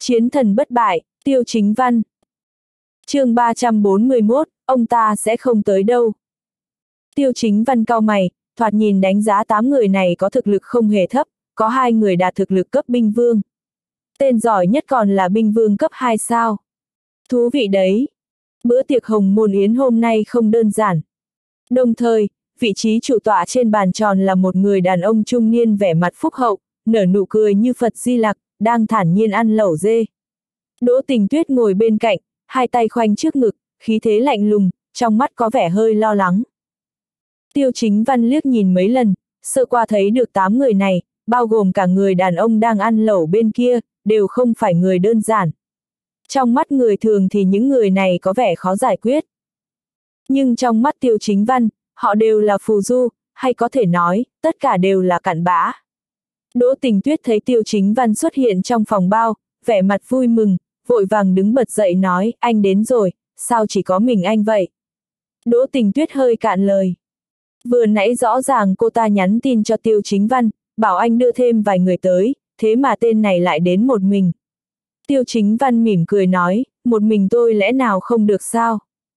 Chiến thần bất bại, Tiêu Chính Văn. Chương 341, ông ta sẽ không tới đâu. Tiêu Chính Văn cau mày, thoạt nhìn đánh giá 8 người này có thực lực không hề thấp, có 2 người đạt thực lực cấp binh vương. Tên giỏi nhất còn là binh vương cấp 2 sao. Thú vị đấy. Bữa tiệc Hồng Môn Yến hôm nay không đơn giản. Đồng thời, vị trí chủ tọa trên bàn tròn là một người đàn ông trung niên vẻ mặt phúc hậu, nở nụ cười như Phật Di Lặc, đang thản nhiên ăn lẩu dê. Đỗ Tình Tuyết ngồi bên cạnh, hai tay khoanh trước ngực, khí thế lạnh lùng, trong mắt có vẻ hơi lo lắng. Tiêu Chính Văn liếc nhìn mấy lần, sơ qua thấy được 8 người này, bao gồm cả người đàn ông đang ăn lẩu bên kia, đều không phải người đơn giản. Trong mắt người thường thì những người này có vẻ khó giải quyết. Nhưng trong mắt Tiêu Chính Văn, họ đều là phù du, hay có thể nói, tất cả đều là cặn bã. Đỗ Tình Tuyết thấy Tiêu Chính Văn xuất hiện trong phòng bao, vẻ mặt vui mừng, vội vàng đứng bật dậy nói, anh đến rồi, sao chỉ có mình anh vậy? Đỗ Tình Tuyết hơi cạn lời. Vừa nãy rõ ràng cô ta nhắn tin cho Tiêu Chính Văn, bảo anh đưa thêm vài người tới, thế mà tên này lại đến một mình. Tiêu Chính Văn mỉm cười nói, một mình tôi lẽ nào không được sao?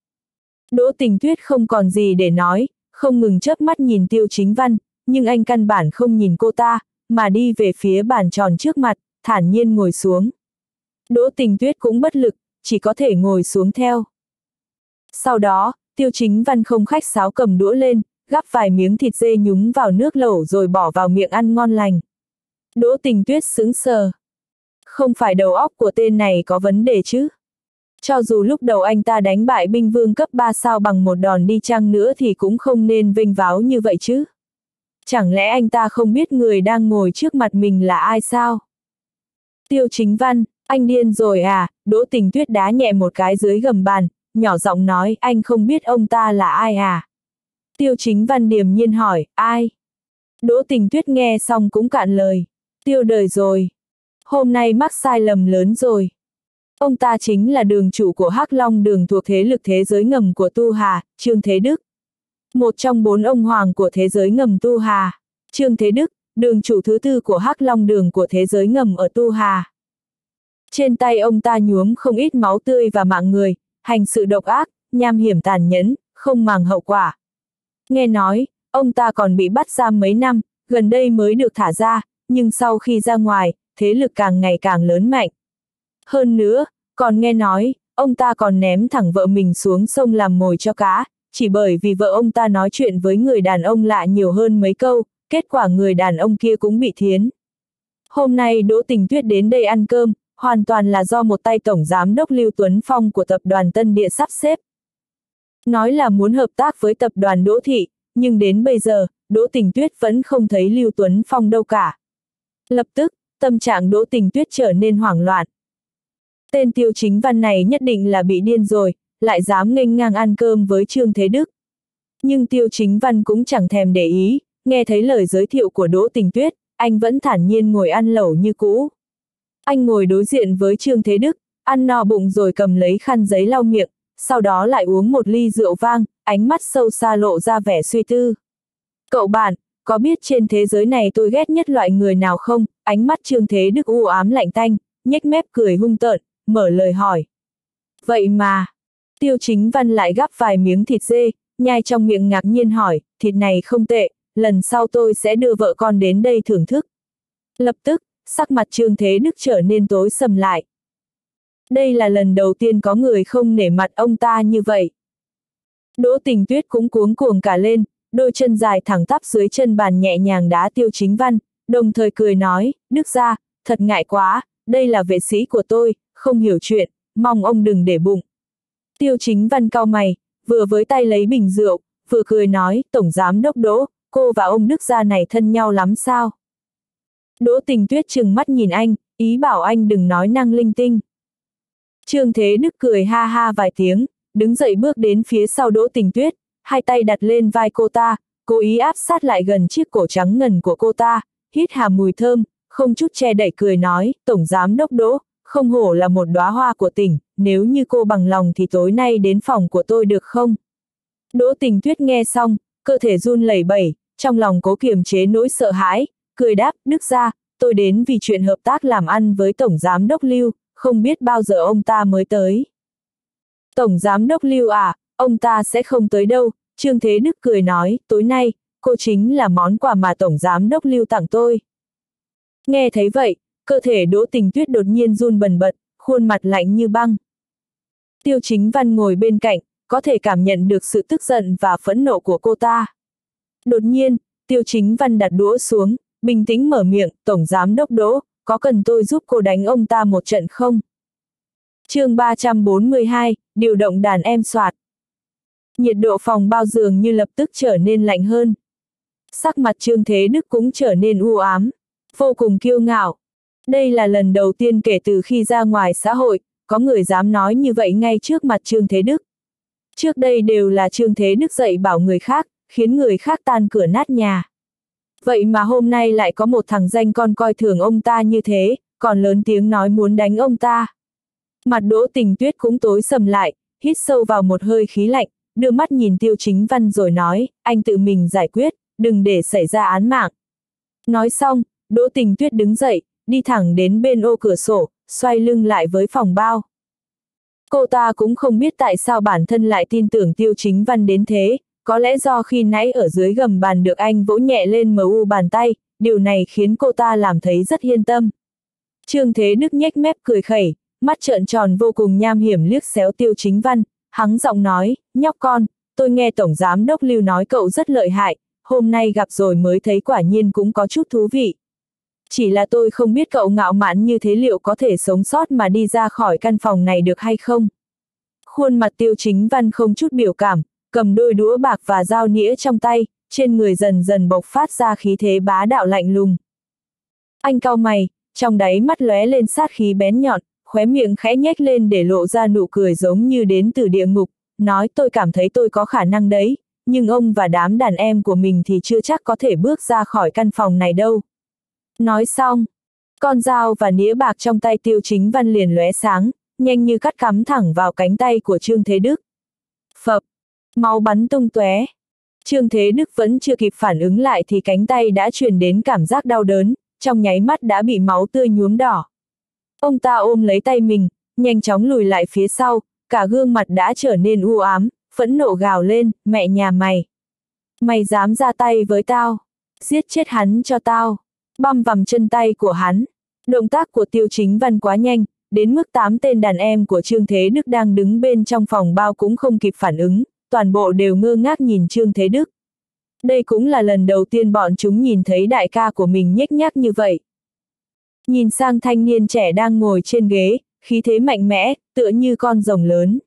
Đỗ Tình Tuyết không còn gì để nói, không ngừng chớp mắt nhìn Tiêu Chính Văn, nhưng anh căn bản không nhìn cô ta, mà đi về phía bàn tròn trước mặt, thản nhiên ngồi xuống. Đỗ Tình Tuyết cũng bất lực, chỉ có thể ngồi xuống theo. Sau đó, Tiêu Chính Văn không khách sáo cầm đũa lên, gắp vài miếng thịt dê nhúng vào nước lẩu rồi bỏ vào miệng ăn ngon lành. Đỗ Tình Tuyết sững sờ. Không phải đầu óc của tên này có vấn đề chứ? Cho dù lúc đầu anh ta đánh bại binh vương cấp 3 sao bằng một đòn đi chăng nữa thì cũng không nên vênh váo như vậy chứ? Chẳng lẽ anh ta không biết người đang ngồi trước mặt mình là ai sao? Tiêu Chính Văn, anh điên rồi à? Đỗ Tình Tuyết đá nhẹ một cái dưới gầm bàn, nhỏ giọng nói, anh không biết ông ta là ai à? Tiêu Chính Văn điềm nhiên hỏi, ai? Đỗ Tình Tuyết nghe xong cũng cạn lời. Tiêu đời rồi. Hôm nay mắc sai lầm lớn rồi. Ông ta chính là đường chủ của Hắc Long Đường thuộc thế lực thế giới ngầm của Tu Hà, Trương Thế Đức. Một trong 4 ông hoàng của thế giới ngầm Tu Hà. Trương Thế Đức, đường chủ thứ 4 của Hắc Long Đường của thế giới ngầm ở Tu Hà. Trên tay ông ta nhuốm không ít máu tươi và mạng người, hành sự độc ác, nham hiểm tàn nhẫn, không màng hậu quả. Nghe nói, ông ta còn bị bắt giam mấy năm, gần đây mới được thả ra, nhưng sau khi ra ngoài, thế lực càng ngày càng lớn mạnh. Hơn nữa, còn nghe nói, ông ta còn ném thẳng vợ mình xuống sông làm mồi cho cá, chỉ bởi vì vợ ông ta nói chuyện với người đàn ông lạ nhiều hơn mấy câu, kết quả người đàn ông kia cũng bị thiến. Hôm nay Đỗ Tình Tuyết đến đây ăn cơm, hoàn toàn là do một tay Tổng Giám đốc Lưu Tuấn Phong của tập đoàn Tân Địa sắp xếp. Nói là muốn hợp tác với tập đoàn Đỗ Thị, nhưng đến bây giờ, Đỗ Tình Tuyết vẫn không thấy Lưu Tuấn Phong đâu cả. Lập tức, tâm trạng Đỗ Tình Tuyết trở nên hoảng loạn. Tên Tiêu Chính Văn này nhất định là bị điên rồi, lại dám nghênh ngang ăn cơm với Trương Thế Đức. Nhưng Tiêu Chính Văn cũng chẳng thèm để ý, nghe thấy lời giới thiệu của Đỗ Tình Tuyết, anh vẫn thản nhiên ngồi ăn lẩu như cũ. Anh ngồi đối diện với Trương Thế Đức, ăn no bụng rồi cầm lấy khăn giấy lau miệng, sau đó lại uống một ly rượu vang, ánh mắt sâu xa lộ ra vẻ suy tư. Cậu bạn, có biết trên thế giới này tôi ghét nhất loại người nào không? Ánh mắt Trương Thế Đức u ám lạnh tanh, nhếch mép cười hung tợn, mở lời hỏi. Vậy mà, Tiêu Chính Văn lại gắp vài miếng thịt dê, nhai trong miệng ngạc nhiên hỏi, thịt này không tệ, lần sau tôi sẽ đưa vợ con đến đây thưởng thức. Lập tức, sắc mặt Trương Thế Đức trở nên tối sầm lại. Đây là lần đầu tiên có người không nể mặt ông ta như vậy. Đỗ Tình Tuyết cũng cuống cuồng cả lên, đôi chân dài thẳng tắp dưới chân bàn nhẹ nhàng đá Tiêu Chính Văn, đồng thời cười nói, Đức gia, thật ngại quá, đây là vệ sĩ của tôi, không hiểu chuyện, mong ông đừng để bụng. Tiêu Chính Văn cau mày, vừa với tay lấy bình rượu, vừa cười nói, Tổng Giám đốc Đỗ, cô và ông Đức gia này thân nhau lắm sao? Đỗ Tình Tuyết trừng mắt nhìn anh, ý bảo anh đừng nói năng linh tinh. Trương Thế Đức cười ha ha vài tiếng, đứng dậy bước đến phía sau Đỗ Tình Tuyết, hai tay đặt lên vai cô ta, cố ý áp sát lại gần chiếc cổ trắng ngần của cô ta, hít hà mùi thơm, không chút che đậy cười nói, Tổng Giám đốc Đỗ, không hổ là một đóa hoa của tỉnh, nếu như cô bằng lòng thì tối nay đến phòng của tôi được không? Đỗ Tình Tuyết nghe xong, cơ thể run lẩy bẩy, trong lòng cố kiềm chế nỗi sợ hãi, cười đáp, Đức gia, tôi đến vì chuyện hợp tác làm ăn với Tổng Giám đốc Lưu, không biết bao giờ ông ta mới tới. Tổng giám đốc Lưu à, ông ta sẽ không tới đâu, Trương Thế Đức cười nói, tối nay, cô chính là món quà mà tổng giám đốc Lưu tặng tôi. Nghe thấy vậy, cơ thể Đỗ Tình Tuyết đột nhiên run bần bật, khuôn mặt lạnh như băng. Tiêu Chính Văn ngồi bên cạnh, có thể cảm nhận được sự tức giận và phẫn nộ của cô ta. Đột nhiên, Tiêu Chính Văn đặt đũa xuống, bình tĩnh mở miệng, tổng giám đốc Đỗ, có cần tôi giúp cô đánh ông ta một trận không? Chương 342, điều động đàn em soạt. Nhiệt độ phòng bao dường như lập tức trở nên lạnh hơn. Sắc mặt Trương Thế Đức cũng trở nên u ám, vô cùng kiêu ngạo. Đây là lần đầu tiên kể từ khi ra ngoài xã hội, có người dám nói như vậy ngay trước mặt Trương Thế Đức. Trước đây đều là Trương Thế Đức dạy bảo người khác, khiến người khác tan cửa nát nhà. Vậy mà hôm nay lại có một thằng danh con coi thường ông ta như thế, còn lớn tiếng nói muốn đánh ông ta. Mặt Đỗ Tình Tuyết cũng tối sầm lại, hít sâu vào một hơi khí lạnh, đưa mắt nhìn Tiêu Chính Văn rồi nói, anh tự mình giải quyết, đừng để xảy ra án mạng. Nói xong, Đỗ Tình Tuyết đứng dậy, đi thẳng đến bên ô cửa sổ, xoay lưng lại với phòng bao. Cô ta cũng không biết tại sao bản thân lại tin tưởng Tiêu Chính Văn đến thế, có lẽ do khi nãy ở dưới gầm bàn được anh vỗ nhẹ lên MU bàn tay, điều này khiến cô ta làm thấy rất yên tâm. Trương Thế Đức nhếch mép cười khẩy, mắt trợn tròn vô cùng nham hiểm liếc xéo Tiêu Chính Văn, hắng giọng nói, nhóc con, tôi nghe Tổng Giám đốc Lưu nói cậu rất lợi hại, hôm nay gặp rồi mới thấy quả nhiên cũng có chút thú vị. Chỉ là tôi không biết cậu ngạo mạn như thế liệu có thể sống sót mà đi ra khỏi căn phòng này được hay không. Khuôn mặt Tiêu Chính Văn không chút biểu cảm, cầm đôi đũa bạc và dao nĩa trong tay, trên người dần dần bộc phát ra khí thế bá đạo lạnh lùng. Anh cau mày, trong đáy mắt lóe lên sát khí bén nhọn, khóe miệng khẽ nhếch lên để lộ ra nụ cười giống như đến từ địa ngục, nói tôi cảm thấy tôi có khả năng đấy, nhưng ông và đám đàn em của mình thì chưa chắc có thể bước ra khỏi căn phòng này đâu. Nói xong, con dao và nĩa bạc trong tay Tiêu Chính Văn liền lóe sáng, nhanh như cắt cắm thẳng vào cánh tay của Trương Thế Đức. Phập, máu bắn tung tóe. Trương Thế Đức vẫn chưa kịp phản ứng lại thì cánh tay đã truyền đến cảm giác đau đớn, trong nháy mắt đã bị máu tươi nhuốm đỏ. Ông ta ôm lấy tay mình, nhanh chóng lùi lại phía sau, cả gương mặt đã trở nên u ám, phẫn nộ gào lên, mẹ nhà mày. Mày dám ra tay với tao, giết chết hắn cho tao. Băm vằm chân tay của hắn. Động tác của Tiêu Chính Văn quá nhanh, đến mức 8 tên đàn em của Trương Thế Đức đang đứng bên trong phòng bao cũng không kịp phản ứng, toàn bộ đều ngơ ngác nhìn Trương Thế Đức. Đây cũng là lần đầu tiên bọn chúng nhìn thấy đại ca của mình nhếch nhác như vậy. Nhìn sang thanh niên trẻ đang ngồi trên ghế, khí thế mạnh mẽ, tựa như con rồng lớn.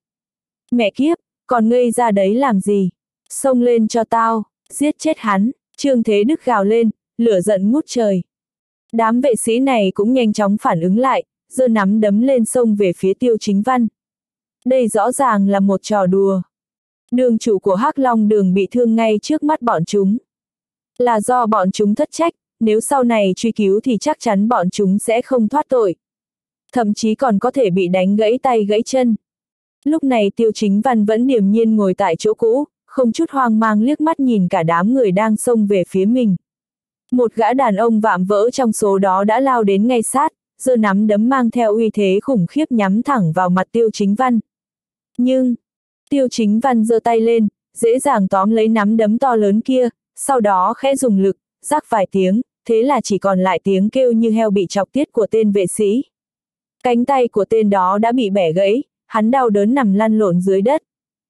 Mẹ kiếp, còn ngây ra đấy làm gì? Xông lên cho tao, giết chết hắn, Trương Thế Đức gào lên, lửa giận ngút trời. Đám vệ sĩ này cũng nhanh chóng phản ứng lại, giơ nắm đấm lên xông về phía Tiêu Chính Văn. Đây rõ ràng là một trò đùa. Đường chủ của Hắc Long Đường bị thương ngay trước mắt bọn chúng. Là do bọn chúng thất trách, nếu sau này truy cứu thì chắc chắn bọn chúng sẽ không thoát tội. Thậm chí còn có thể bị đánh gãy tay gãy chân. Lúc này Tiêu Chính Văn vẫn điềm nhiên ngồi tại chỗ cũ, không chút hoang mang liếc mắt nhìn cả đám người đang xông về phía mình. Một gã đàn ông vạm vỡ trong số đó đã lao đến ngay sát, giơ nắm đấm mang theo uy thế khủng khiếp nhắm thẳng vào mặt Tiêu Chính Văn. Nhưng, Tiêu Chính Văn giơ tay lên, dễ dàng tóm lấy nắm đấm to lớn kia, sau đó khẽ dùng lực, rắc vài tiếng, thế là chỉ còn lại tiếng kêu như heo bị chọc tiết của tên vệ sĩ. Cánh tay của tên đó đã bị bẻ gãy, hắn đau đớn nằm lăn lộn dưới đất.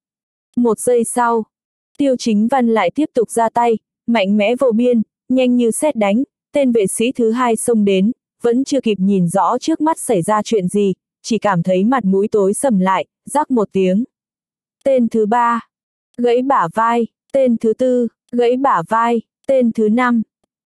Một giây sau, Tiêu Chính Văn lại tiếp tục ra tay, mạnh mẽ vô biên, nhanh như sét đánh, tên vệ sĩ thứ hai xông đến, vẫn chưa kịp nhìn rõ trước mắt xảy ra chuyện gì, chỉ cảm thấy mặt mũi tối sầm lại, rắc một tiếng. Tên thứ ba, gãy bả vai, tên thứ tư, gãy bả vai, tên thứ năm.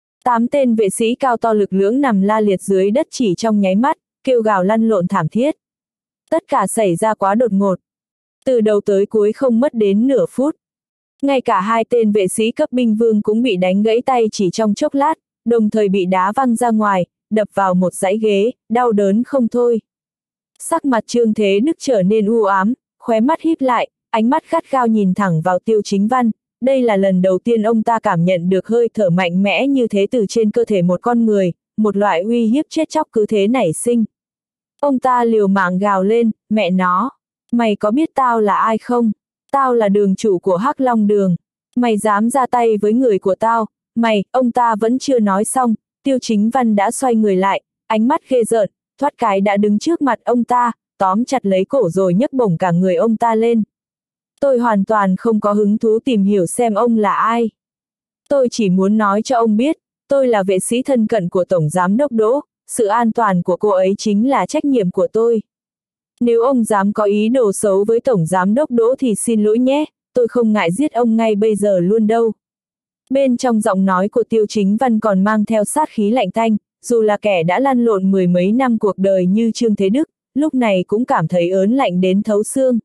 8 tên vệ sĩ cao to lực lưỡng nằm la liệt dưới đất chỉ trong nháy mắt, kêu gào lăn lộn thảm thiết. Tất cả xảy ra quá đột ngột. Từ đầu tới cuối không mất đến nửa phút. Ngay cả 2 tên vệ sĩ cấp binh vương cũng bị đánh gãy tay chỉ trong chốc lát, đồng thời bị đá văng ra ngoài, đập vào một dãy ghế, đau đớn không thôi. Sắc mặt Trương Thế Đức trở nên u ám, khóe mắt híp lại, ánh mắt gắt gao nhìn thẳng vào Tiêu Chính Văn. Đây là lần đầu tiên ông ta cảm nhận được hơi thở mạnh mẽ như thế từ trên cơ thể một con người, một loại uy hiếp chết chóc cứ thế nảy sinh. Ông ta liều mạng gào lên, mẹ nó, mày có biết tao là ai không? Tao là đường chủ của Hắc Long Đường. Mày dám ra tay với người của tao, ông ta vẫn chưa nói xong, Tiêu Chính Văn đã xoay người lại, ánh mắt ghê rợn, thoát cái đã đứng trước mặt ông ta, tóm chặt lấy cổ rồi nhấc bổng cả người ông ta lên. Tôi hoàn toàn không có hứng thú tìm hiểu xem ông là ai. Tôi chỉ muốn nói cho ông biết, tôi là vệ sĩ thân cận của Tổng Giám đốc Đỗ, sự an toàn của cô ấy chính là trách nhiệm của tôi. Nếu ông dám có ý đồ xấu với Tổng Giám đốc Đỗ thì xin lỗi nhé, tôi không ngại giết ông ngay bây giờ luôn đâu. Bên trong giọng nói của Tiêu Chính Văn còn mang theo sát khí lạnh tanh, dù là kẻ đã lăn lộn mười mấy năm cuộc đời như Trương Thế Đức, lúc này cũng cảm thấy ớn lạnh đến thấu xương.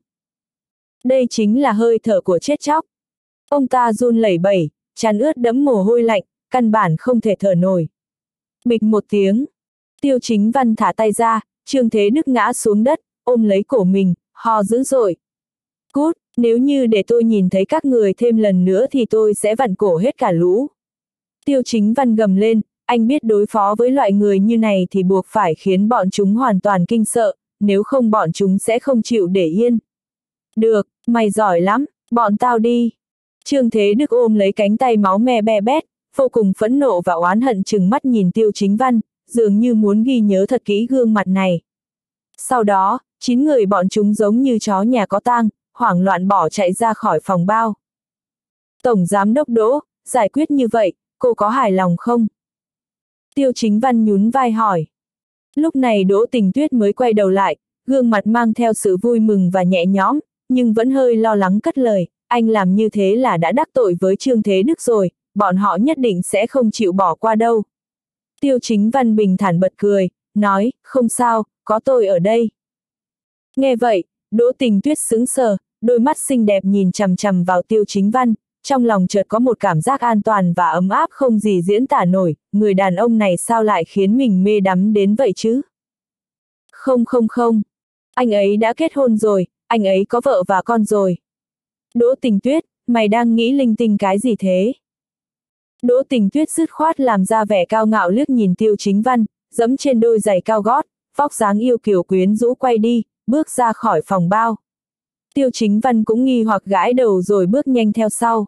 Đây chính là hơi thở của chết chóc. Ông ta run lẩy bẩy, trán ướt đẫm mồ hôi lạnh, căn bản không thể thở nổi. Bịch một tiếng, Tiêu Chính Văn thả tay ra, Trương Thế Đức ngã xuống đất, ôm lấy cổ mình, ho dữ dội. Cút, nếu như để tôi nhìn thấy các người thêm lần nữa thì tôi sẽ vặn cổ hết cả lũ. Tiêu Chính Văn gầm lên, anh biết đối phó với loại người như này thì buộc phải khiến bọn chúng hoàn toàn kinh sợ, nếu không bọn chúng sẽ không chịu để yên. Được, mày giỏi lắm, bọn tao đi. Trương Thế Đức ôm lấy cánh tay máu me be bét, vô cùng phẫn nộ và oán hận trừng mắt nhìn Tiêu Chính Văn, dường như muốn ghi nhớ thật kỹ gương mặt này. Sau đó, 9 người bọn chúng giống như chó nhà có tang, hoảng loạn bỏ chạy ra khỏi phòng bao. Tổng Giám đốc Đỗ, giải quyết như vậy, cô có hài lòng không? Tiêu Chính Văn nhún vai hỏi. Lúc này Đỗ Tình Tuyết mới quay đầu lại, gương mặt mang theo sự vui mừng và nhẹ nhõm, nhưng vẫn hơi lo lắng cất lời, anh làm như thế là đã đắc tội với Trương Thế Đức rồi, bọn họ nhất định sẽ không chịu bỏ qua đâu. Tiêu Chính Văn bình thản bật cười, nói, không sao, có tôi ở đây. Nghe vậy, Đỗ Tình Tuyết sững sờ, đôi mắt xinh đẹp nhìn chằm chằm vào Tiêu Chính Văn, trong lòng chợt có một cảm giác an toàn và ấm áp không gì diễn tả nổi, người đàn ông này sao lại khiến mình mê đắm đến vậy chứ? Không, anh ấy đã kết hôn rồi, anh ấy có vợ và con rồi. Đỗ Tình Tuyết, mày đang nghĩ linh tinh cái gì thế? Đỗ Tình Tuyết dứt khoát làm ra vẻ cao ngạo liếc nhìn Tiêu Chính Văn, dẫm trên đôi giày cao gót, vóc dáng yêu kiều quyến rũ quay đi, bước ra khỏi phòng bao. Tiêu Chính Văn cũng nghi hoặc gãi đầu rồi bước nhanh theo sau.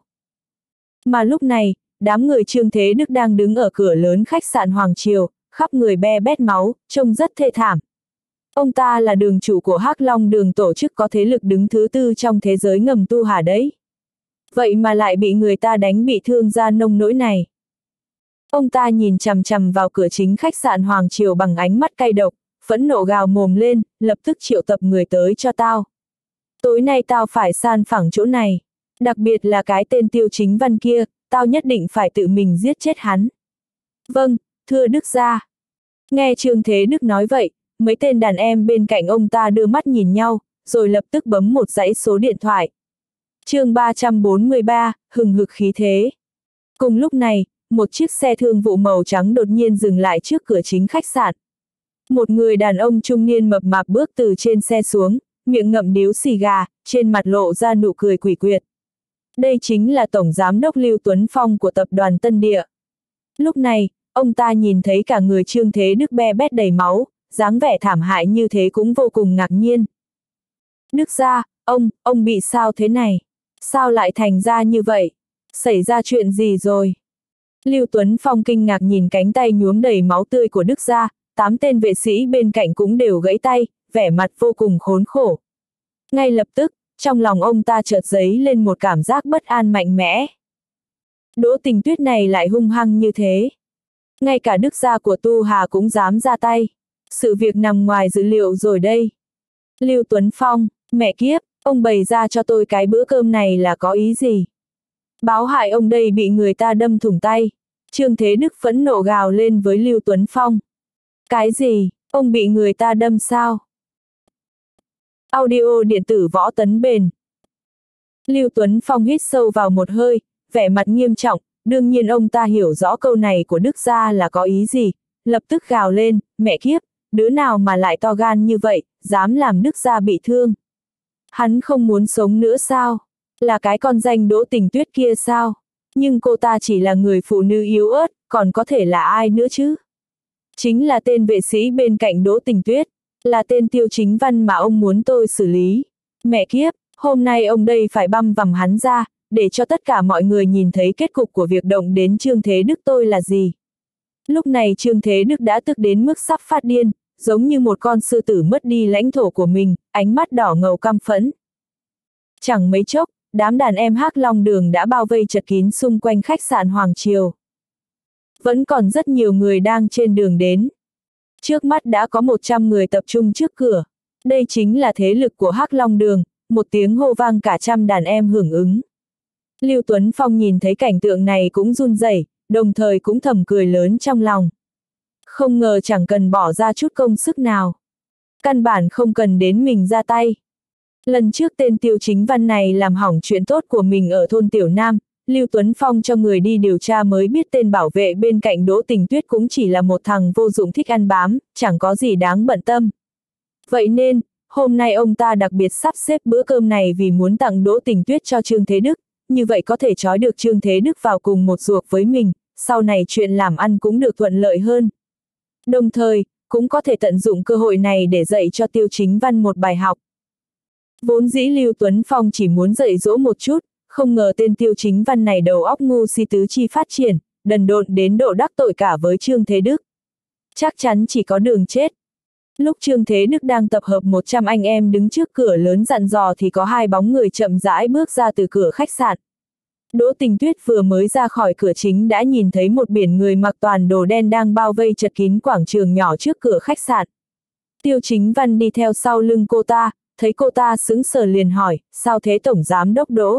Mà lúc này, đám người Trương Thế Đức đang đứng ở cửa lớn khách sạn Hoàng Triều, khắp người be bét máu, trông rất thê thảm. Ông ta là đường chủ của Hắc Long Đường, tổ chức có thế lực đứng thứ 4 trong thế giới ngầm tu hà đấy. Vậy mà lại bị người ta đánh bị thương ra nông nỗi này. Ông ta nhìn chằm chằm vào cửa chính khách sạn Hoàng Triều bằng ánh mắt cay độc, phẫn nộ gào mồm lên, lập tức triệu tập người tới cho tao. Tối nay tao phải san phẳng chỗ này. Đặc biệt là cái tên Tiêu Chính Văn kia, tao nhất định phải tự mình giết chết hắn. Vâng, thưa Đức gia. Nghe Trương Thế Đức nói vậy, mấy tên đàn em bên cạnh ông ta đưa mắt nhìn nhau, rồi lập tức bấm một dãy số điện thoại. Chương 343, hừng hực khí thế. Cùng lúc này, một chiếc xe thương vụ màu trắng đột nhiên dừng lại trước cửa chính khách sạn. Một người đàn ông trung niên mập mạp bước từ trên xe xuống, miệng ngậm điếu xì gà, trên mặt lộ ra nụ cười quỷ quyệt. Đây chính là Tổng Giám đốc Lưu Tuấn Phong của tập đoàn Tân Địa. Lúc này, ông ta nhìn thấy cả người Trương Thế Đức be bét đầy máu, dáng vẻ thảm hại như thế cũng vô cùng ngạc nhiên. Đức gia, ông bị sao thế này? Sao lại thành ra như vậy? Xảy ra chuyện gì rồi? Lưu Tuấn Phong kinh ngạc nhìn cánh tay nhuốm đầy máu tươi của Đức gia, 8 tên vệ sĩ bên cạnh cũng đều gãy tay, vẻ mặt vô cùng khốn khổ. Ngay lập tức, trong lòng ông ta chợt dấy lên một cảm giác bất an mạnh mẽ. Đỗ Tình Tuyết này lại hung hăng như thế. Ngay cả Đức gia của Tu Hà cũng dám ra tay. Sự việc nằm ngoài dự liệu rồi đây. Lưu Tuấn Phong, mẹ kiếp, ông bày ra cho tôi cái bữa cơm này là có ý gì? Báo hại ông đây bị người ta đâm thủng tay. Trương Thế Đức phẫn nộ gào lên với Lưu Tuấn Phong. Cái gì, ông bị người ta đâm sao? Audio điện tử Võ Tấn Bền. Lưu Tuấn Phong hít sâu vào một hơi, vẻ mặt nghiêm trọng, đương nhiên ông ta hiểu rõ câu này của Đức gia là có ý gì, lập tức gào lên, mẹ kiếp, đứa nào mà lại to gan như vậy, dám làm Đức gia bị thương. Hắn không muốn sống nữa sao? Là cái con danh Đỗ Tình Tuyết kia sao? Nhưng cô ta chỉ là người phụ nữ yếu ớt, còn có thể là ai nữa chứ? Chính là tên vệ sĩ bên cạnh Đỗ Tình Tuyết. Là tên Tiêu Chính Văn mà ông muốn tôi xử lý. Mẹ kiếp, hôm nay ông đây phải băm vằm hắn ra, để cho tất cả mọi người nhìn thấy kết cục của việc động đến Trương Thế Đức tôi là gì. Lúc này Trương Thế Đức đã tức đến mức sắp phát điên, giống như một con sư tử mất đi lãnh thổ của mình, ánh mắt đỏ ngầu căm phẫn. Chẳng mấy chốc, đám đàn em Hắc Long Đường đã bao vây chật kín xung quanh khách sạn Hoàng Triều. Vẫn còn rất nhiều người đang trên đường đến. Trước mắt đã có 100 người tập trung trước cửa. Đây chính là thế lực của Hắc Long Đường, một tiếng hô vang cả trăm đàn em hưởng ứng. Lưu Tuấn Phong nhìn thấy cảnh tượng này cũng run rẩy, đồng thời cũng thầm cười lớn trong lòng. Không ngờ chẳng cần bỏ ra chút công sức nào. Căn bản không cần đến mình ra tay. Lần trước tên Tiêu Chính Văn này làm hỏng chuyện tốt của mình ở thôn Tiểu Nam, Lưu Tuấn Phong cho người đi điều tra mới biết tên bảo vệ bên cạnh Đỗ Tình Tuyết cũng chỉ là một thằng vô dụng thích ăn bám, chẳng có gì đáng bận tâm. Vậy nên, hôm nay ông ta đặc biệt sắp xếp bữa cơm này vì muốn tặng Đỗ Tình Tuyết cho Trương Thế Đức, như vậy có thể trói được Trương Thế Đức vào cùng một ruột với mình, sau này chuyện làm ăn cũng được thuận lợi hơn. Đồng thời, cũng có thể tận dụng cơ hội này để dạy cho Tiêu Chính Văn một bài học. Vốn dĩ Lưu Tuấn Phong chỉ muốn dạy dỗ một chút, không ngờ tên Tiêu Chính Văn này đầu óc ngu si tứ chi phát triển, đần độn đến độ đắc tội cả với Trương Thế Đức. Chắc chắn chỉ có đường chết. Lúc Trương Thế Đức đang tập hợp 100 anh em đứng trước cửa lớn dặn dò thì có hai bóng người chậm rãi bước ra từ cửa khách sạn. Đỗ Tình Tuyết vừa mới ra khỏi cửa chính đã nhìn thấy một biển người mặc toàn đồ đen đang bao vây chật kín quảng trường nhỏ trước cửa khách sạn. Tiêu Chính Văn đi theo sau lưng cô ta, thấy cô ta sững sờ liền hỏi, sao thế Tổng Giám Đốc Đỗ?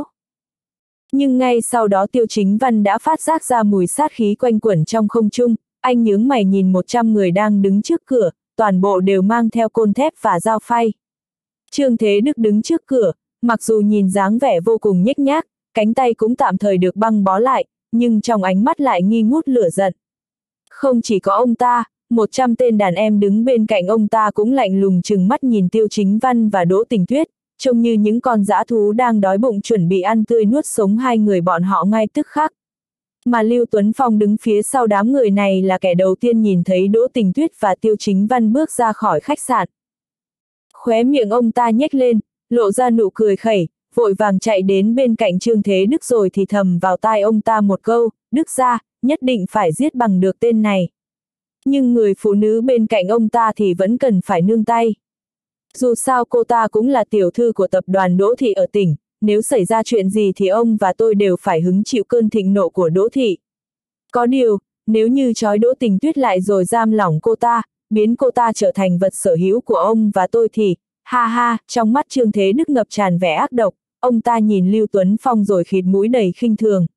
Nhưng ngay sau đó Tiêu Chính Văn đã phát giác ra mùi sát khí quanh quẩn trong không trung, anh nhướng mày nhìn 100 người đang đứng trước cửa, toàn bộ đều mang theo côn thép và dao phay. Trương Thế Đức đứng trước cửa, mặc dù nhìn dáng vẻ vô cùng nhếch nhác, cánh tay cũng tạm thời được băng bó lại, nhưng trong ánh mắt lại nghi ngút lửa giận. Không chỉ có ông ta, 100 tên đàn em đứng bên cạnh ông ta cũng lạnh lùng trừng mắt nhìn Tiêu Chính Văn và Đỗ Tình Tuyết, trông như những con dã thú đang đói bụng chuẩn bị ăn tươi nuốt sống hai người bọn họ ngay tức khắc. Mà Lưu Tuấn Phong đứng phía sau đám người này là kẻ đầu tiên nhìn thấy Đỗ Tình Tuyết và Tiêu Chính Văn bước ra khỏi khách sạn. Khóe miệng ông ta nhếch lên, lộ ra nụ cười khẩy, vội vàng chạy đến bên cạnh Trương Thế Đức rồi thì thầm vào tai ông ta một câu, Đức gia, nhất định phải giết bằng được tên này. Nhưng người phụ nữ bên cạnh ông ta thì vẫn cần phải nương tay. Dù sao cô ta cũng là tiểu thư của tập đoàn Đỗ Thị ở tỉnh, nếu xảy ra chuyện gì thì ông và tôi đều phải hứng chịu cơn thịnh nộ của Đỗ Thị. Có điều, nếu như trói Đỗ Tình Tuyết lại rồi giam lỏng cô ta, biến cô ta trở thành vật sở hữu của ông và tôi thì, ha ha, trong mắt Trương Thế Đức ngập tràn vẻ ác độc, ông ta nhìn Lưu Tuấn Phong rồi khịt mũi đầy khinh thường.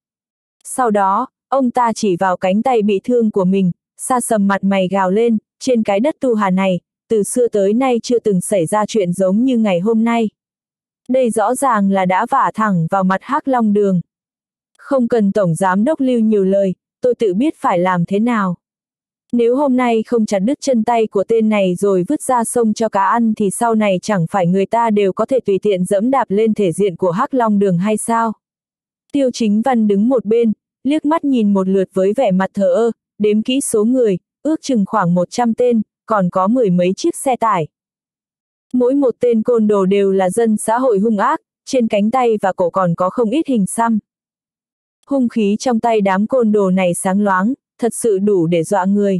Sau đó, ông ta chỉ vào cánh tay bị thương của mình, sa sầm mặt mày gào lên, trên cái đất Tu Hà này, từ xưa tới nay chưa từng xảy ra chuyện giống như ngày hôm nay. Đây rõ ràng là đã vả thẳng vào mặt Hắc Long Đường. Không cần Tổng Giám Đốc Lưu nhiều lời, tôi tự biết phải làm thế nào. Nếu hôm nay không chặt đứt chân tay của tên này rồi vứt ra sông cho cá ăn thì sau này chẳng phải người ta đều có thể tùy tiện dẫm đạp lên thể diện của Hắc Long Đường hay sao? Tiêu Chính Văn đứng một bên, liếc mắt nhìn một lượt với vẻ mặt thờ ơ, đếm kỹ số người, ước chừng khoảng 100 tên, còn có 10 mấy chiếc xe tải. Mỗi một tên côn đồ đều là dân xã hội hung ác, trên cánh tay và cổ còn có không ít hình xăm. Hung khí trong tay đám côn đồ này sáng loáng, thật sự đủ để dọa người.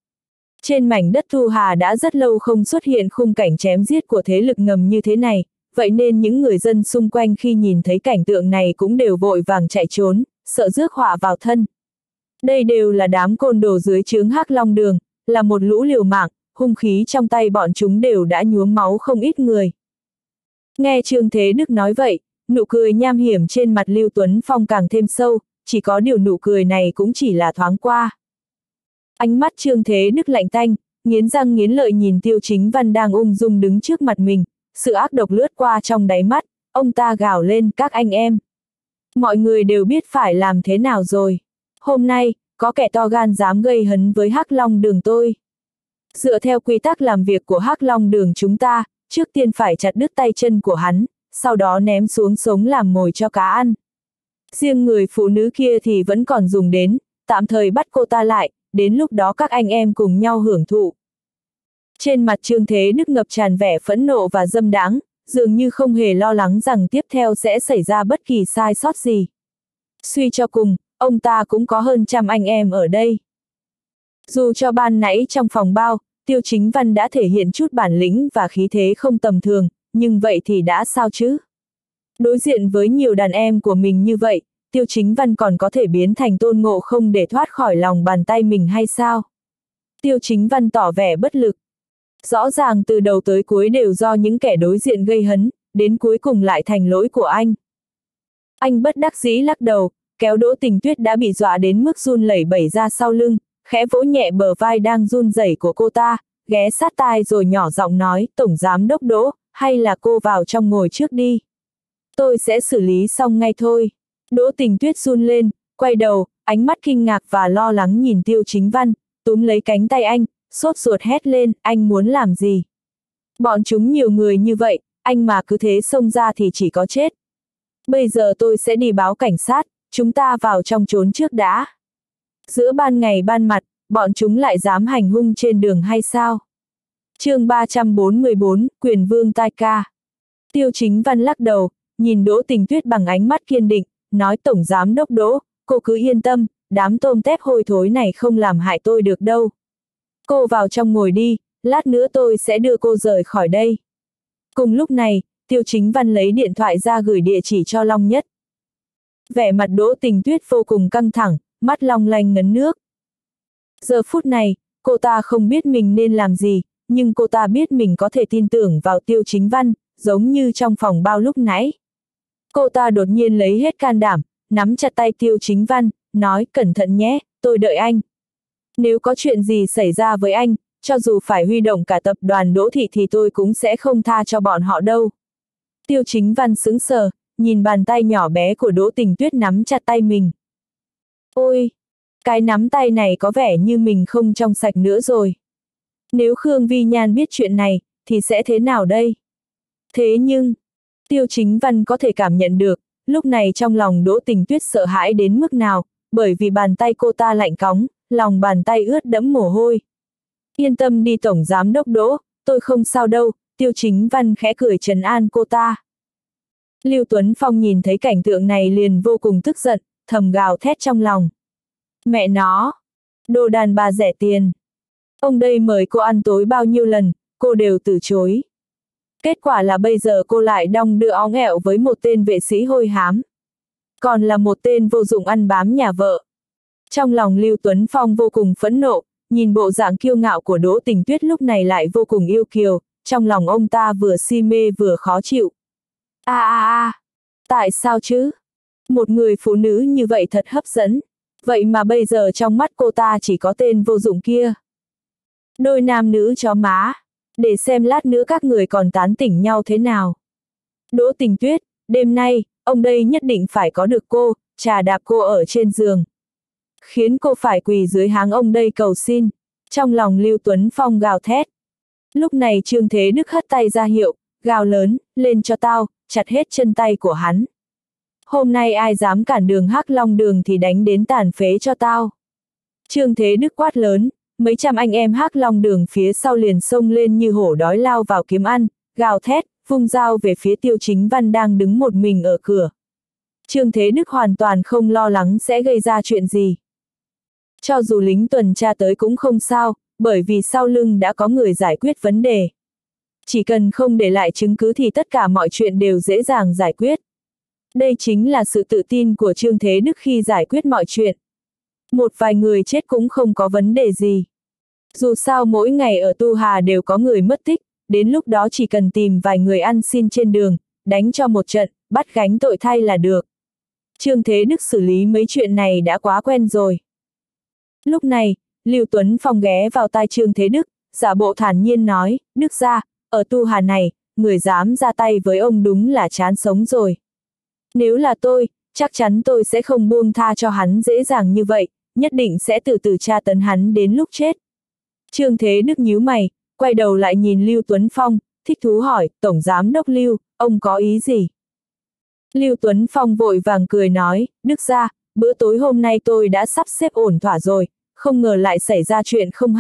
Trên mảnh đất Thu Hà đã rất lâu không xuất hiện khung cảnh chém giết của thế lực ngầm như thế này, vậy nên những người dân xung quanh khi nhìn thấy cảnh tượng này cũng đều vội vàng chạy trốn, sợ rước họa vào thân. Đây đều là đám côn đồ dưới trướng Hắc Long Đường, là một lũ liều mạng, hung khí trong tay bọn chúng đều đã nhuốm máu không ít người. Nghe Trương Thế Đức nói vậy, nụ cười nham hiểm trên mặt Lưu Tuấn Phong càng thêm sâu, chỉ có điều nụ cười này cũng chỉ là thoáng qua. Ánh mắt Trương Thế Đức lạnh tanh, nghiến răng nghiến lợi nhìn Tiêu Chính Văn đang ung dung đứng trước mặt mình, sự ác độc lướt qua trong đáy mắt, ông ta gào lên, các anh em. Mọi người đều biết phải làm thế nào rồi. Hôm nay, có kẻ to gan dám gây hấn với Hắc Long Đường tôi. Dựa theo quy tắc làm việc của Hắc Long Đường chúng ta, trước tiên phải chặt đứt tay chân của hắn, sau đó ném xuống sống làm mồi cho cá ăn. Riêng người phụ nữ kia thì vẫn còn dùng đến, tạm thời bắt cô ta lại, đến lúc đó các anh em cùng nhau hưởng thụ. Trên mặt Trương Thế Đức ngập tràn vẻ phẫn nộ và dâm đãng, dường như không hề lo lắng rằng tiếp theo sẽ xảy ra bất kỳ sai sót gì. Suy cho cùng, ông ta cũng có hơn 100 anh em ở đây. Dù cho ban nãy trong phòng bao, Tiêu Chính Văn đã thể hiện chút bản lĩnh và khí thế không tầm thường, nhưng vậy thì đã sao chứ? Đối diện với nhiều đàn em của mình như vậy, Tiêu Chính Văn còn có thể biến thành Tôn Ngộ Không để thoát khỏi lòng bàn tay mình hay sao? Tiêu Chính Văn tỏ vẻ bất lực. Rõ ràng từ đầu tới cuối đều do những kẻ đối diện gây hấn, đến cuối cùng lại thành lỗi của anh. Anh bất đắc dĩ lắc đầu, kéo Đỗ Tình Tuyết đã bị dọa đến mức run lẩy bẩy ra sau lưng, khẽ vỗ nhẹ bờ vai đang run rẩy của cô ta, ghé sát tai rồi nhỏ giọng nói, Tổng Giám Đốc Đỗ, hay là cô vào trong ngồi trước đi. Tôi sẽ xử lý xong ngay thôi. Đỗ Tình Tuyết run lên, quay đầu, ánh mắt kinh ngạc và lo lắng nhìn Tiêu Chính Văn, túm lấy cánh tay anh, sốt ruột hét lên, anh muốn làm gì? Bọn chúng nhiều người như vậy, anh mà cứ thế xông ra thì chỉ có chết. Bây giờ tôi sẽ đi báo cảnh sát, chúng ta vào trong trốn trước đã. Giữa ban ngày ban mặt, bọn chúng lại dám hành hung trên đường hay sao? Chương 344, Quyền Vương Tai Ca. Tiêu Chính Văn lắc đầu, nhìn Đỗ Tình Tuyết bằng ánh mắt kiên định, nói Tổng Giám Đốc Đỗ, cô cứ yên tâm, đám tôm tép hôi thối này không làm hại tôi được đâu. Cô vào trong ngồi đi, lát nữa tôi sẽ đưa cô rời khỏi đây. Cùng lúc này, Tiêu Chính Văn lấy điện thoại ra gửi địa chỉ cho Long Nhất. Vẻ mặt Đỗ Tình Tuyết vô cùng căng thẳng, mắt long lanh ngấn nước. Giờ phút này, cô ta không biết mình nên làm gì, nhưng cô ta biết mình có thể tin tưởng vào Tiêu Chính Văn, giống như trong phòng bao lúc nãy. Cô ta đột nhiên lấy hết can đảm, nắm chặt tay Tiêu Chính Văn, nói cẩn thận nhé, tôi đợi anh. Nếu có chuyện gì xảy ra với anh, cho dù phải huy động cả tập đoàn Đỗ Thị thì tôi cũng sẽ không tha cho bọn họ đâu. Tiêu Chính Văn sững sờ, nhìn bàn tay nhỏ bé của Đỗ Tình Tuyết nắm chặt tay mình. Ôi, cái nắm tay này có vẻ như mình không trong sạch nữa rồi. Nếu Khương Vi Nhan biết chuyện này, thì sẽ thế nào đây? Thế nhưng, Tiêu Chính Văn có thể cảm nhận được, lúc này trong lòng Đỗ Tình Tuyết sợ hãi đến mức nào, bởi vì bàn tay cô ta lạnh cóng, lòng bàn tay ướt đẫm mồ hôi. Yên tâm đi Tổng Giám Đốc Đỗ, tôi không sao đâu, Tiêu Chính Văn khẽ cười trấn an cô ta. Lưu Tuấn Phong nhìn thấy cảnh tượng này liền vô cùng tức giận, thầm gào thét trong lòng. Mẹ nó, đồ đàn bà rẻ tiền. Ông đây mời cô ăn tối bao nhiêu lần, cô đều từ chối. Kết quả là bây giờ cô lại đong đưa óng ẹo với một tên vệ sĩ hôi hám. Còn là một tên vô dụng ăn bám nhà vợ. Trong lòng Lưu Tuấn Phong vô cùng phẫn nộ, nhìn bộ dạng kiêu ngạo của Đỗ Tình Tuyết lúc này lại vô cùng yêu kiều, trong lòng ông ta vừa si mê vừa khó chịu. Tại sao chứ? Một người phụ nữ như vậy thật hấp dẫn, vậy mà bây giờ trong mắt cô ta chỉ có tên vô dụng kia. Đôi nam nữ chó má, để xem lát nữa các người còn tán tỉnh nhau thế nào. Đỗ Tình Tuyết, đêm nay, ông đây nhất định phải có được cô, trà đạp cô ở trên giường. Khiến cô phải quỳ dưới háng ông đây cầu xin. Trong lòng Lưu Tuấn Phong gào thét. Lúc này Trương Thế Đức hất tay ra hiệu, gào lớn, lên cho tao, chặt hết chân tay của hắn. Hôm nay ai dám cản đường Hắc Long Đường thì đánh đến tàn phế cho tao. Trương Thế Đức quát lớn, mấy trăm anh em Hắc Long Đường phía sau liền xông lên như hổ đói lao vào kiếm ăn, gào thét, vung dao về phía Tiêu Chính Văn đang đứng một mình ở cửa. Trương Thế Đức hoàn toàn không lo lắng sẽ gây ra chuyện gì. Cho dù lính tuần tra tới cũng không sao, bởi vì sau lưng đã có người giải quyết vấn đề. Chỉ cần không để lại chứng cứ thì tất cả mọi chuyện đều dễ dàng giải quyết. Đây chính là sự tự tin của Trương Thế Đức khi giải quyết mọi chuyện. Một vài người chết cũng không có vấn đề gì. Dù sao mỗi ngày ở Tu Hà đều có người mất tích, đến lúc đó chỉ cần tìm vài người ăn xin trên đường, đánh cho một trận, bắt gánh tội thay là được. Trương Thế Đức xử lý mấy chuyện này đã quá quen rồi. Lúc này, Lưu Tuấn Phong ghé vào tai Trương Thế Đức, giả bộ thản nhiên nói, Đức gia, ở Tu Hà này, người dám ra tay với ông đúng là chán sống rồi. Nếu là tôi, chắc chắn tôi sẽ không buông tha cho hắn dễ dàng như vậy, nhất định sẽ từ từ tra tấn hắn đến lúc chết. Trương Thế Đức nhíu mày, quay đầu lại nhìn Lưu Tuấn Phong, thích thú hỏi, Tổng Giám Đốc Lưu, ông có ý gì? Lưu Tuấn Phong vội vàng cười nói, Đức gia, bữa tối hôm nay tôi đã sắp xếp ổn thỏa rồi, không ngờ lại xảy ra chuyện không hay,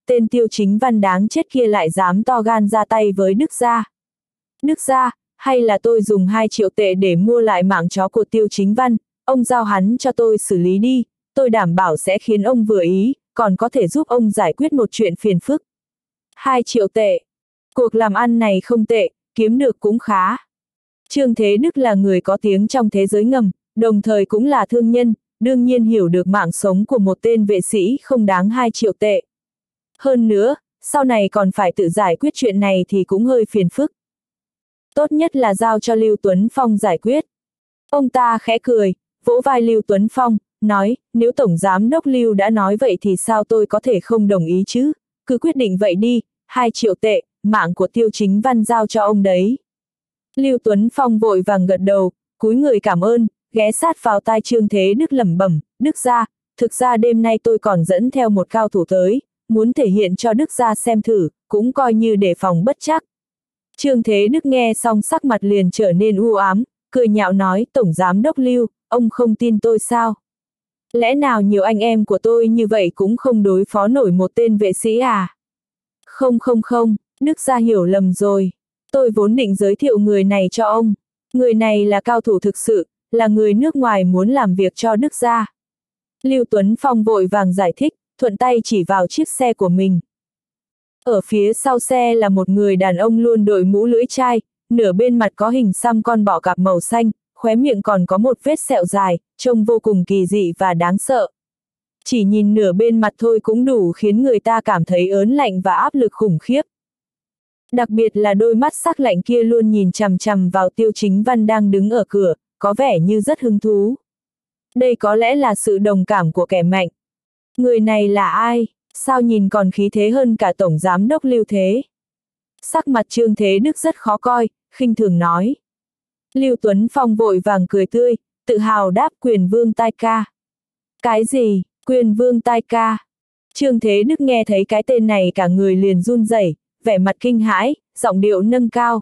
tên Tiêu Chính Văn đáng chết kia lại dám to gan ra tay với Đức gia. Đức gia, hay là tôi dùng 2 triệu tệ để mua lại mạng chó của Tiêu Chính Văn, ông giao hắn cho tôi xử lý đi, tôi đảm bảo sẽ khiến ông vừa ý, còn có thể giúp ông giải quyết một chuyện phiền phức. 2 triệu tệ. Cuộc làm ăn này không tệ, kiếm được cũng khá. Trương Thế Đức là người có tiếng trong thế giới ngầm, đồng thời cũng là thương nhân, đương nhiên hiểu được mạng sống của một tên vệ sĩ không đáng 2 triệu tệ. Hơn nữa, sau này còn phải tự giải quyết chuyện này thì cũng hơi phiền phức. Tốt nhất là giao cho Lưu Tuấn Phong giải quyết. Ông ta khẽ cười, vỗ vai Lưu Tuấn Phong, nói, nếu Tổng Giám đốc Lưu đã nói vậy thì sao tôi có thể không đồng ý chứ, cứ quyết định vậy đi, 2 triệu tệ, mạng của Tiêu Chính Văn giao cho ông đấy. Lưu Tuấn Phong vội vàng gật đầu, cúi người cảm ơn, ghé sát vào tai Trương Thế Đức lẩm bẩm, Đức gia, thực ra đêm nay tôi còn dẫn theo một cao thủ tới, muốn thể hiện cho Đức gia xem thử, cũng coi như để phòng bất trắc. Trương Thế Đức nghe xong sắc mặt liền trở nên u ám, cười nhạo nói, Tổng Giám đốc Lưu, ông không tin tôi sao? Lẽ nào nhiều anh em của tôi như vậy cũng không đối phó nổi một tên vệ sĩ à? Không, Đức gia hiểu lầm rồi. Tôi vốn định giới thiệu người này cho ông. Người này là cao thủ thực sự, là người nước ngoài muốn làm việc cho Đức gia. Lưu Tuấn Phong vội vàng giải thích, thuận tay chỉ vào chiếc xe của mình. Ở phía sau xe là một người đàn ông luôn đội mũ lưỡi chai, nửa bên mặt có hình xăm con bọ cạp màu xanh, khóe miệng còn có một vết sẹo dài, trông vô cùng kỳ dị và đáng sợ. Chỉ nhìn nửa bên mặt thôi cũng đủ khiến người ta cảm thấy ớn lạnh và áp lực khủng khiếp. Đặc biệt là đôi mắt sắc lạnh kia luôn nhìn chằm chằm vào Tiêu Chính Văn đang đứng ở cửa, có vẻ như rất hứng thú. Đây có lẽ là sự đồng cảm của kẻ mạnh. Người này là ai? Sao nhìn còn khí thế hơn cả Tổng Giám đốc Lưu thế? Sắc mặt Trương Thế Đức rất khó coi, khinh thường nói. Lưu Tuấn Phong vội vàng cười tươi, tự hào đáp Quyền Vương Tai Ca. Cái gì? Quyền Vương Tai Ca? Trương Thế Đức nghe thấy cái tên này cả người liền run rẩy, vẻ mặt kinh hãi, giọng điệu nâng cao.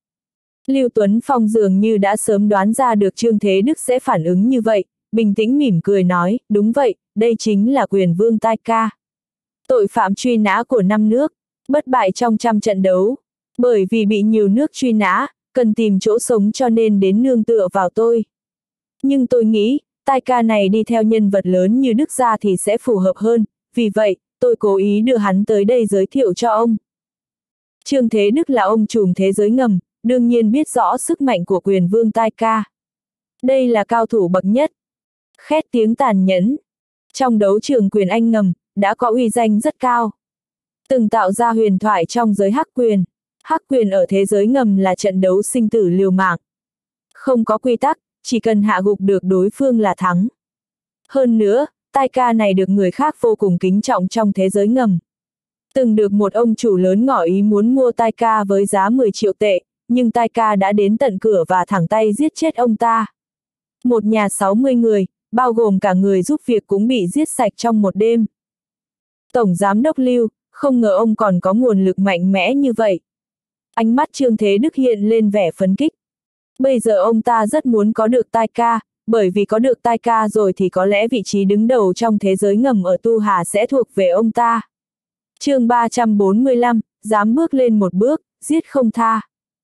Lưu Tuấn Phong dường như đã sớm đoán ra được Trương Thế Đức sẽ phản ứng như vậy, bình tĩnh mỉm cười nói, đúng vậy, đây chính là Quyền Vương Tai Ca. Tội phạm truy nã của 5 nước, bất bại trong trăm trận đấu. Bởi vì bị nhiều nước truy nã, cần tìm chỗ sống cho nên đến nương tựa vào tôi. Nhưng tôi nghĩ, Tai Ca này đi theo nhân vật lớn như Đức gia thì sẽ phù hợp hơn, vì vậy, tôi cố ý đưa hắn tới đây giới thiệu cho ông. Trương Thế Đức là ông trùm thế giới ngầm, đương nhiên biết rõ sức mạnh của Quyền Vương Tai Ca. Đây là cao thủ bậc nhất. Khét tiếng tàn nhẫn. Trong đấu trường quyền Anh ngầm, đã có uy danh rất cao. Từng tạo ra huyền thoại trong giới hắc quyền. Hắc quyền ở thế giới ngầm là trận đấu sinh tử liều mạng. Không có quy tắc, chỉ cần hạ gục được đối phương là thắng. Hơn nữa, Tai Ca này được người khác vô cùng kính trọng trong thế giới ngầm. Từng được một ông chủ lớn ngỏ ý muốn mua Tai Ca với giá 10 triệu tệ, nhưng Tai Ca đã đến tận cửa và thẳng tay giết chết ông ta. Một nhà 60 người, bao gồm cả người giúp việc cũng bị giết sạch trong một đêm. Tổng Giám đốc Lưu, không ngờ ông còn có nguồn lực mạnh mẽ như vậy. Ánh mắt Trương Thế Đức hiện lên vẻ phấn khích. Bây giờ ông ta rất muốn có được Tai Ca, bởi vì có được Tai Ca rồi thì có lẽ vị trí đứng đầu trong thế giới ngầm ở Tu Hà sẽ thuộc về ông ta. Chương 345, dám bước lên một bước, giết không tha.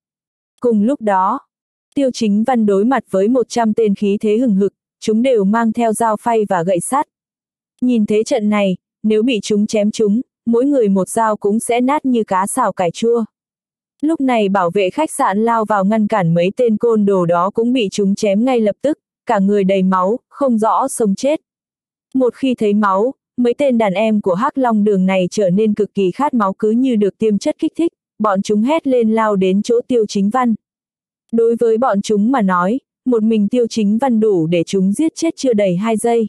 Cùng lúc đó, Tiêu Chính Văn đối mặt với 100 tên khí thế hừng hực, chúng đều mang theo dao phay và gậy sắt. Nhìn thế trận này, nếu bị chúng chém chúng, mỗi người một dao cũng sẽ nát như cá xào cải chua. Lúc này bảo vệ khách sạn lao vào ngăn cản mấy tên côn đồ đó cũng bị chúng chém ngay lập tức, cả người đầy máu, không rõ sống chết. Một khi thấy máu, mấy tên đàn em của Hắc Long Đường này trở nên cực kỳ khát máu cứ như được tiêm chất kích thích, bọn chúng hét lên lao đến chỗ Tiêu Chính Văn. Đối với bọn chúng mà nói, một mình Tiêu Chính Văn đủ để chúng giết chết chưa đầy 2 giây.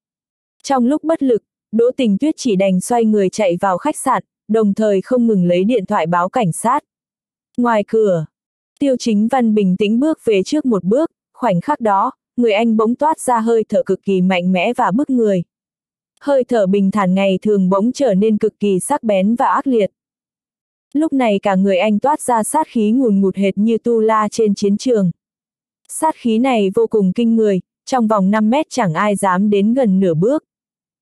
Trong lúc bất lực, Đỗ Tình Tuyết chỉ đành xoay người chạy vào khách sạn, đồng thời không ngừng lấy điện thoại báo cảnh sát. Ngoài cửa, Tiêu Chính Văn bình tĩnh bước về trước một bước, khoảnh khắc đó, người anh bỗng toát ra hơi thở cực kỳ mạnh mẽ và bức người. Hơi thở bình thản ngày thường bỗng trở nên cực kỳ sắc bén và ác liệt. Lúc này cả người anh toát ra sát khí ngùn ngụt hệt như tu la trên chiến trường. Sát khí này vô cùng kinh người, trong vòng 5 mét chẳng ai dám đến gần nửa bước.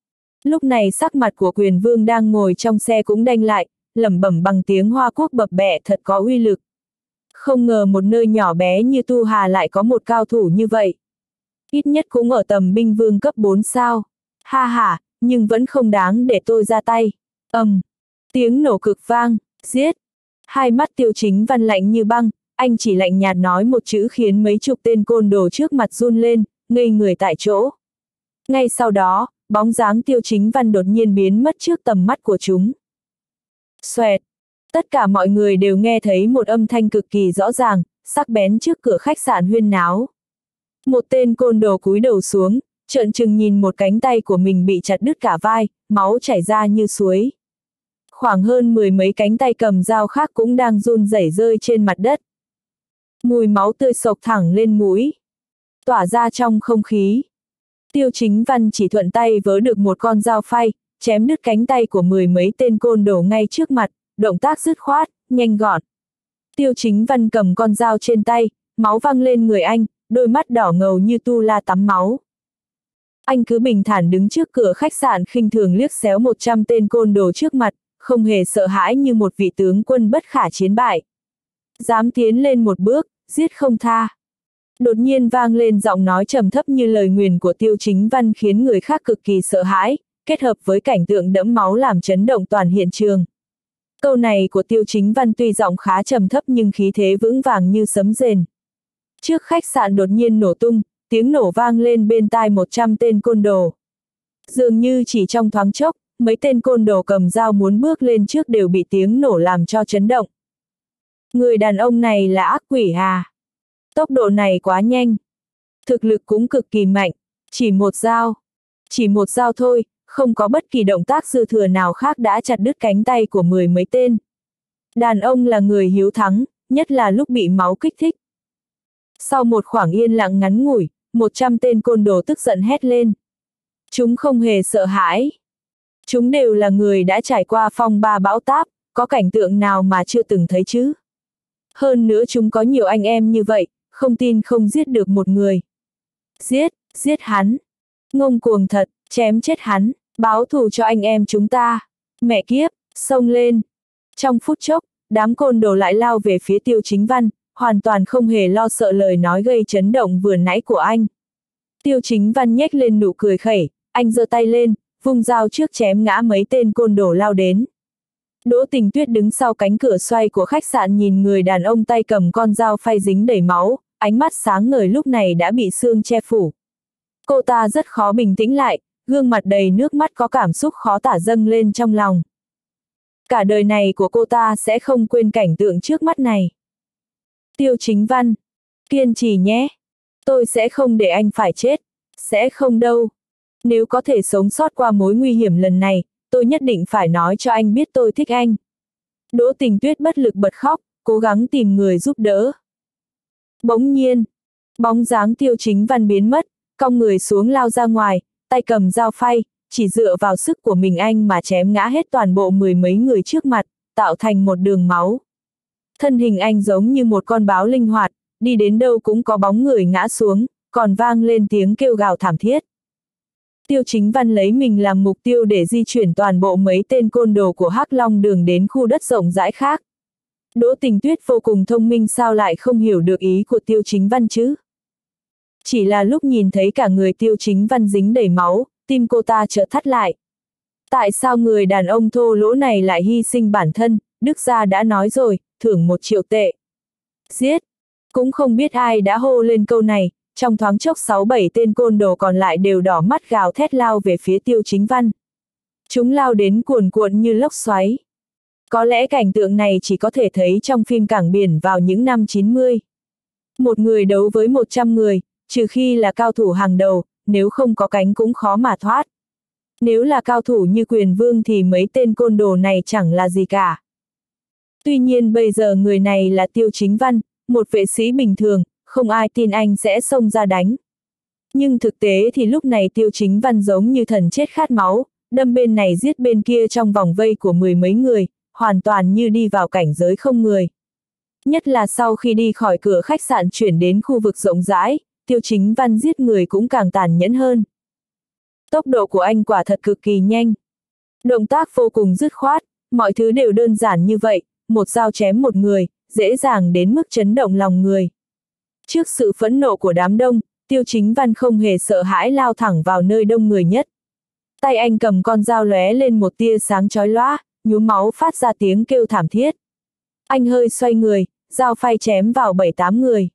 Lúc này sắc mặt của Quyền Vương đang ngồi trong xe cũng đanh lại, lẩm bẩm bằng tiếng Hoa Quốc bập bẹ thật có uy lực. Không ngờ một nơi nhỏ bé như Tu Hà lại có một cao thủ như vậy. Ít nhất cũng ở tầm binh vương cấp 4 sao. Ha ha, nhưng vẫn không đáng để tôi ra tay. Tiếng nổ cực vang, giết. Hai mắt Tiêu Chính Văn lạnh như băng, anh chỉ lạnh nhạt nói một chữ khiến mấy chục tên côn đồ trước mặt run lên, ngây người tại chỗ. Ngay sau đó, bóng dáng Tiêu Chính Văn đột nhiên biến mất trước tầm mắt của chúng. Xoẹt. Tất cả mọi người đều nghe thấy một âm thanh cực kỳ rõ ràng, sắc bén trước cửa khách sạn huyên náo. Một tên côn đồ cúi đầu xuống, trợn trừng nhìn một cánh tay của mình bị chặt đứt cả vai, máu chảy ra như suối. Khoảng hơn 10 mấy cánh tay cầm dao khác cũng đang run rẩy rơi trên mặt đất. Mùi máu tươi sộc thẳng lên mũi, tỏa ra trong không khí. Tiêu Chính Văn chỉ thuận tay vớ được một con dao phay, chém đứt cánh tay của 10 mấy tên côn đồ ngay trước mặt, động tác dứt khoát, nhanh gọn. Tiêu Chính Văn cầm con dao trên tay, máu văng lên người anh, đôi mắt đỏ ngầu như tu la tắm máu. Anh cứ bình thản đứng trước cửa khách sạn khinh thường liếc xéo 100 tên côn đồ trước mặt, không hề sợ hãi như một vị tướng quân bất khả chiến bại. Dám tiến lên một bước, giết không tha. Đột nhiên vang lên giọng nói trầm thấp như lời nguyền của Tiêu Chính Văn khiến người khác cực kỳ sợ hãi, kết hợp với cảnh tượng đẫm máu làm chấn động toàn hiện trường. Câu này của Tiêu Chính Văn tuy giọng khá trầm thấp nhưng khí thế vững vàng như sấm rền. Trước khách sạn đột nhiên nổ tung, tiếng nổ vang lên bên tai 100 tên côn đồ. Dường như chỉ trong thoáng chốc, mấy tên côn đồ cầm dao muốn bước lên trước đều bị tiếng nổ làm cho chấn động. Người đàn ông này là ác quỷ à? Tốc độ này quá nhanh. Thực lực cũng cực kỳ mạnh, chỉ một dao thôi, không có bất kỳ động tác dư thừa nào khác đã chặt đứt cánh tay của 10 mấy tên. Đàn ông là người hiếu thắng, nhất là lúc bị máu kích thích. Sau một khoảng yên lặng ngắn ngủi, 100 tên côn đồ tức giận hét lên. Chúng không hề sợ hãi. Chúng đều là người đã trải qua phong ba bão táp, có cảnh tượng nào mà chưa từng thấy chứ. Hơn nữa chúng có nhiều anh em như vậy, không tin không giết được một người. Giết hắn. Ngông cuồng thật, chém chết hắn, báo thù cho anh em chúng ta. Mẹ kiếp, xông lên. Trong phút chốc, đám côn đồ lại lao về phía Tiêu Chính Văn, hoàn toàn không hề lo sợ lời nói gây chấn động vừa nãy của anh. Tiêu Chính Văn nhếch lên nụ cười khẩy, anh giơ tay lên, vung dao trước chém ngã mấy tên côn đồ lao đến. Đỗ Tình Tuyết đứng sau cánh cửa xoay của khách sạn nhìn người đàn ông tay cầm con dao phay dính đầy máu, ánh mắt sáng ngời lúc này đã bị sương che phủ. Cô ta rất khó bình tĩnh lại, gương mặt đầy nước mắt có cảm xúc khó tả dâng lên trong lòng. Cả đời này của cô ta sẽ không quên cảnh tượng trước mắt này. Tiêu Chính Văn, kiên trì nhé. Tôi sẽ không để anh phải chết. Sẽ không đâu. Nếu có thể sống sót qua mối nguy hiểm lần này, tôi nhất định phải nói cho anh biết tôi thích anh. Đỗ Tình Tuyết bất lực bật khóc, cố gắng tìm người giúp đỡ. Bỗng nhiên, bóng dáng Tiêu Chính Văn biến mất, cong người xuống lao ra ngoài, tay cầm dao phay, chỉ dựa vào sức của mình anh mà chém ngã hết toàn bộ 10 mấy người trước mặt, tạo thành một đường máu. Thân hình anh giống như một con báo linh hoạt, đi đến đâu cũng có bóng người ngã xuống, còn vang lên tiếng kêu gào thảm thiết. Tiêu Chính Văn lấy mình làm mục tiêu để di chuyển toàn bộ mấy tên côn đồ của Hắc Long Đường đến khu đất rộng rãi khác. Đỗ Tình Tuyết vô cùng thông minh, sao lại không hiểu được ý của Tiêu Chính Văn chứ? Chỉ là lúc nhìn thấy cả người Tiêu Chính Văn dính đầy máu, tim cô ta chợt thắt lại. Tại sao người đàn ông thô lỗ này lại hy sinh bản thân? Đức gia đã nói rồi, thưởng 1 triệu tệ. Giết! Cũng không biết ai đã hô lên câu này, trong thoáng chốc 6-7 tên côn đồ còn lại đều đỏ mắt gào thét lao về phía Tiêu Chính Văn. Chúng lao đến cuồn cuộn như lốc xoáy. Có lẽ cảnh tượng này chỉ có thể thấy trong phim cảng biển vào những năm 90. Một người đấu với 100 người, trừ khi là cao thủ hàng đầu, nếu không có cánh cũng khó mà thoát. Nếu là cao thủ như Quyền Vương thì mấy tên côn đồ này chẳng là gì cả. Tuy nhiên bây giờ người này là Tiêu Chính Văn, một vệ sĩ bình thường, không ai tin anh sẽ xông ra đánh. Nhưng thực tế thì lúc này Tiêu Chính Văn giống như thần chết khát máu, đâm bên này giết bên kia trong vòng vây của 10 mấy người, hoàn toàn như đi vào cảnh giới không người. Nhất là sau khi đi khỏi cửa khách sạn chuyển đến khu vực rộng rãi, Tiêu Chính Văn giết người cũng càng tàn nhẫn hơn. Tốc độ của anh quả thật cực kỳ nhanh. Động tác vô cùng dứt khoát, mọi thứ đều đơn giản như vậy, một dao chém một người, dễ dàng đến mức chấn động lòng người. Trước sự phẫn nộ của đám đông, Tiêu Chính Văn không hề sợ hãi lao thẳng vào nơi đông người nhất. Tay anh cầm con dao lóe lên một tia sáng chói lóa, nhuốm máu phát ra tiếng kêu thảm thiết. Anh hơi xoay người, dao phay chém vào 7-8 người.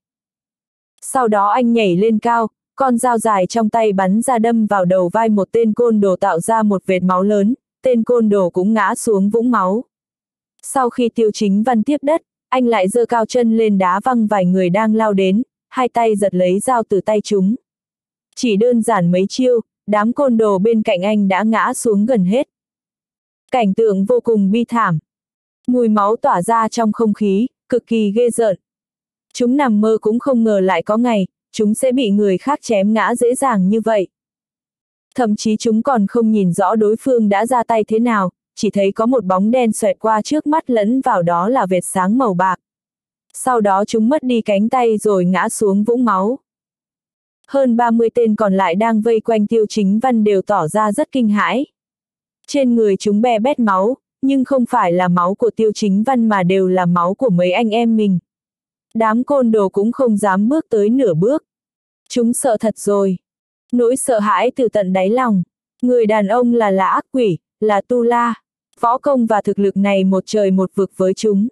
Sau đó anh nhảy lên cao, con dao dài trong tay bắn ra đâm vào đầu vai một tên côn đồ tạo ra một vệt máu lớn, tên côn đồ cũng ngã xuống vũng máu. Sau khi Tiêu Chính Văn tiếp đất, anh lại giơ cao chân lên đá văng vài người đang lao đến, hai tay giật lấy dao từ tay chúng. Chỉ đơn giản mấy chiêu, đám côn đồ bên cạnh anh đã ngã xuống gần hết. Cảnh tượng vô cùng bi thảm. Mùi máu tỏa ra trong không khí, cực kỳ ghê rợn. Chúng nằm mơ cũng không ngờ lại có ngày, chúng sẽ bị người khác chém ngã dễ dàng như vậy. Thậm chí chúng còn không nhìn rõ đối phương đã ra tay thế nào, chỉ thấy có một bóng đen xoẹt qua trước mắt lẫn vào đó là vệt sáng màu bạc. Sau đó chúng mất đi cánh tay rồi ngã xuống vũng máu. Hơn 30 tên còn lại đang vây quanh Tiêu Chính Văn đều tỏ ra rất kinh hãi. Trên người chúng be bét máu, nhưng không phải là máu của Tiêu Chính Văn mà đều là máu của mấy anh em mình. Đám côn đồ cũng không dám bước tới nửa bước. Chúng sợ thật rồi. Nỗi sợ hãi từ tận đáy lòng. Người đàn ông là ác quỷ, là tu la. Võ công và thực lực này một trời một vực với chúng.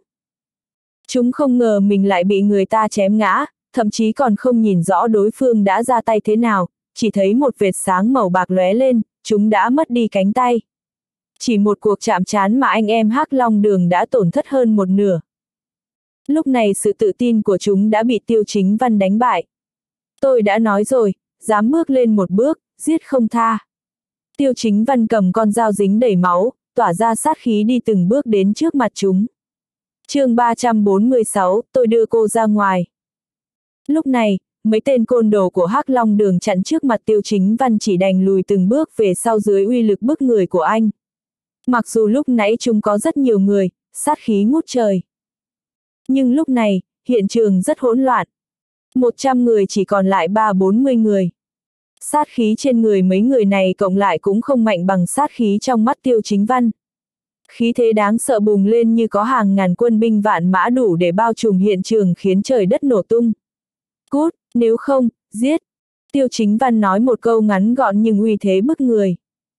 Chúng không ngờ mình lại bị người ta chém ngã, thậm chí còn không nhìn rõ đối phương đã ra tay thế nào, chỉ thấy một vệt sáng màu bạc lóe lên, chúng đã mất đi cánh tay. Chỉ một cuộc chạm trán mà anh em Hắc Long Đường đã tổn thất hơn một nửa. Lúc này sự tự tin của chúng đã bị Tiêu Chính Văn đánh bại. Tôi đã nói rồi, dám bước lên một bước, giết không tha. Tiêu Chính Văn cầm con dao dính đầy máu, tỏa ra sát khí đi từng bước đến trước mặt chúng. Chương 346, tôi đưa cô ra ngoài. Lúc này, mấy tên côn đồ của Hắc Long Đường chặn trước mặt Tiêu Chính Văn chỉ đành lùi từng bước về sau dưới uy lực bức người của anh. Mặc dù lúc nãy chúng có rất nhiều người, sát khí ngút trời. Nhưng lúc này, hiện trường rất hỗn loạn. 100 người chỉ còn lại 30-40 người. Sát khí trên người mấy người này cộng lại cũng không mạnh bằng sát khí trong mắt Tiêu Chính Văn. Khí thế đáng sợ bùng lên như có hàng ngàn quân binh vạn mã đủ để bao trùm hiện trường khiến trời đất nổ tung. Cút, nếu không, giết. Tiêu Chính Văn nói một câu ngắn gọn nhưng uy thế bức người.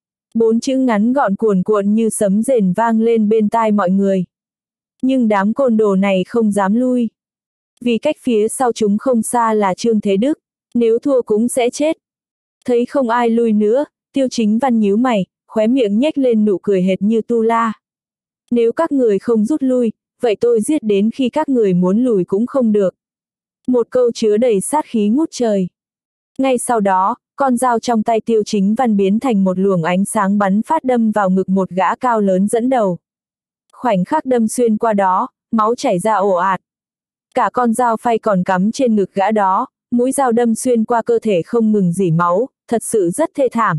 4 chữ ngắn gọn cuồn cuộn như sấm rền vang lên bên tai mọi người. Nhưng đám côn đồ này không dám lui. Vì cách phía sau chúng không xa là Trương Thế Đức, nếu thua cũng sẽ chết. Thấy không ai lui nữa, Tiêu Chính Văn nhíu mày, khóe miệng nhếch lên nụ cười hệt như tu la. Nếu các người không rút lui, vậy tôi giết đến khi các người muốn lùi cũng không được. Một câu chứa đầy sát khí ngút trời. Ngay sau đó, con dao trong tay Tiêu Chính Văn biến thành một luồng ánh sáng bắn phát đâm vào ngực một gã cao lớn dẫn đầu. Khoảnh khắc đâm xuyên qua đó, máu chảy ra ồ ạt. Cả con dao phay còn cắm trên ngực gã đó, mũi dao đâm xuyên qua cơ thể không ngừng rỉ máu, thật sự rất thê thảm.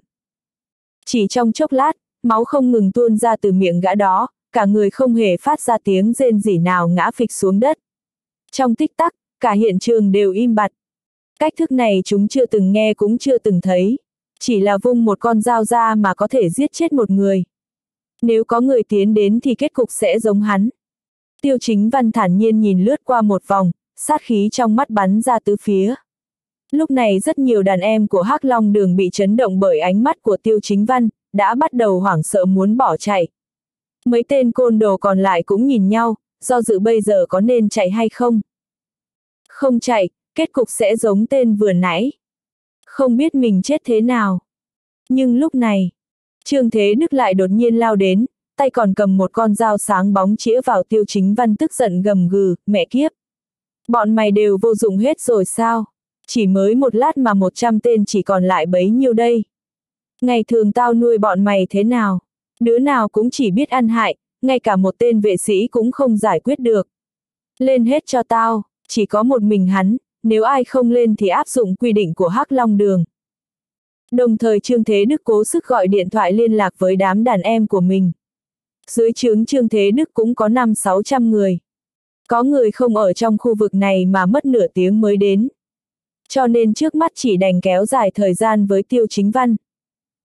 Chỉ trong chốc lát, máu không ngừng tuôn ra từ miệng gã đó, cả người không hề phát ra tiếng rên rỉ nào ngã phịch xuống đất. Trong tích tắc, cả hiện trường đều im bặt. Cách thức này chúng chưa từng nghe cũng chưa từng thấy. Chỉ là vung một con dao ra mà có thể giết chết một người. Nếu có người tiến đến thì kết cục sẽ giống hắn. Tiêu Chính Văn thản nhiên nhìn lướt qua một vòng, sát khí trong mắt bắn ra tứ phía. Lúc này rất nhiều đàn em của Hắc Long Đường bị chấn động bởi ánh mắt của Tiêu Chính Văn, đã bắt đầu hoảng sợ muốn bỏ chạy. Mấy tên côn đồ còn lại cũng nhìn nhau, do dự bây giờ có nên chạy hay không. Không chạy, kết cục sẽ giống tên vừa nãy. Không biết mình chết thế nào. Nhưng lúc này, Trương Thế Đức lại đột nhiên lao đến, tay còn cầm một con dao sáng bóng chĩa vào Tiêu Chính Văn tức giận gầm gừ, mẹ kiếp. Bọn mày đều vô dụng hết rồi sao? Chỉ mới một lát mà 100 tên chỉ còn lại bấy nhiêu đây. Ngày thường tao nuôi bọn mày thế nào? Đứa nào cũng chỉ biết ăn hại, ngay cả một tên vệ sĩ cũng không giải quyết được. Lên hết cho tao, chỉ có một mình hắn, nếu ai không lên thì áp dụng quy định của Hắc Long Đường. Đồng thời Trương Thế Đức cố sức gọi điện thoại liên lạc với đám đàn em của mình. Dưới trướng Trương Thế Đức cũng có 500-600 người. Có người không ở trong khu vực này mà mất nửa tiếng mới đến. Cho nên trước mắt chỉ đành kéo dài thời gian với Tiêu Chính Văn.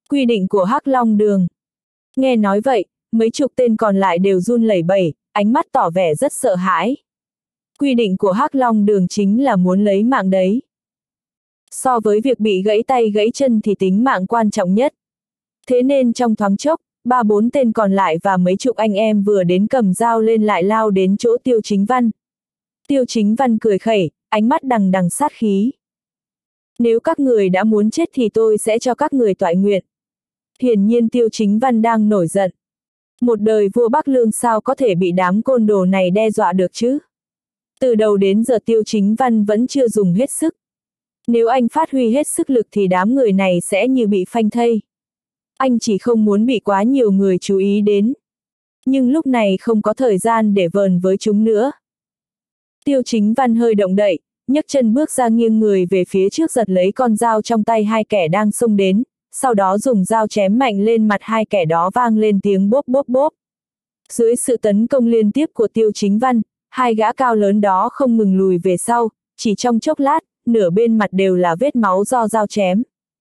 Quy định của Hắc Long Đường. Nghe nói vậy, mấy chục tên còn lại đều run lẩy bẩy, ánh mắt tỏ vẻ rất sợ hãi. Quy định của Hắc Long Đường chính là muốn lấy mạng đấy. So với việc bị gãy tay gãy chân thì tính mạng quan trọng nhất. Thế nên trong thoáng chốc, 3-4 tên còn lại và mấy chục anh em vừa đến cầm dao lên lại lao đến chỗ Tiêu Chính Văn. Tiêu Chính Văn cười khẩy, ánh mắt đằng đằng sát khí. Nếu các người đã muốn chết thì tôi sẽ cho các người toại nguyện. Hiển nhiên Tiêu Chính Văn đang nổi giận. Một đời vua Bắc Lương sao có thể bị đám côn đồ này đe dọa được chứ? Từ đầu đến giờ Tiêu Chính Văn vẫn chưa dùng hết sức. Nếu anh phát huy hết sức lực thì đám người này sẽ như bị phanh thây. Anh chỉ không muốn bị quá nhiều người chú ý đến. Nhưng lúc này không có thời gian để vờn với chúng nữa. Tiêu Chính Văn hơi động đậy, nhấc chân bước ra nghiêng người về phía trước giật lấy con dao trong tay hai kẻ đang xông đến, sau đó dùng dao chém mạnh lên mặt hai kẻ đó vang lên tiếng bốp bốp bốp. Dưới sự tấn công liên tiếp của Tiêu Chính Văn, hai gã cao lớn đó không ngừng lùi về sau, chỉ trong chốc lát, nửa bên mặt đều là vết máu do dao chém.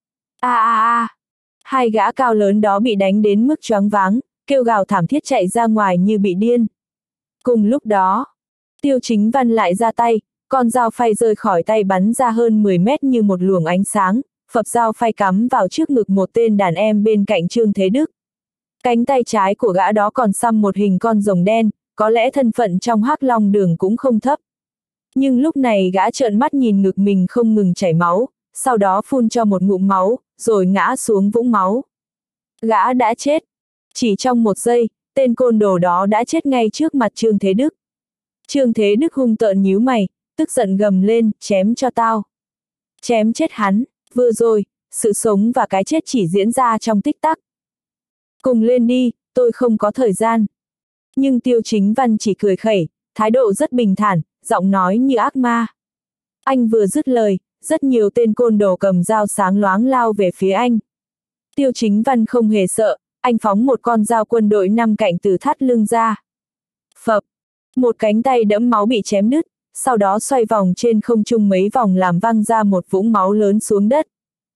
Hai gã cao lớn đó bị đánh đến mức choáng váng, kêu gào thảm thiết chạy ra ngoài như bị điên. Cùng lúc đó, Tiêu Chính Văn lại ra tay, con dao phay rơi khỏi tay bắn ra hơn 10 mét như một luồng ánh sáng, phập dao phay cắm vào trước ngực một tên đàn em bên cạnh Trương Thế Đức. Cánh tay trái của gã đó còn xăm một hình con rồng đen, có lẽ thân phận trong Hắc Long Đường cũng không thấp. Nhưng lúc này gã trợn mắt nhìn ngực mình không ngừng chảy máu, sau đó phun cho một ngụm máu, rồi ngã xuống vũng máu. Gã đã chết. Chỉ trong một giây, tên côn đồ đó đã chết ngay trước mặt Trương Thế Đức. Trương Thế Đức hung tợn nhíu mày, tức giận gầm lên, chém cho tao. Chém chết hắn, vừa rồi, sự sống và cái chết chỉ diễn ra trong tích tắc. Cùng lên đi, tôi không có thời gian. Nhưng Tiêu Chính Văn chỉ cười khẩy, thái độ rất bình thản, giọng nói như ác ma. Anh vừa dứt lời, rất nhiều tên côn đồ cầm dao sáng loáng lao về phía anh. Tiêu Chính Văn không hề sợ, anh phóng một con dao quân đội 5 cạnh từ thắt lưng ra. Phập, một cánh tay đẫm máu bị chém đứt, sau đó xoay vòng trên không trung mấy vòng làm văng ra một vũng máu lớn xuống đất.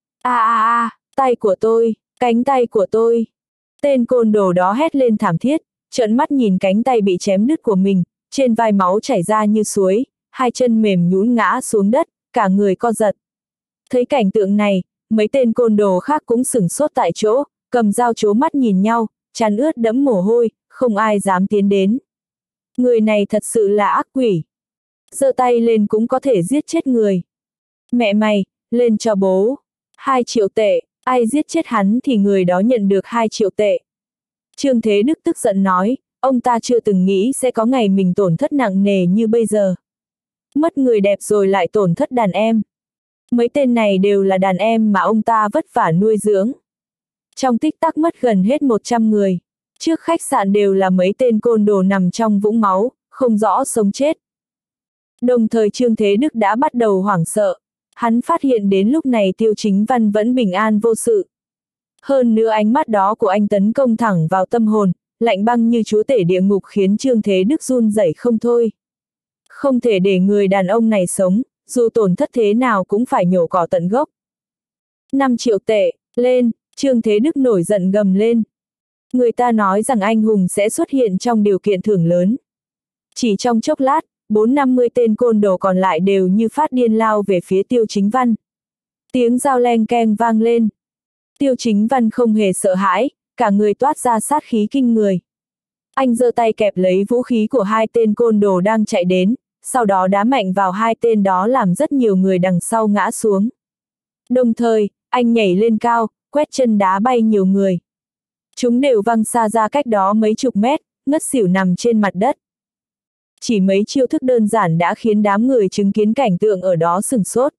Tay của tôi, cánh tay của tôi. Tên côn đồ đó hét lên thảm thiết, trợn mắt nhìn cánh tay bị chém đứt của mình, trên vai máu chảy ra như suối, hai chân mềm nhũn ngã xuống đất, cả người co giật. Thấy cảnh tượng này, mấy tên côn đồ khác cũng sửng sốt tại chỗ, cầm dao trố mắt nhìn nhau, trán ướt đẫm mồ hôi, không ai dám tiến đến. Người này thật sự là ác quỷ. Giơ tay lên cũng có thể giết chết người. Mẹ mày, lên cho bố. 2 triệu tệ, ai giết chết hắn thì người đó nhận được 2 triệu tệ. Trương Thế Đức tức giận nói, ông ta chưa từng nghĩ sẽ có ngày mình tổn thất nặng nề như bây giờ. Mất người đẹp rồi lại tổn thất đàn em. Mấy tên này đều là đàn em mà ông ta vất vả nuôi dưỡng. Trong tích tắc mất gần hết 100 người. Trước khách sạn đều là mấy tên côn đồ nằm trong vũng máu, không rõ sống chết. Đồng thời Trương Thế Đức đã bắt đầu hoảng sợ. Hắn phát hiện đến lúc này Tiêu Chính Văn vẫn bình an vô sự. Hơn nữa ánh mắt đó của anh tấn công thẳng vào tâm hồn, lạnh băng như chúa tể địa ngục khiến Trương Thế Đức run rẩy không thôi. Không thể để người đàn ông này sống, dù tổn thất thế nào cũng phải nhổ cỏ tận gốc. 5 triệu tệ, lên, Trương Thế Đức nổi giận gầm lên. Người ta nói rằng anh hùng sẽ xuất hiện trong điều kiện thưởng lớn. Chỉ trong chốc lát, 40-50 tên côn đồ còn lại đều như phát điên lao về phía Tiêu Chính Văn. Tiếng dao leng keng vang lên. Tiêu Chính Văn không hề sợ hãi, cả người toát ra sát khí kinh người. Anh giơ tay kẹp lấy vũ khí của hai tên côn đồ đang chạy đến, sau đó đá mạnh vào hai tên đó làm rất nhiều người đằng sau ngã xuống. Đồng thời, anh nhảy lên cao, quét chân đá bay nhiều người. Chúng đều văng xa ra cách đó mấy chục mét, ngất xỉu nằm trên mặt đất. Chỉ mấy chiêu thức đơn giản đã khiến đám người chứng kiến cảnh tượng ở đó sửng sốt.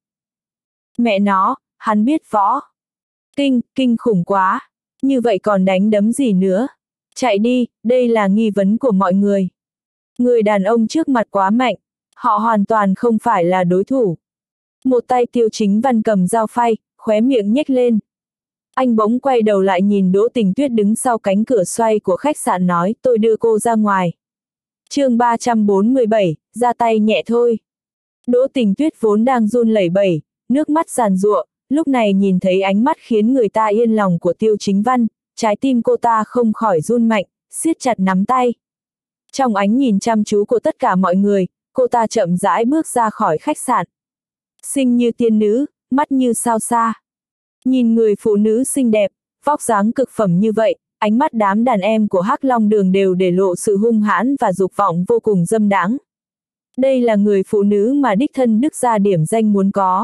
Mẹ nó, hắn biết võ. Kinh khủng quá. Như vậy còn đánh đấm gì nữa? Chạy đi, đây là nghi vấn của mọi người. Người đàn ông trước mặt quá mạnh, họ hoàn toàn không phải là đối thủ. Một tay Tiêu Chính Văn cầm dao phay, khóe miệng nhếch lên. Anh bỗng quay đầu lại nhìn Đỗ Tình Tuyết đứng sau cánh cửa xoay của khách sạn nói, tôi đưa cô ra ngoài. Chương 347, ra tay nhẹ thôi. Đỗ Tình Tuyết vốn đang run lẩy bẩy, nước mắt giàn giụa, lúc này nhìn thấy ánh mắt khiến người ta yên lòng của Tiêu Chính Văn, trái tim cô ta không khỏi run mạnh, siết chặt nắm tay. Trong ánh nhìn chăm chú của tất cả mọi người, cô ta chậm rãi bước ra khỏi khách sạn. Xinh như tiên nữ, mắt như sao xa. Nhìn người phụ nữ xinh đẹp, vóc dáng cực phẩm như vậy, ánh mắt đám đàn em của Hắc Long Đường đều để lộ sự hung hãn và dục vọng vô cùng dâm đãng. Đây là người phụ nữ mà đích thân Đức Gia điểm danh muốn có.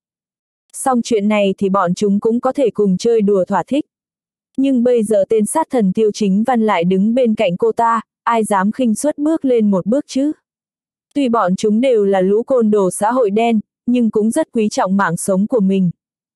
Xong chuyện này thì bọn chúng cũng có thể cùng chơi đùa thỏa thích. Nhưng bây giờ tên sát thần Tiêu Chính Văn lại đứng bên cạnh cô ta, ai dám khinh suất bước lên một bước chứ? Tuy bọn chúng đều là lũ côn đồ xã hội đen, nhưng cũng rất quý trọng mạng sống của mình.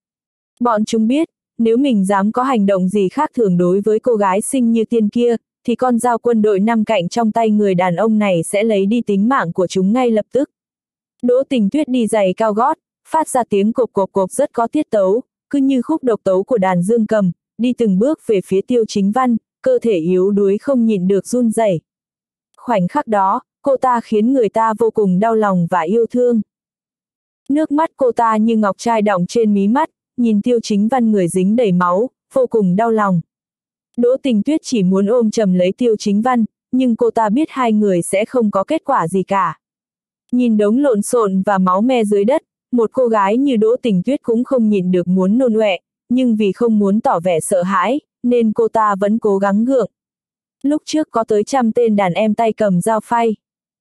Bọn chúng biết, nếu mình dám có hành động gì khác thường đối với cô gái xinh như tiên kia, thì con dao quân đội 5 cạnh trong tay người đàn ông này sẽ lấy đi tính mạng của chúng ngay lập tức. Đỗ Tình Tuyết đi giày cao gót, phát ra tiếng cộp cộp cộp rất có tiết tấu, cứ như khúc độc tấu của đàn dương cầm, đi từng bước về phía Tiêu Chính Văn, cơ thể yếu đuối không nhịn được run rẩy. Khoảnh khắc đó, cô ta khiến người ta vô cùng đau lòng và yêu thương. Nước mắt cô ta như ngọc trai đọng trên mí mắt, nhìn Tiêu Chính Văn người dính đầy máu, vô cùng đau lòng. Đỗ Tình Tuyết chỉ muốn ôm chầm lấy Tiêu Chính Văn, nhưng cô ta biết hai người sẽ không có kết quả gì cả. Nhìn đống lộn xộn và máu me dưới đất, một cô gái như Đỗ Tình Tuyết cũng không nhịn được muốn nôn ọe, nhưng vì không muốn tỏ vẻ sợ hãi, nên cô ta vẫn cố gắng gượng. Lúc trước có tới 100 tên đàn em tay cầm dao phay.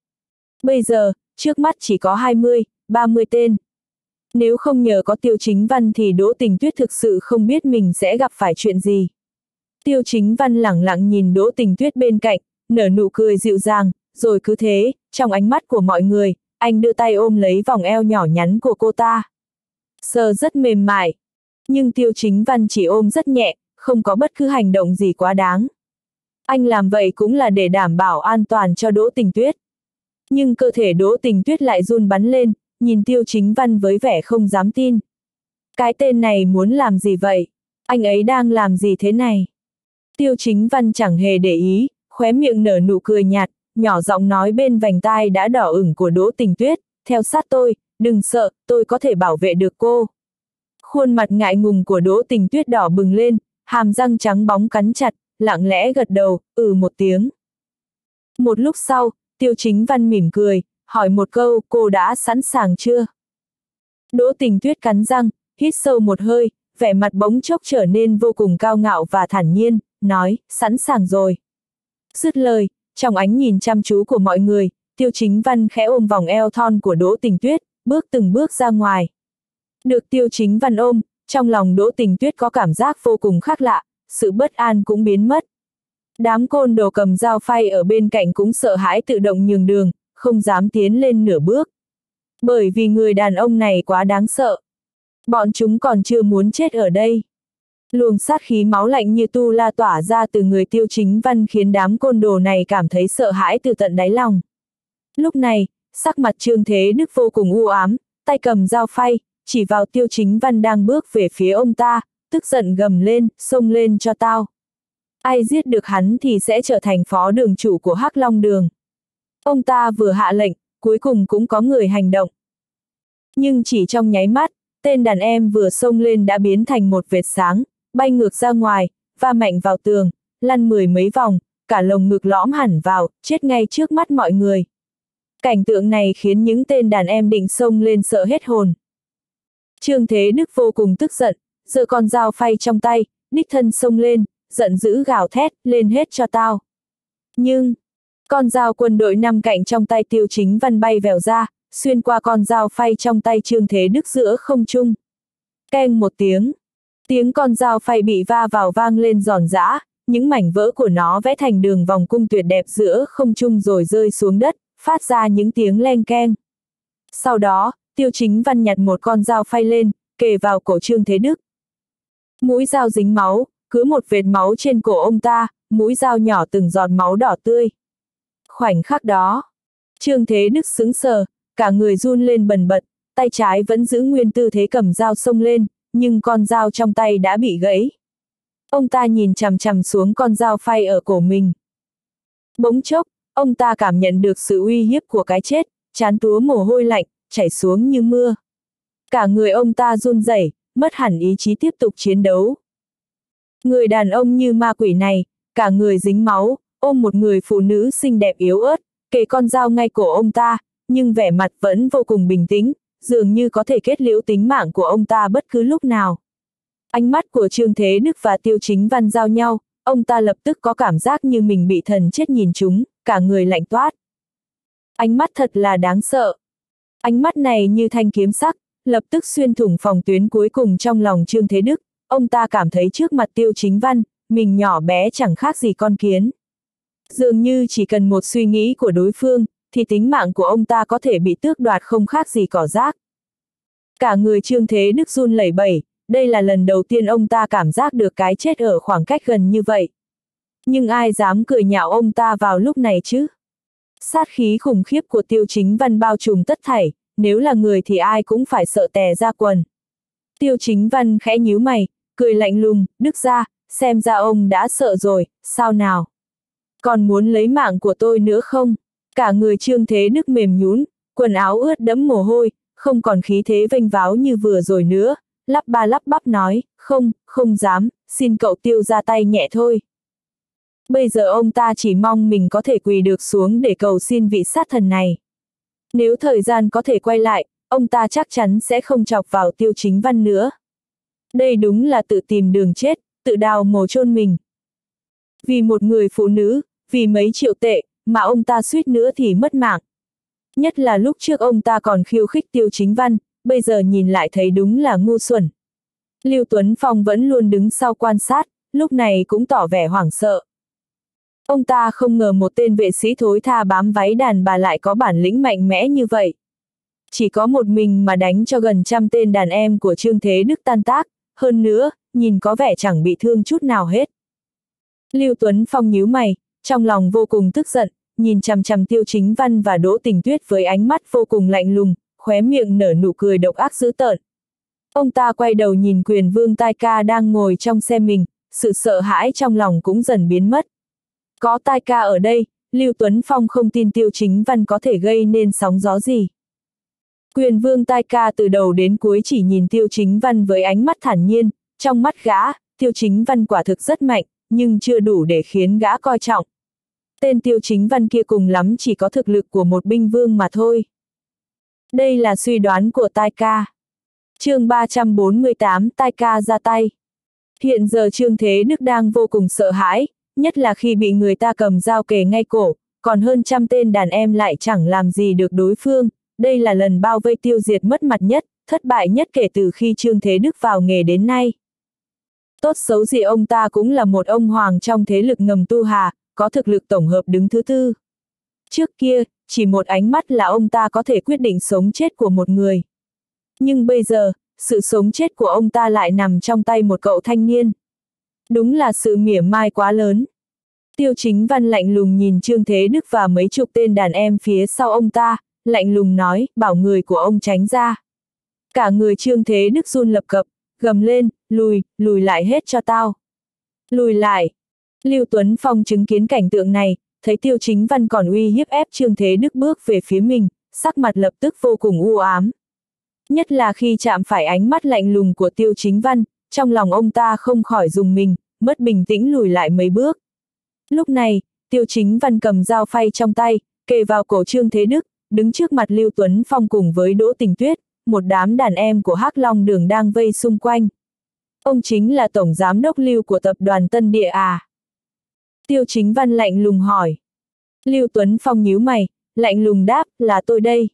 Bây giờ, trước mắt chỉ có 20, 30 tên. Nếu không nhờ có Tiêu Chính Văn thì Đỗ Tình Tuyết thực sự không biết mình sẽ gặp phải chuyện gì. Tiêu Chính Văn lẳng lặng nhìn Đỗ Tình Tuyết bên cạnh, nở nụ cười dịu dàng, rồi cứ thế, trong ánh mắt của mọi người, anh đưa tay ôm lấy vòng eo nhỏ nhắn của cô ta. Sờ rất mềm mại. Nhưng Tiêu Chính Văn chỉ ôm rất nhẹ, không có bất cứ hành động gì quá đáng. Anh làm vậy cũng là để đảm bảo an toàn cho Đỗ Tình Tuyết. Nhưng cơ thể Đỗ Tình Tuyết lại run bắn lên, nhìn Tiêu Chính Văn với vẻ không dám tin. Cái tên này muốn làm gì vậy? Anh ấy đang làm gì thế này? Tiêu Chính Văn chẳng hề để ý, khóe miệng nở nụ cười nhạt, nhỏ giọng nói bên vành tai đã đỏ ửng của Đỗ Tình Tuyết, theo sát tôi, đừng sợ, tôi có thể bảo vệ được cô. Khuôn mặt ngại ngùng của Đỗ Tình Tuyết đỏ bừng lên, hàm răng trắng bóng cắn chặt, lặng lẽ gật đầu, một tiếng. Một lúc sau, Tiêu Chính Văn mỉm cười, hỏi một câu, cô đã sẵn sàng chưa? Đỗ Tình Tuyết cắn răng, hít sâu một hơi, vẻ mặt bỗng chốc trở nên vô cùng cao ngạo và thản nhiên, nói, sẵn sàng rồi. Dứt lời, trong ánh nhìn chăm chú của mọi người, Tiêu Chính Văn khẽ ôm vòng eo thon của Đỗ Tình Tuyết, bước từng bước ra ngoài. Được Tiêu Chính Văn ôm, trong lòng Đỗ Tình Tuyết có cảm giác vô cùng khác lạ, sự bất an cũng biến mất. Đám côn đồ cầm dao phay ở bên cạnh cũng sợ hãi tự động nhường đường, không dám tiến lên nửa bước. Bởi vì người đàn ông này quá đáng sợ. Bọn chúng còn chưa muốn chết ở đây. Luồng sát khí máu lạnh như tu la tỏa ra từ người Tiêu Chính Văn khiến đám côn đồ này cảm thấy sợ hãi từ tận đáy lòng. Lúc này, sắc mặt Trương Thế Đức vô cùng u ám, tay cầm dao phay, chỉ vào Tiêu Chính Văn đang bước về phía ông ta, tức giận gầm lên, xông lên cho tao. Ai giết được hắn thì sẽ trở thành phó đường chủ của Hắc Long Đường. Ông ta vừa hạ lệnh, cuối cùng cũng có người hành động. Nhưng chỉ trong nháy mắt, tên đàn em vừa xông lên đã biến thành một vệt sáng, bay ngược ra ngoài, va mạnh vào tường, lăn 10 mấy vòng, cả lồng ngực lõm hẳn vào, chết ngay trước mắt mọi người. Cảnh tượng này khiến những tên đàn em định xông lên sợ hết hồn. Trương Thế Đức vô cùng tức giận, giơ con dao phay trong tay, đích thân xông lên, giận dữ gào thét, lên hết cho tao. Nhưng, con dao quân đội 5 cạnh trong tay Tiêu Chính Văn bay vèo ra, xuyên qua con dao phay trong tay Trương Thế Đức giữa không trung. Keng một tiếng. Tiếng con dao phay bị va vào vang lên giòn giã, những mảnh vỡ của nó vẽ thành đường vòng cung tuyệt đẹp giữa không trung rồi rơi xuống đất, phát ra những tiếng leng keng. Sau đó, Tiêu Chính Văn nhặt một con dao phay lên, kề vào cổ Trương Thế Đức. Mũi dao dính máu, cứ một vệt máu trên cổ ông ta, mũi dao nhỏ từng giọt máu đỏ tươi. Khoảnh khắc đó, Trương Thế Đức sững sờ, cả người run lên bần bật, tay trái vẫn giữ nguyên tư thế cầm dao xông lên, nhưng con dao trong tay đã bị gãy. Ông ta nhìn chằm chằm xuống con dao phay ở cổ mình. Bỗng chốc, ông ta cảm nhận được sự uy hiếp của cái chết, trán túa mồ hôi lạnh, chảy xuống như mưa. Cả người ông ta run rẩy, mất hẳn ý chí tiếp tục chiến đấu. Người đàn ông như ma quỷ này, cả người dính máu, ôm một người phụ nữ xinh đẹp yếu ớt, kề con dao ngay cổ ông ta, nhưng vẻ mặt vẫn vô cùng bình tĩnh, dường như có thể kết liễu tính mạng của ông ta bất cứ lúc nào. Ánh mắt của Trương Thế Đức và Tiêu Chính Văn giao nhau, ông ta lập tức có cảm giác như mình bị thần chết nhìn trúng, cả người lạnh toát. Ánh mắt thật là đáng sợ. Ánh mắt này như thanh kiếm sắc, lập tức xuyên thủng phòng tuyến cuối cùng trong lòng Trương Thế Đức, ông ta cảm thấy trước mặt Tiêu Chính Văn, mình nhỏ bé chẳng khác gì con kiến. Dường như chỉ cần một suy nghĩ của đối phương, thì tính mạng của ông ta có thể bị tước đoạt không khác gì cỏ rác. Cả người Trương Thế Đức run lẩy bẩy, đây là lần đầu tiên ông ta cảm giác được cái chết ở khoảng cách gần như vậy. Nhưng ai dám cười nhạo ông ta vào lúc này chứ? Sát khí khủng khiếp của Tiêu Chính Văn bao trùm tất thảy, nếu là người thì ai cũng phải sợ tè ra quần. Tiêu Chính Văn khẽ nhíu mày, cười lạnh lùng, Đức gia, xem ra ông đã sợ rồi, sao nào? Còn muốn lấy mạng của tôi nữa không? Cả người Trương Thế Đức mềm nhũn, quần áo ướt đẫm mồ hôi, không còn khí thế vênh váo như vừa rồi nữa, lắp ba lắp bắp nói, không dám, xin cậu Tiêu ra tay nhẹ thôi. Bây giờ ông ta chỉ mong mình có thể quỳ được xuống để cầu xin vị sát thần này. Nếu thời gian có thể quay lại, ông ta chắc chắn sẽ không chọc vào Tiêu Chính Văn nữa. Đây đúng là tự tìm đường chết, tự đào mồ chôn mình. Vì một người phụ nữ, vì mấy triệu tệ, mà ông ta suýt nữa thì mất mạng. Nhất là lúc trước ông ta còn khiêu khích Tiêu Chính Văn, bây giờ nhìn lại thấy đúng là ngu xuẩn. Lưu Tuấn Phong vẫn luôn đứng sau quan sát, lúc này cũng tỏ vẻ hoảng sợ. Ông ta không ngờ một tên vệ sĩ thối tha bám váy đàn bà lại có bản lĩnh mạnh mẽ như vậy. Chỉ có một mình mà đánh cho gần 100 tên đàn em của Trương Thế Đức tan tác, hơn nữa, nhìn có vẻ chẳng bị thương chút nào hết. Lưu Tuấn Phong nhíu mày, trong lòng vô cùng tức giận, nhìn chằm chằm Tiêu Chính Văn và Đỗ Tình Tuyết với ánh mắt vô cùng lạnh lùng, khóe miệng nở nụ cười độc ác dữ tợn. Ông ta quay đầu nhìn Quyền Vương Tai Ca đang ngồi trong xe mình, sự sợ hãi trong lòng cũng dần biến mất. Có Tai Ca ở đây, Lưu Tuấn Phong không tin Tiêu Chính Văn có thể gây nên sóng gió gì. Quyền Vương Tai Ca từ đầu đến cuối chỉ nhìn Tiêu Chính Văn với ánh mắt thản nhiên, trong mắt gã, Tiêu Chính Văn quả thực rất mạnh, nhưng chưa đủ để khiến gã coi trọng. Tên Tiêu Chính Văn kia cùng lắm chỉ có thực lực của một binh vương mà thôi. Đây là suy đoán của Tai Ca. Chương 348 Tai Ca ra tay. Hiện giờ Trương Thế Đức đang vô cùng sợ hãi, nhất là khi bị người ta cầm dao kề ngay cổ, còn hơn 100 tên đàn em lại chẳng làm gì được đối phương. Đây là lần bao vây tiêu diệt mất mặt nhất, thất bại nhất kể từ khi Trương Thế Đức vào nghề đến nay. Tốt xấu gì ông ta cũng là một ông hoàng trong thế lực ngầm Tu Hà, có thực lực tổng hợp đứng thứ tư. Trước kia, chỉ một ánh mắt là ông ta có thể quyết định sống chết của một người. Nhưng bây giờ, sự sống chết của ông ta lại nằm trong tay một cậu thanh niên. Đúng là sự mỉa mai quá lớn. Tiêu Chính Văn lạnh lùng nhìn Trương Thế Đức và mấy chục tên đàn em phía sau ông ta, lạnh lùng nói, bảo người của ông tránh ra. Cả người Trương Thế Đức run lập cập, gầm lên, lùi lại hết cho tao. Lùi lại. Lưu Tuấn Phong chứng kiến cảnh tượng này, thấy Tiêu Chính Văn còn uy hiếp ép Trương Thế Đức bước về phía mình, sắc mặt lập tức vô cùng u ám. Nhất là khi chạm phải ánh mắt lạnh lùng của Tiêu Chính Văn, trong lòng ông ta không khỏi rùng mình, mất bình tĩnh lùi lại mấy bước. Lúc này, Tiêu Chính Văn cầm dao phay trong tay, kề vào cổ Trương Thế Đức, đứng trước mặt Lưu Tuấn Phong cùng với Đỗ Tình Tuyết, một đám đàn em của Hắc Long Đường đang vây xung quanh. Ông chính là tổng giám đốc Lưu của tập đoàn Tân Địa à? Tiêu Chính Văn lạnh lùng hỏi. Lưu Tuấn Phong nhíu mày, lạnh lùng đáp, là tôi đây.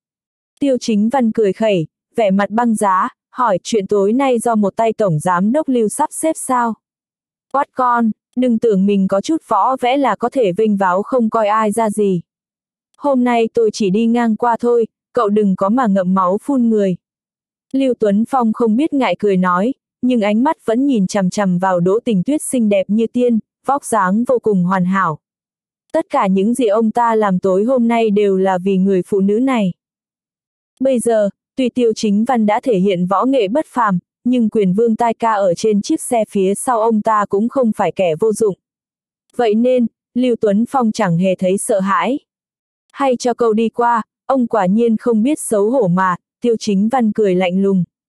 Tiêu Chính Văn cười khẩy, vẻ mặt băng giá, hỏi chuyện tối nay do một tay tổng giám đốc Lưu sắp xếp sao? Quát con, đừng tưởng mình có chút võ vẽ là có thể vênh váo không coi ai ra gì. Hôm nay tôi chỉ đi ngang qua thôi, cậu đừng có mà ngậm máu phun người. Lưu Tuấn Phong không biết ngại cười nói, nhưng ánh mắt vẫn nhìn chằm chằm vào Đỗ Tình Tuyết xinh đẹp như tiên, vóc dáng vô cùng hoàn hảo. Tất cả những gì ông ta làm tối hôm nay đều là vì người phụ nữ này. Bây giờ, tuy Tiêu Chính Văn đã thể hiện võ nghệ bất phàm, nhưng Quyền Vương Tai Ca ở trên chiếc xe phía sau ông ta cũng không phải kẻ vô dụng. Vậy nên, Lưu Tuấn Phong chẳng hề thấy sợ hãi. Hay cho câu đi qua, ông quả nhiên không biết xấu hổ mà, Tiêu Chính Văn cười lạnh lùng.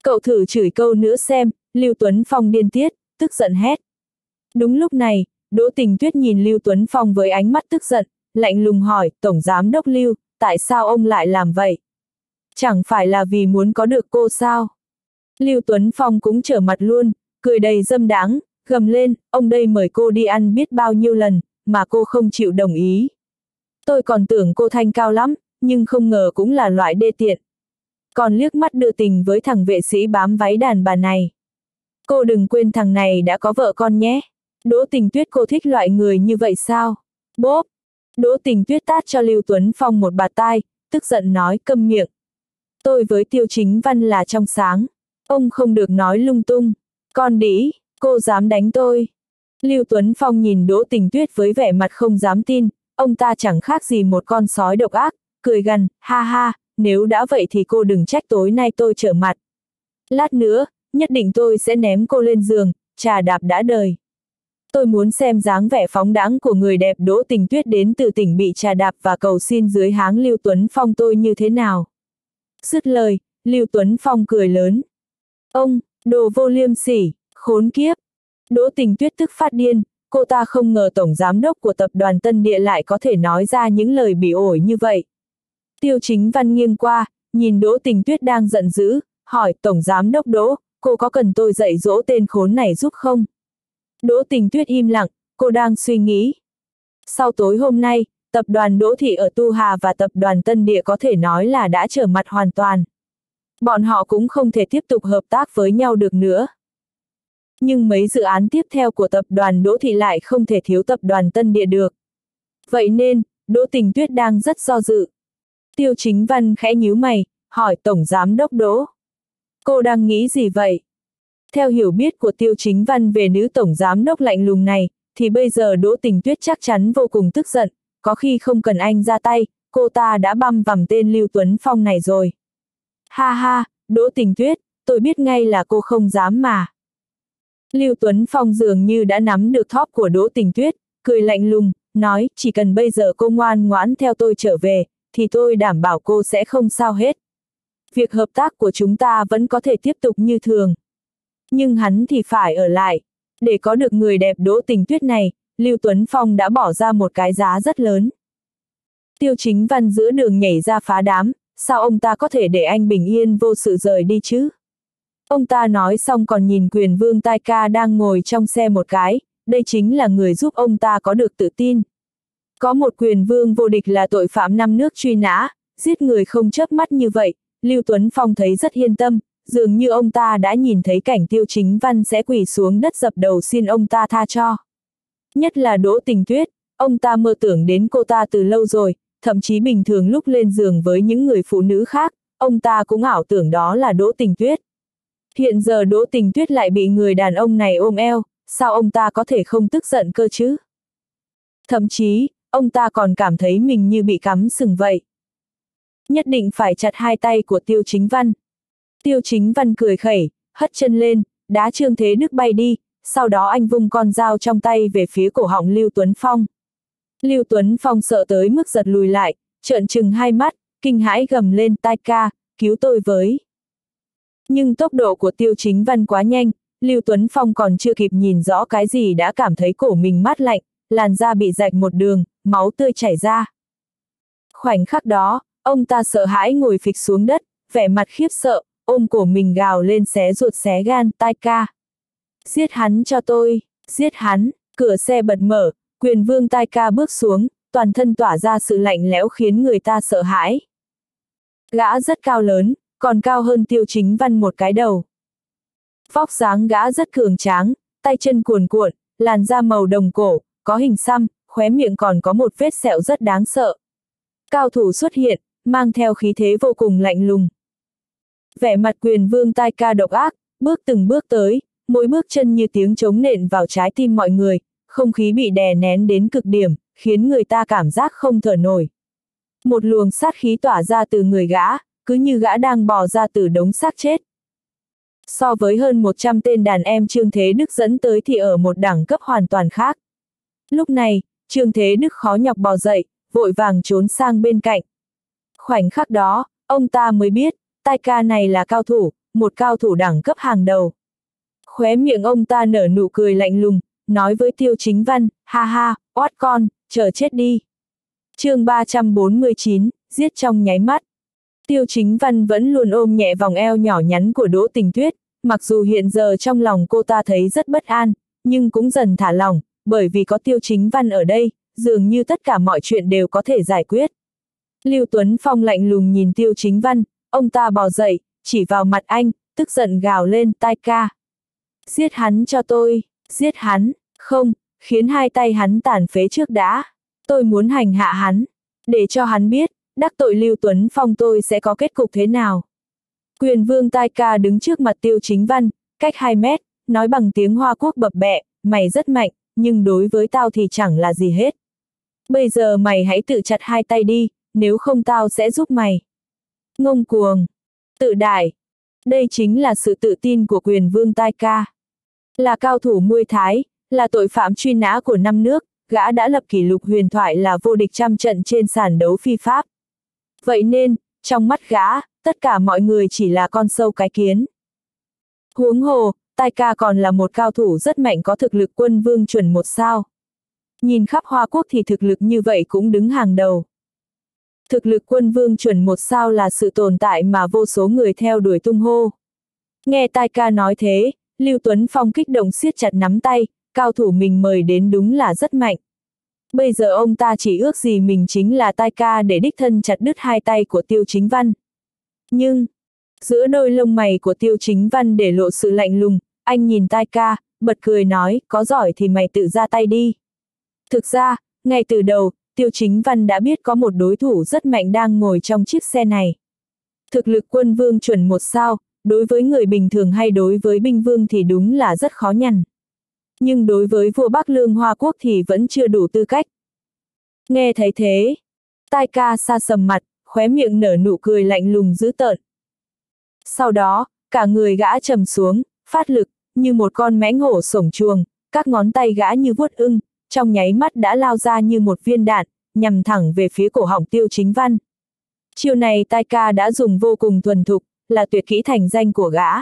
Cậu thử chửi câu nữa xem, Lưu Tuấn Phong điên tiết, tức giận hét. Đúng lúc này, Đỗ Tình Tuyết nhìn Lưu Tuấn Phong với ánh mắt tức giận, lạnh lùng hỏi, Tổng Giám Đốc Lưu, tại sao ông lại làm vậy? Chẳng phải là vì muốn có được cô sao? Lưu Tuấn Phong cũng trở mặt luôn, cười đầy dâm đáng, gầm lên, ông đây mời cô đi ăn biết bao nhiêu lần, mà cô không chịu đồng ý. Tôi còn tưởng cô thanh cao lắm, nhưng không ngờ cũng là loại đê tiện. Còn liếc mắt đưa tình với thằng vệ sĩ bám váy đàn bà này. Cô đừng quên thằng này đã có vợ con nhé. Đỗ Tình Tuyết, cô thích loại người như vậy sao? Bốp! Đỗ Tình Tuyết tát cho Lưu Tuấn Phong một bạt tai, tức giận nói, câm miệng. Tôi với Tiêu Chính Văn là trong sáng. Ông không được nói lung tung. Con đĩ, cô dám đánh tôi. Lưu Tuấn Phong nhìn Đỗ Tình Tuyết với vẻ mặt không dám tin, ông ta chẳng khác gì một con sói độc ác, cười gằn, ha ha, nếu đã vậy thì cô đừng trách tối nay tôi trở mặt. Lát nữa, nhất định tôi sẽ ném cô lên giường, trà đạp đã đời. Tôi muốn xem dáng vẻ phóng đãng của người đẹp Đỗ Tình Tuyết đến từ tỉnh bị trà đạp và cầu xin dưới háng Lưu Tuấn Phong tôi như thế nào. Dứt lời, Lưu Tuấn Phong cười lớn. Ông, đồ vô liêm sỉ, khốn kiếp. Đỗ Tình Tuyết tức phát điên, cô ta không ngờ tổng giám đốc của tập đoàn Tân Địa lại có thể nói ra những lời bỉ ổi như vậy. Tiêu Chính Văn nghiêng qua, nhìn Đỗ Tình Tuyết đang giận dữ, hỏi tổng giám đốc Đỗ, cô có cần tôi dạy dỗ tên khốn này giúp không? Đỗ Tình Tuyết im lặng, cô đang suy nghĩ. Sau tối hôm nay, tập đoàn Đỗ Thị ở Tu Hà và tập đoàn Tân Địa có thể nói là đã trở mặt hoàn toàn. Bọn họ cũng không thể tiếp tục hợp tác với nhau được nữa. Nhưng mấy dự án tiếp theo của tập đoàn Đỗ Thị lại không thể thiếu tập đoàn Tân Địa được. Vậy nên, Đỗ Tình Tuyết đang rất do dự. Tiêu Chính Văn khẽ nhíu mày, hỏi tổng giám đốc Đỗ. Cô đang nghĩ gì vậy? Theo hiểu biết của Tiêu Chính Văn về nữ tổng giám đốc lạnh lùng này, thì bây giờ Đỗ Tình Tuyết chắc chắn vô cùng tức giận, có khi không cần anh ra tay, cô ta đã băm vằm tên Lưu Tuấn Phong này rồi. Ha ha, Đỗ Tình Tuyết, tôi biết ngay là cô không dám mà. Lưu Tuấn Phong dường như đã nắm được thóp của Đỗ Tình Tuyết, cười lạnh lùng, nói, chỉ cần bây giờ cô ngoan ngoãn theo tôi trở về, thì tôi đảm bảo cô sẽ không sao hết. Việc hợp tác của chúng ta vẫn có thể tiếp tục như thường. Nhưng hắn thì phải ở lại. Để có được người đẹp Đỗ Tình Tuyết này, Lưu Tuấn Phong đã bỏ ra một cái giá rất lớn. Tiêu Chính Văn giữa đường nhảy ra phá đám, sao ông ta có thể để anh bình yên vô sự rời đi chứ? Ông ta nói xong còn nhìn Quyền Vương Tai Ca đang ngồi trong xe một cái, đây chính là người giúp ông ta có được tự tin. Có một quyền vương vô địch là tội phạm 5 nước truy nã, giết người không chớp mắt như vậy, Lưu Tuấn Phong thấy rất yên tâm, dường như ông ta đã nhìn thấy cảnh Tiêu Chính Văn sẽ quỳ xuống đất dập đầu xin ông ta tha cho. Nhất là Đỗ Tình Tuyết, ông ta mơ tưởng đến cô ta từ lâu rồi, thậm chí bình thường lúc lên giường với những người phụ nữ khác, ông ta cũng ảo tưởng đó là Đỗ Tình Tuyết. Hiện giờ Đỗ Tình Tuyết lại bị người đàn ông này ôm eo, sao ông ta có thể không tức giận cơ chứ? Thậm chí, ông ta còn cảm thấy mình như bị cắm sừng vậy. Nhất định phải chặt hai tay của Tiêu Chính Văn. Tiêu Chính Văn cười khẩy, hất chân lên, đá Trương Thế Đức bay đi, sau đó anh vung con dao trong tay về phía cổ họng Lưu Tuấn Phong. Lưu Tuấn Phong sợ tới mức giật lùi lại, trợn trừng hai mắt, kinh hãi gầm lên, Tai Ca, cứu tôi với. Nhưng tốc độ của Tiêu Chính Văn quá nhanh, Lưu Tuấn Phong còn chưa kịp nhìn rõ cái gì đã cảm thấy cổ mình mát lạnh, làn da bị rạch một đường, máu tươi chảy ra. Khoảnh khắc đó, ông ta sợ hãi ngồi phịch xuống đất, vẻ mặt khiếp sợ, ôm cổ mình gào lên xé ruột xé gan, Tai Ca. Giết hắn cho tôi, giết hắn, cửa xe bật mở, Quyền Vương Tai Ca bước xuống, toàn thân tỏa ra sự lạnh lẽo khiến người ta sợ hãi. Gã rất cao lớn, còn cao hơn Tiêu Chính Văn một cái đầu. Vóc dáng gã rất cường tráng, tay chân cuồn cuộn, làn da màu đồng cổ, có hình xăm, khóe miệng còn có một vết sẹo rất đáng sợ. Cao thủ xuất hiện, mang theo khí thế vô cùng lạnh lùng. Vẻ mặt Quyền Vương Tai Ca độc ác, bước từng bước tới, mỗi bước chân như tiếng trống nện vào trái tim mọi người, không khí bị đè nén đến cực điểm, khiến người ta cảm giác không thở nổi. Một luồng sát khí tỏa ra từ người gã, cứ như gã đang bò ra từ đống xác chết. So với hơn 100 tên đàn em Trương Thế Đức dẫn tới thì ở một đẳng cấp hoàn toàn khác. Lúc này, Trương Thế Đức khó nhọc bò dậy, vội vàng trốn sang bên cạnh. Khoảnh khắc đó, ông ta mới biết, Tai Ca này là cao thủ, một cao thủ đẳng cấp hàng đầu. Khóe miệng ông ta nở nụ cười lạnh lùng, nói với Tiêu Chính Văn, ha ha, oát con, chờ chết đi. Chương 349, giết trong nháy mắt. Tiêu Chính Văn vẫn luôn ôm nhẹ vòng eo nhỏ nhắn của Đỗ Tình Tuyết, mặc dù hiện giờ trong lòng cô ta thấy rất bất an, nhưng cũng dần thả lỏng, bởi vì có Tiêu Chính Văn ở đây, dường như tất cả mọi chuyện đều có thể giải quyết. Lưu Tuấn Phong lạnh lùng nhìn Tiêu Chính Văn, ông ta bò dậy, chỉ vào mặt anh, tức giận gào lên, tai ca. Giết hắn cho tôi, giết hắn, không, khiến hai tay hắn tàn phế trước đã. Tôi muốn hành hạ hắn, để cho hắn biết, đắc tội Lưu Tuấn Phong tôi sẽ có kết cục thế nào. Quyền Vương Tai Ca đứng trước mặt Tiêu Chính Văn, cách 2 mét, nói bằng tiếng Hoa Quốc bập bẹ, mày rất mạnh, nhưng đối với tao thì chẳng là gì hết. Bây giờ mày hãy tự chặt hai tay đi, nếu không tao sẽ giúp mày. Ngông cuồng, tự đại, đây chính là sự tự tin của Quyền Vương Tai Ca. Là cao thủ Muay Thái, là tội phạm truy nã của 5 nước, gã đã lập kỷ lục huyền thoại là vô địch trăm trận trên sàn đấu phi pháp. Vậy nên, trong mắt gã, tất cả mọi người chỉ là con sâu cái kiến. Huống hồ, Tai Ca còn là một cao thủ rất mạnh có thực lực quân vương chuẩn 1 sao. Nhìn khắp Hoa Quốc thì thực lực như vậy cũng đứng hàng đầu. Thực lực quân vương chuẩn 1 sao là sự tồn tại mà vô số người theo đuổi tung hô. Nghe Tai Ca nói thế, Lưu Tuấn Phong kích động siết chặt nắm tay, cao thủ mình mời đến đúng là rất mạnh. Bây giờ ông ta chỉ ước gì mình chính là Tai Ca để đích thân chặt đứt hai tay của Tiêu Chính Văn. Nhưng, giữa đôi lông mày của Tiêu Chính Văn để lộ sự lạnh lùng, anh nhìn Tai Ca, bật cười nói, có giỏi thì mày tự ra tay đi. Thực ra, ngay từ đầu, Tiêu Chính Văn đã biết có một đối thủ rất mạnh đang ngồi trong chiếc xe này. Thực lực quân vương chuẩn 1 sao, đối với người bình thường hay đối với binh vương thì đúng là rất khó nhằn. Nhưng đối với vua Bắc Lương Hoa Quốc thì vẫn chưa đủ tư cách. Nghe thấy thế, Tai Ca sa sầm mặt, khóe miệng nở nụ cười lạnh lùng dữ tợn. Sau đó, cả người gã trầm xuống, phát lực, như một con mãnh hổ sổng chuồng, các ngón tay gã như vuốt ưng, trong nháy mắt đã lao ra như một viên đạn, nhằm thẳng về phía cổ họng Tiêu Chính Văn. Chiêu này Tai Ca đã dùng vô cùng thuần thục, là tuyệt kỹ thành danh của gã.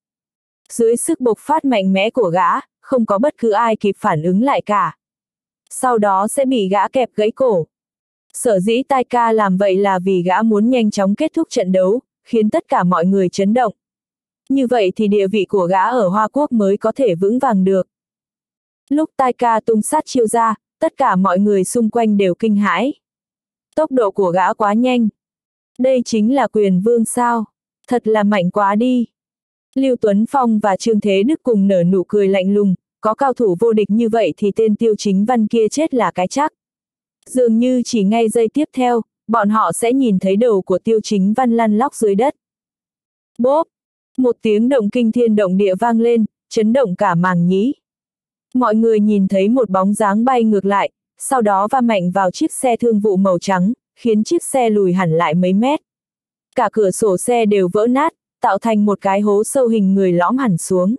Dưới sức bộc phát mạnh mẽ của gã, không có bất cứ ai kịp phản ứng lại cả. Sau đó sẽ bị gã kẹp gãy cổ. Sở dĩ Tai Ca làm vậy là vì gã muốn nhanh chóng kết thúc trận đấu, khiến tất cả mọi người chấn động. Như vậy thì địa vị của gã ở Hoa Quốc mới có thể vững vàng được. Lúc Tai Ca tung sát chiêu ra, tất cả mọi người xung quanh đều kinh hãi. Tốc độ của gã quá nhanh. Đây chính là Quyền Vương sao? Thật là mạnh quá đi. Lưu Tuấn Phong và Trương Thế Đức cùng nở nụ cười lạnh lùng, có cao thủ vô địch như vậy thì tên Tiêu Chính Văn kia chết là cái chắc. Dường như chỉ ngay giây tiếp theo, bọn họ sẽ nhìn thấy đầu của Tiêu Chính Văn lăn lóc dưới đất. Bốp! Một tiếng động kinh thiên động địa vang lên, chấn động cả màng nhĩ. Mọi người nhìn thấy một bóng dáng bay ngược lại, sau đó va mạnh vào chiếc xe thương vụ màu trắng, khiến chiếc xe lùi hẳn lại mấy mét. Cả cửa sổ xe đều vỡ nát, tạo thành một cái hố sâu hình người lõm hẳn xuống.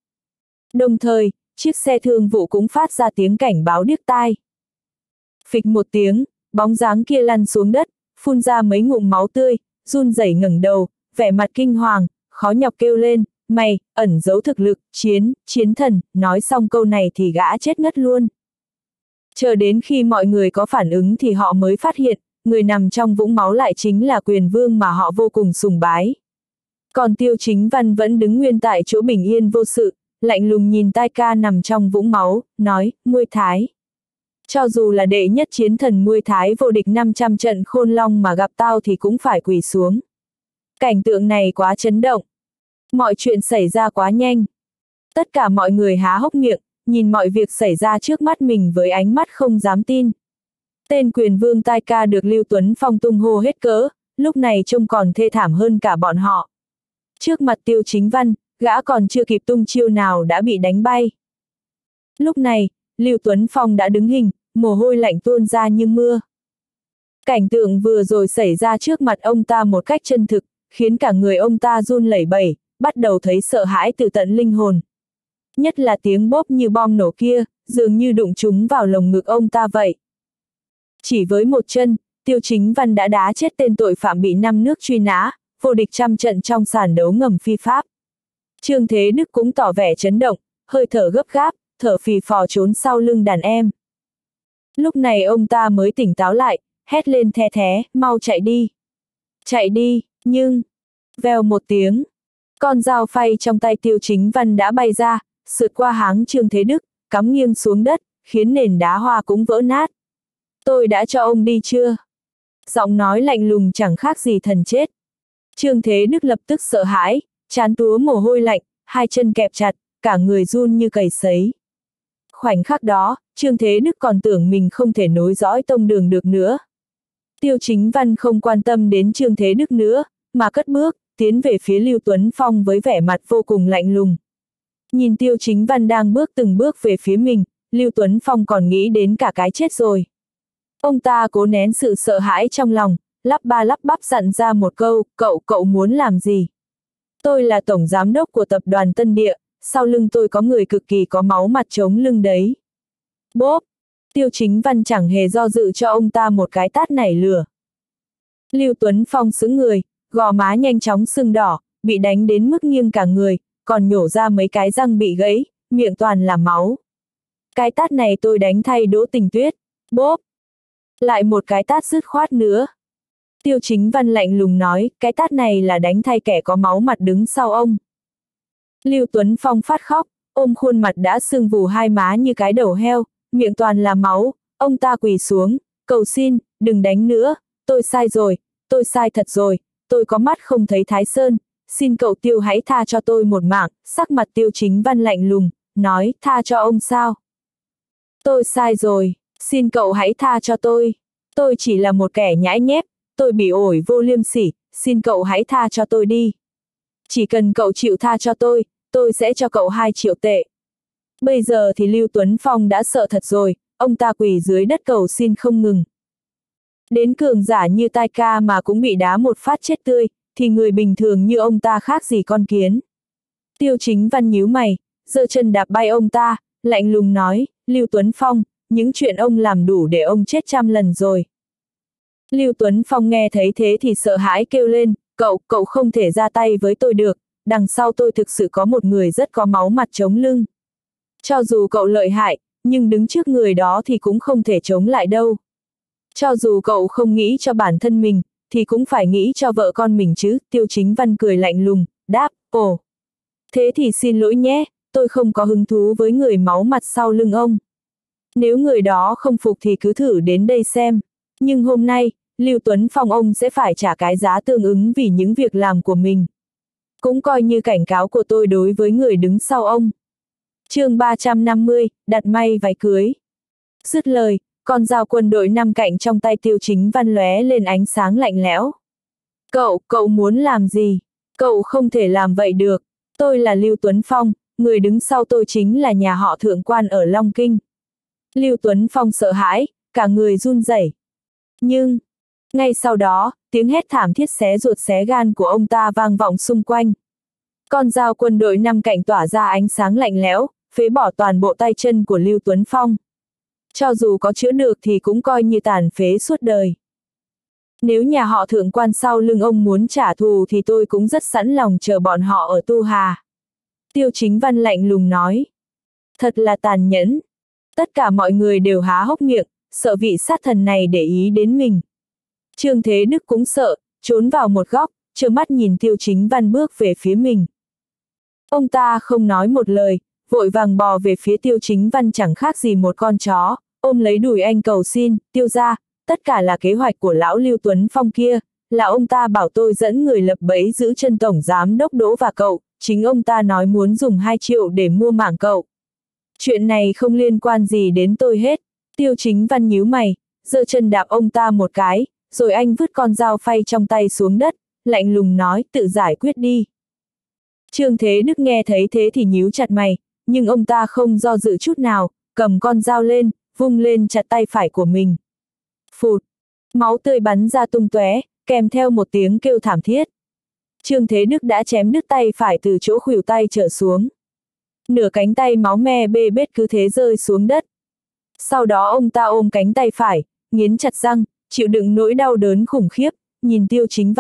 Đồng thời, chiếc xe thương vụ cũng phát ra tiếng cảnh báo điếc tai. Phịch một tiếng, bóng dáng kia lăn xuống đất, phun ra mấy ngụm máu tươi, run rẩy ngẩng đầu, vẻ mặt kinh hoàng, khó nhọc kêu lên, mày, ẩn giấu thực lực, chiến thần, nói xong câu này thì gã chết ngất luôn. Chờ đến khi mọi người có phản ứng thì họ mới phát hiện, người nằm trong vũng máu lại chính là Quyền Vương mà họ vô cùng sùng bái. Còn Tiêu Chính Văn vẫn đứng nguyên tại chỗ bình yên vô sự, lạnh lùng nhìn Tai Ca nằm trong vũng máu, nói, Muay Thái. Cho dù là đệ nhất chiến thần Muay Thái vô địch 500 trận Khôn Long mà gặp tao thì cũng phải quỳ xuống. Cảnh tượng này quá chấn động. Mọi chuyện xảy ra quá nhanh. Tất cả mọi người há hốc miệng, nhìn mọi việc xảy ra trước mắt mình với ánh mắt không dám tin. Tên Quyền Vương Tai Ca được Lưu Tuấn Phong tung hô hết cỡ, lúc này trông còn thê thảm hơn cả bọn họ. Trước mặt Tiêu Chính Văn, gã còn chưa kịp tung chiêu nào đã bị đánh bay. Lúc này, Lưu Tuấn Phong đã đứng hình, mồ hôi lạnh tuôn ra như mưa. Cảnh tượng vừa rồi xảy ra trước mặt ông ta một cách chân thực, khiến cả người ông ta run lẩy bẩy, bắt đầu thấy sợ hãi từ tận linh hồn. Nhất là tiếng bốp như bom nổ kia, dường như đụng trúng vào lồng ngực ông ta vậy. Chỉ với một chân, Tiêu Chính Văn đã đá chết tên tội phạm bị 5 nước truy nã, vô địch trăm trận trong sàn đấu ngầm phi pháp. Trương Thế Đức cũng tỏ vẻ chấn động, hơi thở gấp gáp, thở phì phò trốn sau lưng đàn em. Lúc này ông ta mới tỉnh táo lại, hét lên the thé, mau chạy đi. Chạy đi, nhưng... Vèo một tiếng. Con dao phay trong tay Tiêu Chính Văn đã bay ra, sượt qua háng Trương Thế Đức, cắm nghiêng xuống đất, khiến nền đá hoa cũng vỡ nát. Tôi đã cho ông đi chưa? Giọng nói lạnh lùng chẳng khác gì thần chết. Trương Thế Đức lập tức sợ hãi, trán túa mồ hôi lạnh, hai chân kẹp chặt, cả người run như cầy sấy. Khoảnh khắc đó, Trương Thế Đức còn tưởng mình không thể nối dõi tông đường được nữa. Tiêu Chính Văn không quan tâm đến Trương Thế Đức nữa, mà cất bước, tiến về phía Lưu Tuấn Phong với vẻ mặt vô cùng lạnh lùng. Nhìn Tiêu Chính Văn đang bước từng bước về phía mình, Lưu Tuấn Phong còn nghĩ đến cả cái chết rồi. Ông ta cố nén sự sợ hãi trong lòng, lắp ba lắp bắp dặn ra một câu, cậu muốn làm gì? Tôi là tổng giám đốc của tập đoàn Tân Địa, sau lưng tôi có người cực kỳ có máu mặt chống lưng đấy. Bốp! Tiêu Chính Văn chẳng hề do dự cho ông ta một cái tát nảy lửa. Lưu Tuấn Phong sững người, gò má nhanh chóng sưng đỏ, bị đánh đến mức nghiêng cả người, còn nhổ ra mấy cái răng bị gãy, miệng toàn là máu. Cái tát này tôi đánh thay Đỗ Tình Tuyết. Bốp! Lại một cái tát dứt khoát nữa. Tiêu Chính Văn lạnh lùng nói, cái tát này là đánh thay kẻ có máu mặt đứng sau ông. Lưu Tuấn Phong phát khóc, ôm khuôn mặt đã sưng vù hai má như cái đầu heo, miệng toàn là máu, ông ta quỳ xuống, cầu xin, đừng đánh nữa, tôi sai rồi, tôi sai thật rồi, tôi có mắt không thấy Thái Sơn, xin cậu Tiêu hãy tha cho tôi một mạng. Sắc mặt Tiêu Chính Văn lạnh lùng, nói, tha cho ông sao? Tôi sai rồi, xin cậu hãy tha cho tôi chỉ là một kẻ nhãi nhép, tôi bị ổi vô liêm sỉ, xin cậu hãy tha cho tôi đi. Chỉ cần cậu chịu tha cho tôi sẽ cho cậu 2 triệu tệ. Bây giờ thì Lưu Tuấn Phong đã sợ thật rồi, ông ta quỳ dưới đất cầu xin không ngừng. Đến cường giả như Tai Ca mà cũng bị đá một phát chết tươi, thì người bình thường như ông ta khác gì con kiến. Tiêu Chính Văn nhíu mày, giơ chân đạp bay ông ta, lạnh lùng nói, Lưu Tuấn Phong, những chuyện ông làm đủ để ông chết 100 lần rồi. Lưu Tuấn Phong nghe thấy thế thì sợ hãi kêu lên, cậu không thể ra tay với tôi được, đằng sau tôi thực sự có một người rất có máu mặt chống lưng. Cho dù cậu lợi hại, nhưng đứng trước người đó thì cũng không thể chống lại đâu. Cho dù cậu không nghĩ cho bản thân mình, thì cũng phải nghĩ cho vợ con mình chứ. Tiêu Chính Văn cười lạnh lùng, đáp, ồ. Thế thì xin lỗi nhé, tôi không có hứng thú với người máu mặt sau lưng ông. Nếu người đó không phục thì cứ thử đến đây xem. Nhưng hôm nay, Lưu Tuấn Phong ông sẽ phải trả cái giá tương ứng vì những việc làm của mình. Cũng coi như cảnh cáo của tôi đối với người đứng sau ông. Chương 350, đặt may váy cưới. Dứt lời, con dao quân đội 5 cạnh trong tay Tiêu Chính Văn lóe lên ánh sáng lạnh lẽo. Cậu muốn làm gì? Cậu không thể làm vậy được. Tôi là Lưu Tuấn Phong, người đứng sau tôi chính là nhà họ Thượng quan ở Long Kinh. Lưu Tuấn Phong sợ hãi, cả người run rẩy. Nhưng, ngay sau đó, tiếng hét thảm thiết xé ruột xé gan của ông ta vang vọng xung quanh. Con dao quân đội 5 cạnh tỏa ra ánh sáng lạnh lẽo, phế bỏ toàn bộ tay chân của Lưu Tuấn Phong. Cho dù có chữa được thì cũng coi như tàn phế suốt đời. Nếu nhà họ Thượng quan sau lưng ông muốn trả thù thì tôi cũng rất sẵn lòng chờ bọn họ ở Tu Hà. Tiêu Chính Văn lạnh lùng nói. Thật là tàn nhẫn. Tất cả mọi người đều há hốc miệng, sợ vị sát thần này để ý đến mình. Trương Thế Đức cũng sợ, trốn vào một góc, trơ mắt nhìn Tiêu Chính Văn bước về phía mình. Ông ta không nói một lời, vội vàng bò về phía Tiêu Chính Văn chẳng khác gì một con chó, ôm lấy đùi anh cầu xin, Tiêu gia, tất cả là kế hoạch của lão Lưu Tuấn Phong kia, là ông ta bảo tôi dẫn người lập bẫy giữ chân tổng giám đốc Đỗ và cậu, chính ông ta nói muốn dùng 2 triệu để mua mạng cậu. Chuyện này không liên quan gì đến tôi hết. Tiêu Chính Văn nhíu mày, giơ chân đạp ông ta một cái, rồi anh vứt con dao phay trong tay xuống đất, lạnh lùng nói, tự giải quyết đi. Trương Thế Đức nghe thấy thế thì nhíu chặt mày, nhưng ông ta không do dự chút nào, cầm con dao lên, vung lên chặt tay phải của mình. Phụt, máu tươi bắn ra tung tóe, kèm theo một tiếng kêu thảm thiết. Trương Thế Đức đã chém đứt tay phải từ chỗ khuỷu tay trở xuống. Nửa cánh tay máu me bê bết cứ thế rơi xuống đất. Sau đó ông ta ôm cánh tay phải, nghiến chặt răng, chịu đựng nỗi đau đớn khủng khiếp, nhìn Tiêu Chính Văn,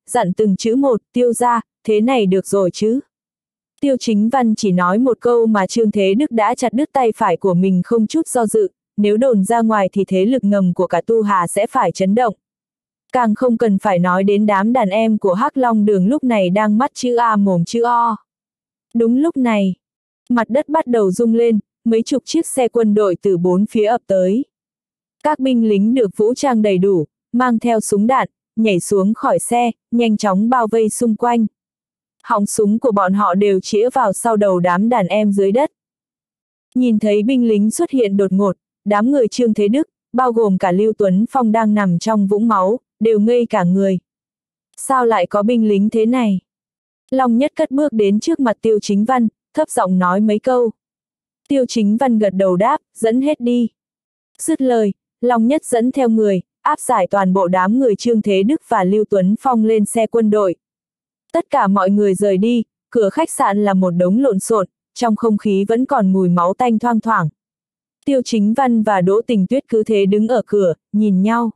dặn từng chữ một, Tiêu gia, thế này được rồi chứ. Tiêu Chính Văn chỉ nói một câu mà Trương Thế Đức đã chặt đứt tay phải của mình không chút do dự, nếu đồn ra ngoài thì thế lực ngầm của cả Tu Hà sẽ phải chấn động. Càng không cần phải nói đến đám đàn em của Hắc Long Đường lúc này đang mắt chữ A mồm chữ O. Đúng lúc này, mặt đất bắt đầu rung lên, mấy chục chiếc xe quân đội từ bốn phía ập tới. Các binh lính được vũ trang đầy đủ, mang theo súng đạn, nhảy xuống khỏi xe, nhanh chóng bao vây xung quanh. Họng súng của bọn họ đều chĩa vào sau đầu đám đàn em dưới đất. Nhìn thấy binh lính xuất hiện đột ngột, đám người Trương Thế Đức, bao gồm cả Lưu Tuấn Phong đang nằm trong vũng máu, đều ngây cả người. Sao lại có binh lính thế này? Long Nhất cất bước đến trước mặt Tiêu Chính Văn, thấp giọng nói mấy câu. Tiêu Chính Văn gật đầu đáp, dẫn hết đi. Dứt lời, Long Nhất dẫn theo người, áp giải toàn bộ đám người Trương Thế Đức và Lưu Tuấn Phong lên xe quân đội. Tất cả mọi người rời đi, cửa khách sạn là một đống lộn xộn, trong không khí vẫn còn mùi máu tanh thoang thoảng. Tiêu Chính Văn và Đỗ Tình Tuyết cứ thế đứng ở cửa, nhìn nhau.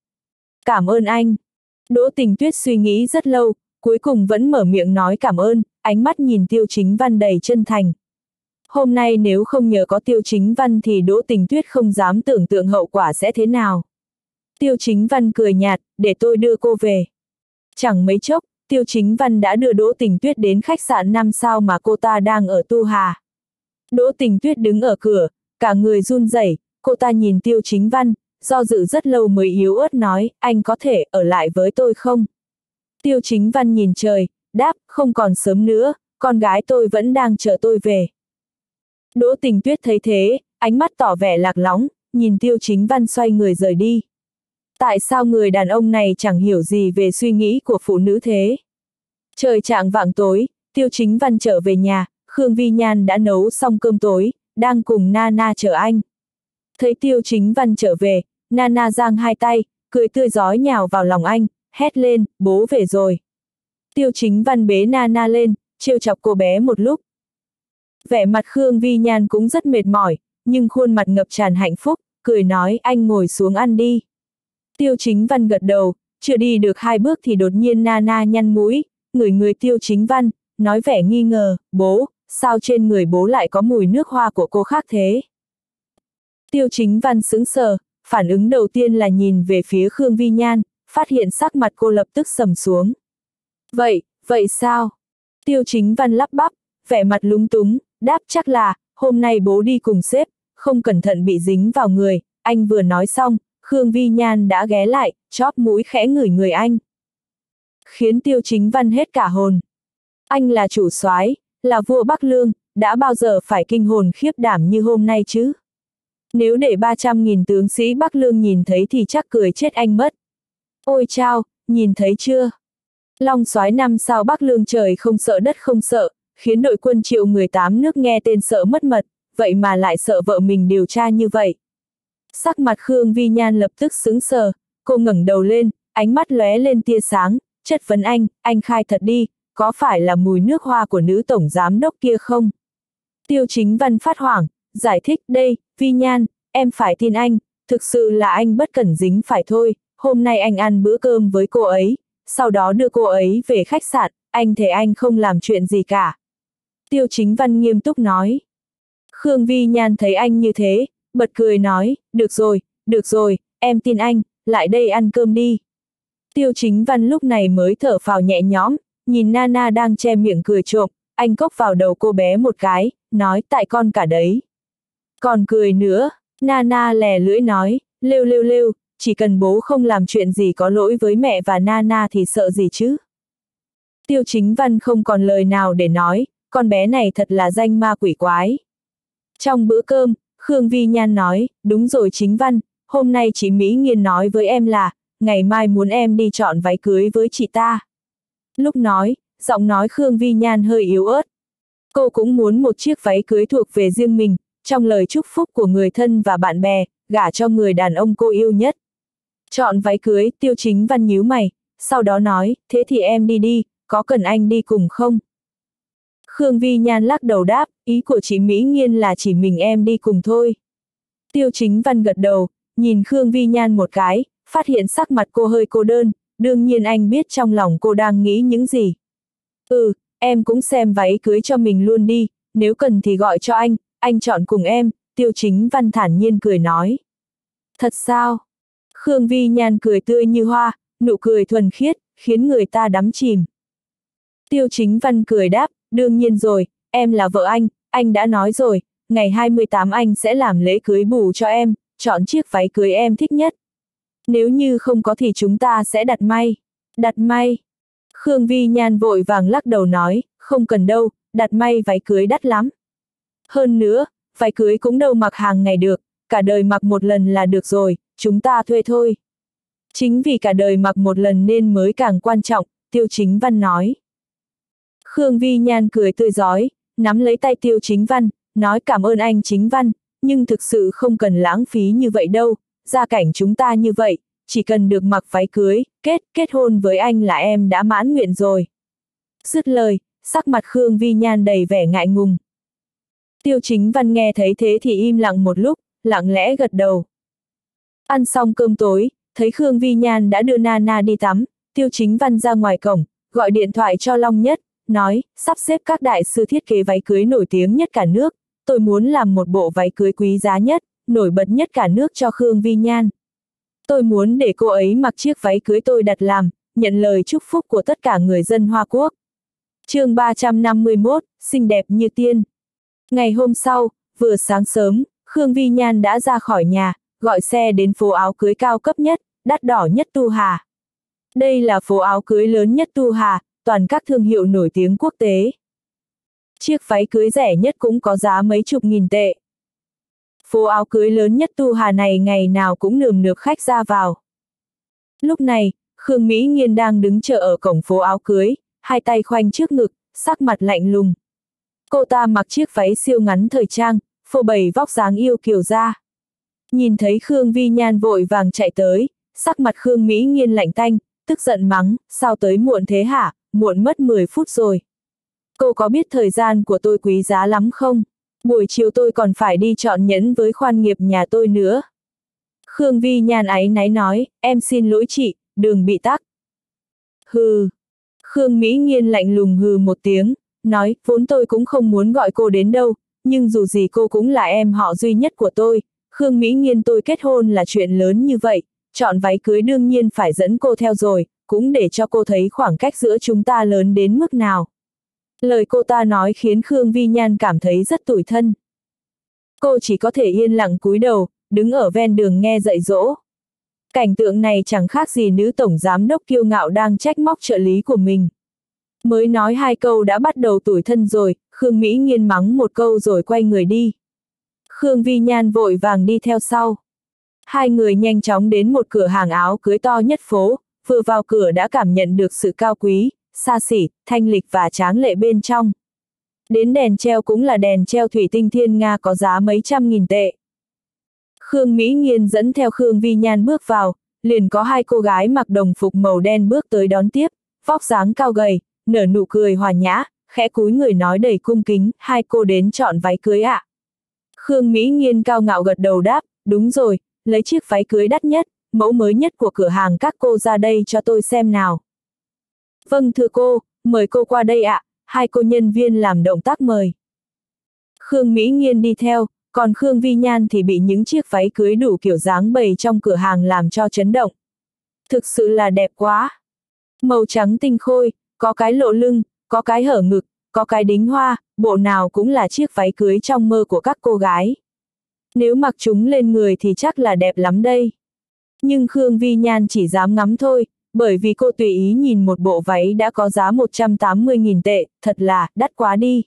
Cảm ơn anh. Đỗ Tình Tuyết suy nghĩ rất lâu, cuối cùng vẫn mở miệng nói cảm ơn, ánh mắt nhìn Tiêu Chính Văn đầy chân thành. Hôm nay nếu không nhờ có Tiêu Chính Văn thì Đỗ Tình Tuyết không dám tưởng tượng hậu quả sẽ thế nào. Tiêu Chính Văn cười nhạt, để tôi đưa cô về. Chẳng mấy chốc, Tiêu Chính Văn đã đưa Đỗ Tình Tuyết đến khách sạn 5 sao mà cô ta đang ở Tu Hà. Đỗ Tình Tuyết đứng ở cửa, cả người run rẩy, cô ta nhìn Tiêu Chính Văn, do dự rất lâu mới yếu ớt nói, anh có thể ở lại với tôi không? Tiêu Chính Văn nhìn trời, đáp, không còn sớm nữa, con gái tôi vẫn đang chờ tôi về. Đỗ Tình Tuyết thấy thế, ánh mắt tỏ vẻ lạc lõng, nhìn Tiêu Chính Văn xoay người rời đi. Tại sao người đàn ông này chẳng hiểu gì về suy nghĩ của phụ nữ thế? Trời chạng vạng tối, Tiêu Chính Văn trở về nhà, Khương Vi Nhan đã nấu xong cơm tối, đang cùng Nana chờ anh. Thấy Tiêu Chính Văn trở về, Nana giang hai tay, cười tươi rói nhào vào lòng anh, hét lên, bố về rồi. Tiêu Chính Văn bế Nana lên, trêu chọc cô bé một lúc. Vẻ mặt Khương Vi Nhan cũng rất mệt mỏi, nhưng khuôn mặt ngập tràn hạnh phúc, cười nói anh ngồi xuống ăn đi. Tiêu Chính Văn gật đầu, chưa đi được 2 bước thì đột nhiên Nana nhăn mũi, ngửi người Tiêu Chính Văn, nói vẻ nghi ngờ, bố, sao trên người bố lại có mùi nước hoa của cô khác thế? Tiêu Chính Văn sững sờ, phản ứng đầu tiên là nhìn về phía Khương Vi Nhan, phát hiện sắc mặt cô lập tức sầm xuống. Vậy sao? Tiêu Chính Văn lắp bắp, vẻ mặt lúng túng, đáp chắc là, hôm nay bố đi cùng sếp, không cẩn thận bị dính vào người, anh vừa nói xong, Khương Vi Nhan đã ghé lại, chóp mũi khẽ ngửi người anh. Khiến Tiêu Chính Văn hết cả hồn. Anh là chủ soái, là vua Bắc Lương, đã bao giờ phải kinh hồn khiếp đảm như hôm nay chứ? Nếu để 300.000 tướng sĩ Bắc Lương nhìn thấy thì chắc cười chết anh mất. Ôi chao, nhìn thấy chưa? Long soái 5 sao Bắc Lương trời không sợ đất không sợ, khiến đội quân Triệu người 8 nước nghe tên sợ mất mật, vậy mà lại sợ vợ mình điều tra như vậy. Sắc mặt Khương Vi Nhan lập tức sững sờ, cô ngẩng đầu lên, ánh mắt lóe lên tia sáng, chất vấn anh khai thật đi, có phải là mùi nước hoa của nữ tổng giám đốc kia không? Tiêu Chính Văn phát hoảng, giải thích đây, Vi Nhan, em phải tin anh, thực sự là anh bất cẩn dính phải thôi, hôm nay anh ăn bữa cơm với cô ấy, sau đó đưa cô ấy về khách sạn, anh thề anh không làm chuyện gì cả. Tiêu Chính Văn nghiêm túc nói. Khương Vi Nhan thấy anh như thế, bật cười nói, được rồi, em tin anh, lại đây ăn cơm đi. Tiêu Chính Văn lúc này mới thở phào nhẹ nhõm, nhìn Nana đang che miệng cười trộm, anh cốc vào đầu cô bé một cái, nói tại con cả đấy. Còn cười nữa, Nana lè lưỡi nói, lêu, chỉ cần bố không làm chuyện gì có lỗi với mẹ và Nana thì sợ gì chứ. Tiêu Chính Văn không còn lời nào để nói, con bé này thật là danh ma quỷ quái. Trong bữa cơm, Khương Vi Nhan nói, đúng rồi Chính Văn, hôm nay chị Mỹ Nghiên nói với em là, ngày mai muốn em đi chọn váy cưới với chị ta. Lúc nói, giọng nói Khương Vi Nhan hơi yếu ớt. Cô cũng muốn một chiếc váy cưới thuộc về riêng mình, trong lời chúc phúc của người thân và bạn bè, gả cho người đàn ông cô yêu nhất. Chọn váy cưới, Tiêu Chính Văn nhíu mày, sau đó nói, thế thì em đi, có cần anh đi cùng không? Khương Vi Nhan lắc đầu đáp, ý của chị Mỹ Nghiên là chỉ mình em đi cùng thôi. Tiêu Chính Văn gật đầu, nhìn Khương Vi Nhan một cái, phát hiện sắc mặt cô hơi cô đơn, đương nhiên anh biết trong lòng cô đang nghĩ những gì. Em cũng xem váy cưới cho mình luôn đi, nếu cần thì gọi cho anh chọn cùng em, Tiêu Chính Văn thản nhiên cười nói. Thật sao? Khương Vi Nhan cười tươi như hoa, nụ cười thuần khiết, khiến người ta đắm chìm. Tiêu Chính Văn cười đáp, đương nhiên rồi, em là vợ anh đã nói rồi, ngày 28 anh sẽ làm lễ cưới bù cho em, chọn chiếc váy cưới em thích nhất. Nếu như không có thì chúng ta sẽ đặt may. Đặt may. Khương Vi Nhan vội vàng lắc đầu nói, không cần đâu, đặt may váy cưới đắt lắm. Hơn nữa, váy cưới cũng đâu mặc hàng ngày được, cả đời mặc một lần là được rồi, chúng ta thuê thôi. Chính vì cả đời mặc một lần nên mới càng quan trọng, Tiêu Chính Văn nói. Khương Vi Nhan cười tươi rói, nắm lấy tay Tiêu Chính Văn, nói cảm ơn anh Chính Văn, nhưng thực sự không cần lãng phí như vậy đâu, gia cảnh chúng ta như vậy, chỉ cần được mặc váy cưới, kết hôn với anh là em đã mãn nguyện rồi. Dứt lời, sắc mặt Khương Vi Nhan đầy vẻ ngại ngùng. Tiêu Chính Văn nghe thấy thế thì im lặng một lúc, lặng lẽ gật đầu. Ăn xong cơm tối, thấy Khương Vi Nhan đã đưa Nana đi tắm, Tiêu Chính Văn ra ngoài cổng, gọi điện thoại cho Long Nhất, nói, sắp xếp các đại sư thiết kế váy cưới nổi tiếng nhất cả nước, tôi muốn làm một bộ váy cưới quý giá nhất, nổi bật nhất cả nước cho Khương Vi Nhan. Tôi muốn để cô ấy mặc chiếc váy cưới tôi đặt làm, nhận lời chúc phúc của tất cả người dân Hoa Quốc. Chương 351, xinh đẹp như tiên. Ngày hôm sau, vừa sáng sớm, Khương Vi Nhan đã ra khỏi nhà, gọi xe đến phố áo cưới cao cấp nhất, đắt đỏ nhất Tu Hà. Đây là phố áo cưới lớn nhất Tu Hà, toàn các thương hiệu nổi tiếng quốc tế. Chiếc váy cưới rẻ nhất cũng có giá mấy chục nghìn tệ. Phố áo cưới lớn nhất Tu Hà này ngày nào cũng nườm nượp khách ra vào. Lúc này, Khương Mỹ Nghiên đang đứng chờ ở cổng phố áo cưới, hai tay khoanh trước ngực, sắc mặt lạnh lùng. Cô ta mặc chiếc váy siêu ngắn thời trang, phô bày vóc dáng yêu kiều ra. Nhìn thấy Khương Vi Nhan vội vàng chạy tới, sắc mặt Khương Mỹ Nghiên lạnh tanh, tức giận mắng, sao tới muộn thế hả, muộn mất 10 phút rồi. Cô có biết thời gian của tôi quý giá lắm không? Buổi chiều tôi còn phải đi chọn nhẫn với khoan nghiệp nhà tôi nữa. Khương Vi Nhan áy náy nói, em xin lỗi chị, đường bị tắc. Hừ. Khương Mỹ Nghiên lạnh lùng hừ một tiếng, nói, vốn tôi cũng không muốn gọi cô đến đâu, nhưng dù gì cô cũng là em họ duy nhất của tôi. Khương Mỹ Nghiên tôi kết hôn là chuyện lớn như vậy, chọn váy cưới đương nhiên phải dẫn cô theo rồi, cũng để cho cô thấy khoảng cách giữa chúng ta lớn đến mức nào. Lời cô ta nói khiến Khương Vi Nhan cảm thấy rất tủi thân. Cô chỉ có thể yên lặng cúi đầu, đứng ở ven đường nghe dạy dỗ. Cảnh tượng này chẳng khác gì nữ tổng giám đốc kiêu ngạo đang trách móc trợ lý của mình. Mới nói hai câu đã bắt đầu tủi thân rồi, Khương Mỹ Nghiên mắng một câu rồi quay người đi. Khương Vi Nhan vội vàng đi theo sau. Hai người nhanh chóng đến một cửa hàng áo cưới to nhất phố, vừa vào cửa đã cảm nhận được sự cao quý, xa xỉ, thanh lịch và tráng lệ bên trong. Đến đèn treo cũng là đèn treo thủy tinh thiên nga có giá mấy trăm nghìn tệ. Khương Mỹ Nghiên dẫn theo Khương Vi Nhan bước vào, liền có hai cô gái mặc đồng phục màu đen bước tới đón tiếp, vóc dáng cao gầy, nở nụ cười hòa nhã, khẽ cúi người nói đầy cung kính, hai cô đến chọn váy cưới ạ. Khương Mỹ Nghiên cao ngạo gật đầu đáp, đúng rồi, lấy chiếc váy cưới đắt nhất, mẫu mới nhất của cửa hàng các cô ra đây cho tôi xem nào. Vâng thưa cô, mời cô qua đây ạ, hai cô nhân viên làm động tác mời. Khương Mỹ Nghiên đi theo, còn Khương Vi Nhan thì bị những chiếc váy cưới đủ kiểu dáng bày trong cửa hàng làm cho chấn động. Thực sự là đẹp quá. Màu trắng tinh khôi, có cái lộ lưng, có cái hở ngực, có cái đính hoa, bộ nào cũng là chiếc váy cưới trong mơ của các cô gái. Nếu mặc chúng lên người thì chắc là đẹp lắm đây. Nhưng Khương Vi Nhan chỉ dám ngắm thôi, bởi vì cô tùy ý nhìn một bộ váy đã có giá 180.000 tệ, thật là đắt quá đi.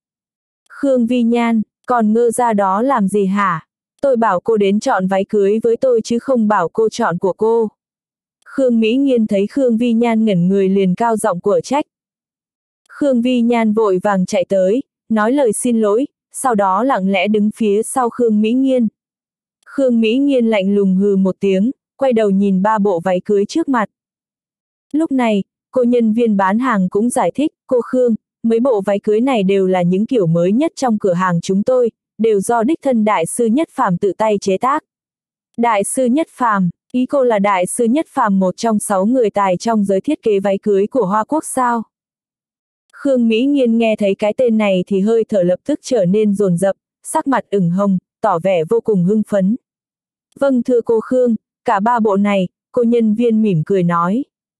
Khương Vi Nhan, còn ngơ ra đó làm gì hả? Tôi bảo cô đến chọn váy cưới với tôi chứ không bảo cô chọn của cô. Khương Mỹ Nghiên thấy Khương Vi Nhan ngẩn người liền cao giọng quở trách. Khương Vi Nhan vội vàng chạy tới, nói lời xin lỗi, sau đó lặng lẽ đứng phía sau Khương Mỹ Nghiên. Khương Mỹ Nghiên lạnh lùng hừ một tiếng, quay đầu nhìn ba bộ váy cưới trước mặt. Lúc này, cô nhân viên bán hàng cũng giải thích, cô Khương, mấy bộ váy cưới này đều là những kiểu mới nhất trong cửa hàng chúng tôi, đều do đích thân đại sư Nhất Phàm tự tay chế tác. Đại sư Nhất Phàm, Ý cô là đại sư Nhất Phàm một trong 6 người tài trong giới thiết kế váy cưới của Hoa Quốc sao? Khương Mỹ Nghiên nghe thấy cái tên này thì hơi thở lập tức trở nên dồn dập, sắc mặt ửng hồng, tỏ vẻ vô cùng hưng phấn. Vâng thưa cô Khương, cả 3 bộ này, cô nhân viên mỉm cười nói.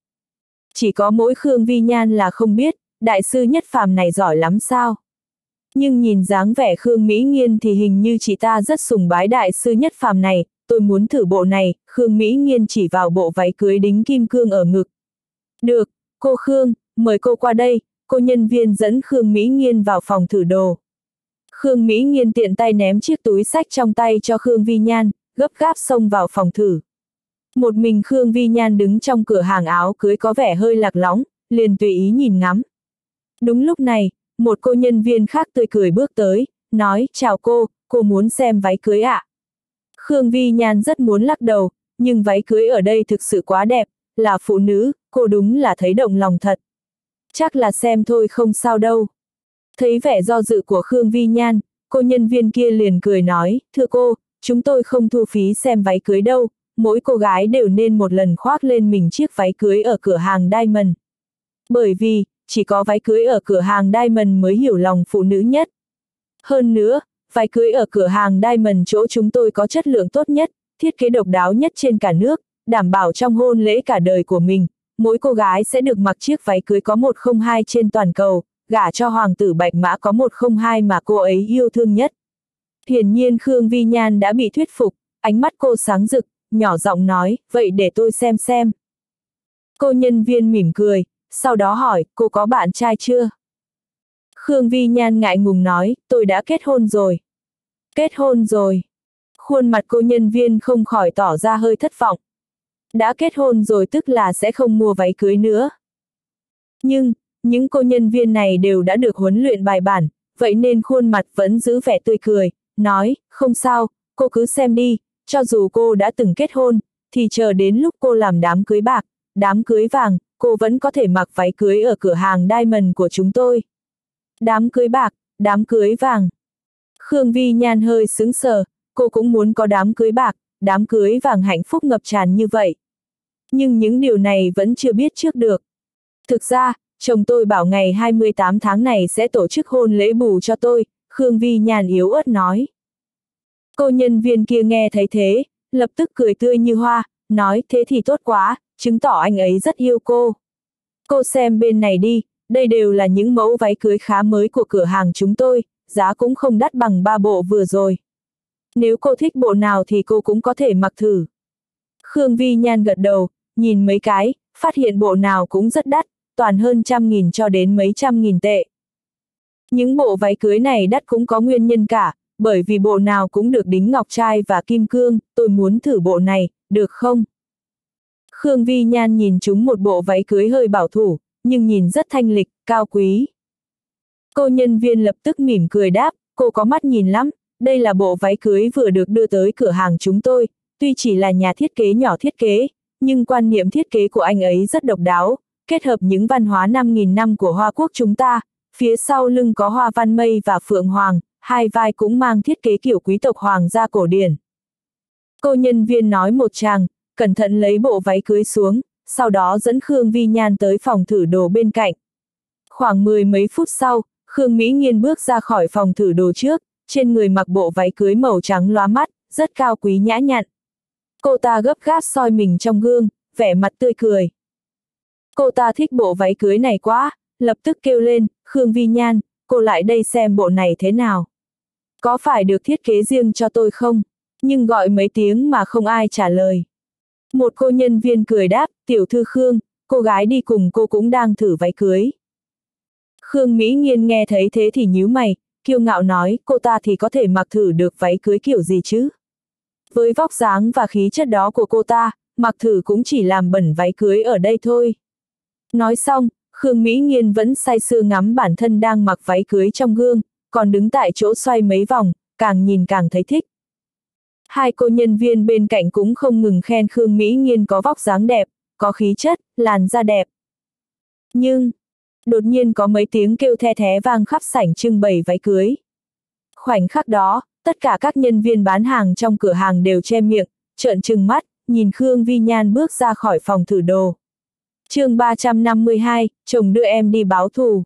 Chỉ có mỗi Khương Vi Nhan là không biết, đại sư Nhất Phàm này giỏi lắm sao? Nhưng nhìn dáng vẻ Khương Mỹ Nghiên thì hình như chị ta rất sùng bái đại sư Nhất Phàm này, tôi muốn thử bộ này, Khương Mỹ Nghiên chỉ vào bộ váy cưới đính kim cương ở ngực. Được, cô Khương, mời cô qua đây, cô nhân viên dẫn Khương Mỹ Nghiên vào phòng thử đồ. Khương Mỹ Nghiên tiện tay ném chiếc túi xách trong tay cho Khương Vi Nhan, gấp gáp xông vào phòng thử. Một mình Khương Vi Nhan đứng trong cửa hàng áo cưới có vẻ hơi lạc lõng, liền tùy ý nhìn ngắm. Đúng lúc này, một cô nhân viên khác tươi cười bước tới, nói, chào cô muốn xem váy cưới ạ? Khương Vi Nhan rất muốn lắc đầu, nhưng váy cưới ở đây thực sự quá đẹp, là phụ nữ, cô đúng là thấy động lòng thật. Chắc là xem thôi không sao đâu. Thấy vẻ do dự của Khương Vi Nhan, cô nhân viên kia liền cười nói, thưa cô, chúng tôi không thu phí xem váy cưới đâu, mỗi cô gái đều nên một lần khoác lên mình chiếc váy cưới ở cửa hàng Diamond. Bởi vì, chỉ có váy cưới ở cửa hàng Diamond mới hiểu lòng phụ nữ nhất. Hơn nữa, váy cưới ở cửa hàng Diamond chỗ chúng tôi có chất lượng tốt nhất, thiết kế độc đáo nhất trên cả nước, đảm bảo trong hôn lễ cả đời của mình, mỗi cô gái sẽ được mặc chiếc váy cưới có 102 trên toàn cầu, gả cho hoàng tử Bạch Mã có 102 mà cô ấy yêu thương nhất. Hiển nhiên Khương Vi Nhan đã bị thuyết phục, ánh mắt cô sáng rực, nhỏ giọng nói, vậy để tôi xem. Cô nhân viên mỉm cười, sau đó hỏi, cô có bạn trai chưa? Khương Vi Nhan ngại ngùng nói, tôi đã kết hôn rồi. Kết hôn rồi. Khuôn mặt cô nhân viên không khỏi tỏ ra hơi thất vọng. Đã kết hôn rồi tức là sẽ không mua váy cưới nữa. Nhưng, những cô nhân viên này đều đã được huấn luyện bài bản, vậy nên khuôn mặt vẫn giữ vẻ tươi cười, nói, không sao, cô cứ xem đi, cho dù cô đã từng kết hôn, thì chờ đến lúc cô làm đám cưới bạc, đám cưới vàng, cô vẫn có thể mặc váy cưới ở cửa hàng Diamond của chúng tôi. Đám cưới bạc, đám cưới vàng. Khương Vi Nhan hơi sững sờ, cô cũng muốn có đám cưới bạc, đám cưới vàng hạnh phúc ngập tràn như vậy. Nhưng những điều này vẫn chưa biết trước được. Thực ra, chồng tôi bảo ngày 28 tháng này sẽ tổ chức hôn lễ bù cho tôi, Khương Vi Nhan yếu ớt nói. Cô nhân viên kia nghe thấy thế, lập tức cười tươi như hoa, nói thế thì tốt quá, chứng tỏ anh ấy rất yêu cô. Cô xem bên này đi, đây đều là những mẫu váy cưới khá mới của cửa hàng chúng tôi, giá cũng không đắt bằng 3 bộ vừa rồi. Nếu cô thích bộ nào thì cô cũng có thể mặc thử. Khương Vi Nhan gật đầu, nhìn mấy cái, phát hiện bộ nào cũng rất đắt, toàn hơn 100.000 cho đến mấy trăm nghìn tệ. Những bộ váy cưới này đắt cũng có nguyên nhân cả, bởi vì bộ nào cũng được đính ngọc trai và kim cương, tôi muốn thử bộ này, được không? Khương Vi Nhan nhìn chúng một bộ váy cưới hơi bảo thủ, nhưng nhìn rất thanh lịch, cao quý. Cô nhân viên lập tức mỉm cười đáp, cô có mắt nhìn lắm, đây là bộ váy cưới vừa được đưa tới cửa hàng chúng tôi, tuy chỉ là nhà thiết kế nhỏ thiết kế, nhưng quan niệm thiết kế của anh ấy rất độc đáo, kết hợp những văn hóa 5.000 năm của Hoa Quốc chúng ta, phía sau lưng có hoa văn mây và phượng hoàng, hai vai cũng mang thiết kế kiểu quý tộc hoàng gia cổ điển. Cô nhân viên nói một tràng, cẩn thận lấy bộ váy cưới xuống, sau đó dẫn Khương Vi Nhan tới phòng thử đồ bên cạnh. Khoảng 10 mấy phút sau, Khương Mỹ Nghiên bước ra khỏi phòng thử đồ trước, trên người mặc bộ váy cưới màu trắng lóa mắt, rất cao quý nhã nhặn. Cô ta gấp gáp soi mình trong gương, vẻ mặt tươi cười. Cô ta thích bộ váy cưới này quá, lập tức kêu lên, Khương Vi Nhan, cô lại đây xem bộ này thế nào. Có phải được thiết kế riêng cho tôi không? Nhưng gọi mấy tiếng mà không ai trả lời. Một cô nhân viên cười đáp, tiểu thư Khương, cô gái đi cùng cô cũng đang thử váy cưới. Khương Mỹ Nghiên nghe thấy thế thì nhíu mày, kiêu ngạo nói, cô ta thì có thể mặc thử được váy cưới kiểu gì chứ? Với vóc dáng và khí chất đó của cô ta, mặc thử cũng chỉ làm bẩn váy cưới ở đây thôi. Nói xong, Khương Mỹ Nghiên vẫn say sưa ngắm bản thân đang mặc váy cưới trong gương, còn đứng tại chỗ xoay mấy vòng, càng nhìn càng thấy thích. Hai cô nhân viên bên cạnh cũng không ngừng khen Khương Mỹ Nghiên có vóc dáng đẹp, có khí chất, làn da đẹp. Nhưng, đột nhiên có mấy tiếng kêu the thé vang khắp sảnh trưng bày váy cưới. Khoảnh khắc đó, tất cả các nhân viên bán hàng trong cửa hàng đều che miệng, trợn trừng mắt, nhìn Khương Vi Nhan bước ra khỏi phòng thử đồ. Chương 352, chồng đưa em đi báo thù.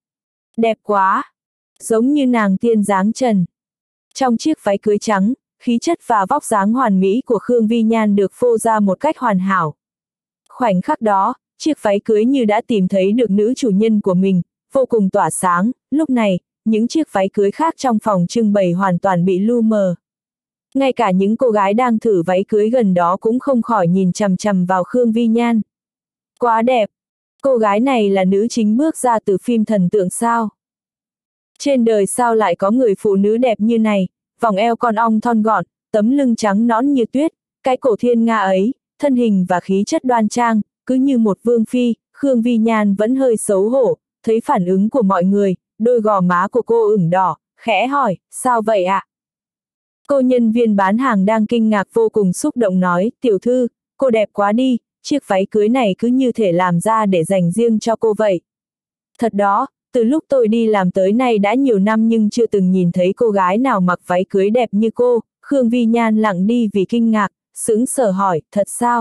Đẹp quá! Giống như nàng tiên dáng trần. Trong chiếc váy cưới trắng, khí chất và vóc dáng hoàn mỹ của Khương Vi Nhan được phô ra một cách hoàn hảo. Khoảnh khắc đó, chiếc váy cưới như đã tìm thấy được nữ chủ nhân của mình, vô cùng tỏa sáng. Lúc này, những chiếc váy cưới khác trong phòng trưng bày hoàn toàn bị lu mờ. Ngay cả những cô gái đang thử váy cưới gần đó cũng không khỏi nhìn chằm chằm vào Khương Vi Nhan. Quá đẹp! Cô gái này là nữ chính bước ra từ phim thần tượng sao? Trên đời sao lại có người phụ nữ đẹp như này, vòng eo con ong thon gọn, tấm lưng trắng nõn như tuyết, cái cổ thiên nga ấy, thân hình và khí chất đoan trang, cứ như một vương phi. Khương Vi Nhan vẫn hơi xấu hổ, thấy phản ứng của mọi người, đôi gò má của cô ửng đỏ, khẽ hỏi, sao vậy ạ? Cô nhân viên bán hàng đang kinh ngạc vô cùng xúc động nói, tiểu thư, cô đẹp quá đi, chiếc váy cưới này cứ như thể làm ra để dành riêng cho cô vậy. Thật đó, từ lúc tôi đi làm tới nay đã nhiều năm nhưng chưa từng nhìn thấy cô gái nào mặc váy cưới đẹp như cô. Khương Vi Nhan lặng đi vì kinh ngạc, sững sờ hỏi, thật sao?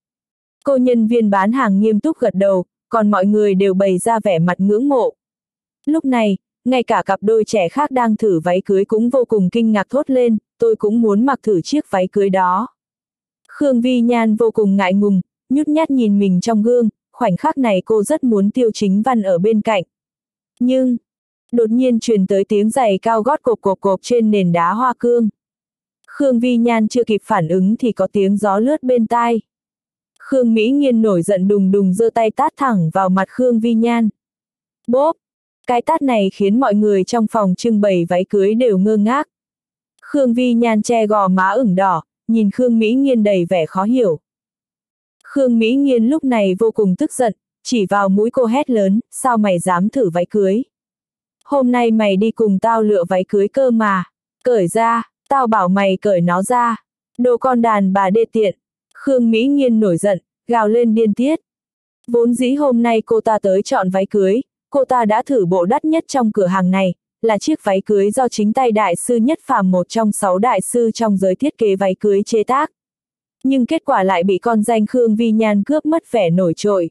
Cô nhân viên bán hàng nghiêm túc gật đầu, còn mọi người đều bày ra vẻ mặt ngưỡng mộ. Lúc này, ngay cả cặp đôi trẻ khác đang thử váy cưới cũng vô cùng kinh ngạc thốt lên, tôi cũng muốn mặc thử chiếc váy cưới đó. Khương Vi Nhan vô cùng ngại ngùng, nhút nhát nhìn mình trong gương, khoảnh khắc này cô rất muốn Tiêu Chính Văn ở bên cạnh. Nhưng, đột nhiên truyền tới tiếng giày cao gót cộp cộp cộp trên nền đá hoa cương. Khương Vi Nhan chưa kịp phản ứng thì có tiếng gió lướt bên tai. Khương Mỹ Nghiên nổi giận đùng đùng giơ tay tát thẳng vào mặt Khương Vi Nhan. Bốp! Cái tát này khiến mọi người trong phòng trưng bày váy cưới đều ngơ ngác. Khương Vi Nhan che gò má ửng đỏ, nhìn Khương Mỹ Nghiên đầy vẻ khó hiểu. Khương Mỹ Nghiên lúc này vô cùng tức giận, chỉ vào mũi cô hét lớn, sao mày dám thử váy cưới? Hôm nay mày đi cùng tao lựa váy cưới cơ mà. Cởi ra, tao bảo mày cởi nó ra. Đồ con đàn bà đê tiện. Khương Mỹ Nghiên nổi giận, gào lên điên tiết. Vốn dĩ hôm nay cô ta tới chọn váy cưới, cô ta đã thử bộ đắt nhất trong cửa hàng này, là chiếc váy cưới do chính tay đại sư Nhất Phàm, một trong 6 đại sư trong giới thiết kế váy cưới chế tác. Nhưng kết quả lại bị con danh Khương Vi Nhan cướp mất vẻ nổi trội.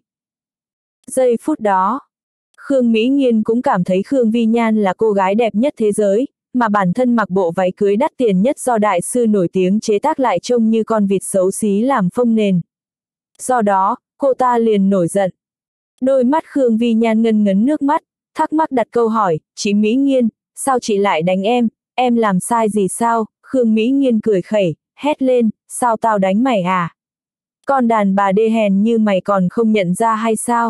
Giây phút đó, Khương Mỹ Nghiên cũng cảm thấy Khương Vi Nhan là cô gái đẹp nhất thế giới, mà bản thân mặc bộ váy cưới đắt tiền nhất do đại sư nổi tiếng chế tác lại trông như con vịt xấu xí làm phông nền. Do đó, cô ta liền nổi giận. Đôi mắt Khương Vi Nhan ngân ngấn nước mắt, thắc mắc đặt câu hỏi, chị Mỹ Nghiên, sao chị lại đánh em làm sai gì sao? Khương Mỹ Nghiên cười khẩy, hét lên, sao tao đánh mày à? Con đàn bà đê hèn như mày còn không nhận ra hay sao?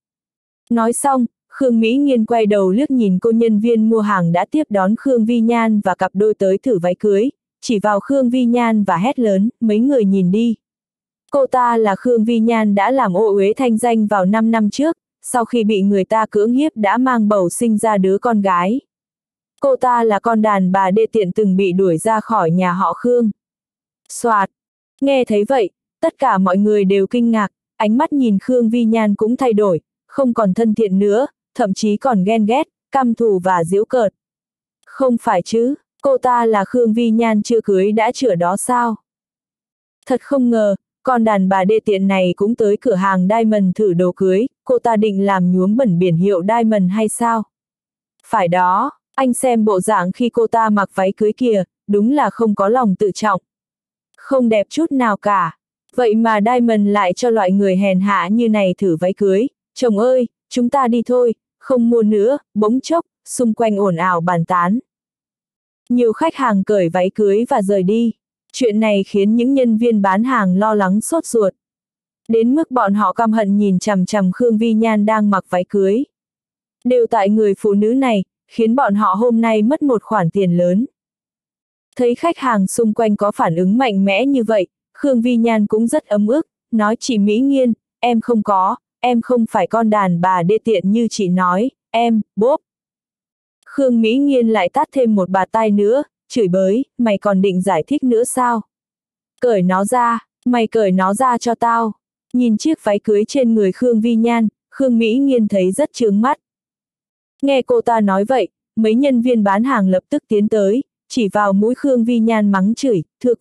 Nói xong, Khương Mỹ Nghiên quay đầu liếc nhìn cô nhân viên mua hàng đã tiếp đón Khương Vi Nhan và cặp đôi tới thử váy cưới, chỉ vào Khương Vi Nhan và hét lớn, mấy người nhìn đi. Cô ta là Khương Vi Nhan đã làm ô uế thanh danh vào 5 năm trước, sau khi bị người ta cưỡng hiếp đã mang bầu sinh ra đứa con gái. Cô ta là con đàn bà đê tiện từng bị đuổi ra khỏi nhà họ Khương. Soạt! Nghe thấy vậy, tất cả mọi người đều kinh ngạc, ánh mắt nhìn Khương Vi Nhan cũng thay đổi, không còn thân thiện nữa, thậm chí còn ghen ghét, căm thù và giễu cợt. Không phải chứ, cô ta là Khương Vi Nhan chưa cưới đã chữa đó sao? Thật không ngờ, con đàn bà đê tiện này cũng tới cửa hàng Diamond thử đồ cưới, cô ta định làm nhuốm bẩn biển hiệu Diamond hay sao? Phải đó, anh xem bộ dạng khi cô ta mặc váy cưới kìa, đúng là không có lòng tự trọng. Không đẹp chút nào cả. Vậy mà Diamond lại cho loại người hèn hạ như này thử váy cưới. Chồng ơi, chúng ta đi thôi, không mua nữa. Bỗng chốc, xung quanh ồn ào bàn tán. Nhiều khách hàng cởi váy cưới và rời đi. Chuyện này khiến những nhân viên bán hàng lo lắng sốt ruột. Đến mức bọn họ căm hận nhìn chằm chằm Khương Vi Nhan đang mặc váy cưới. Đều tại người phụ nữ này, khiến bọn họ hôm nay mất một khoản tiền lớn. Thấy khách hàng xung quanh có phản ứng mạnh mẽ như vậy, Khương Vi Nhan cũng rất ấm ức, nói chị Mỹ Nghiên, em không phải con đàn bà đê tiện như chị nói, bốp. Khương Mỹ Nghiên lại tát thêm một bạt tai nữa, chửi bới, mày còn định giải thích nữa sao? Cởi nó ra, mày cởi nó ra cho tao. Nhìn chiếc váy cưới trên người Khương Vi Nhan, Khương Mỹ Nghiên thấy rất chướng mắt. Nghe cô ta nói vậy, mấy nhân viên bán hàng lập tức tiến tới, chỉ vào mũi Khương Vi Nhan mắng chửi, thưa cô,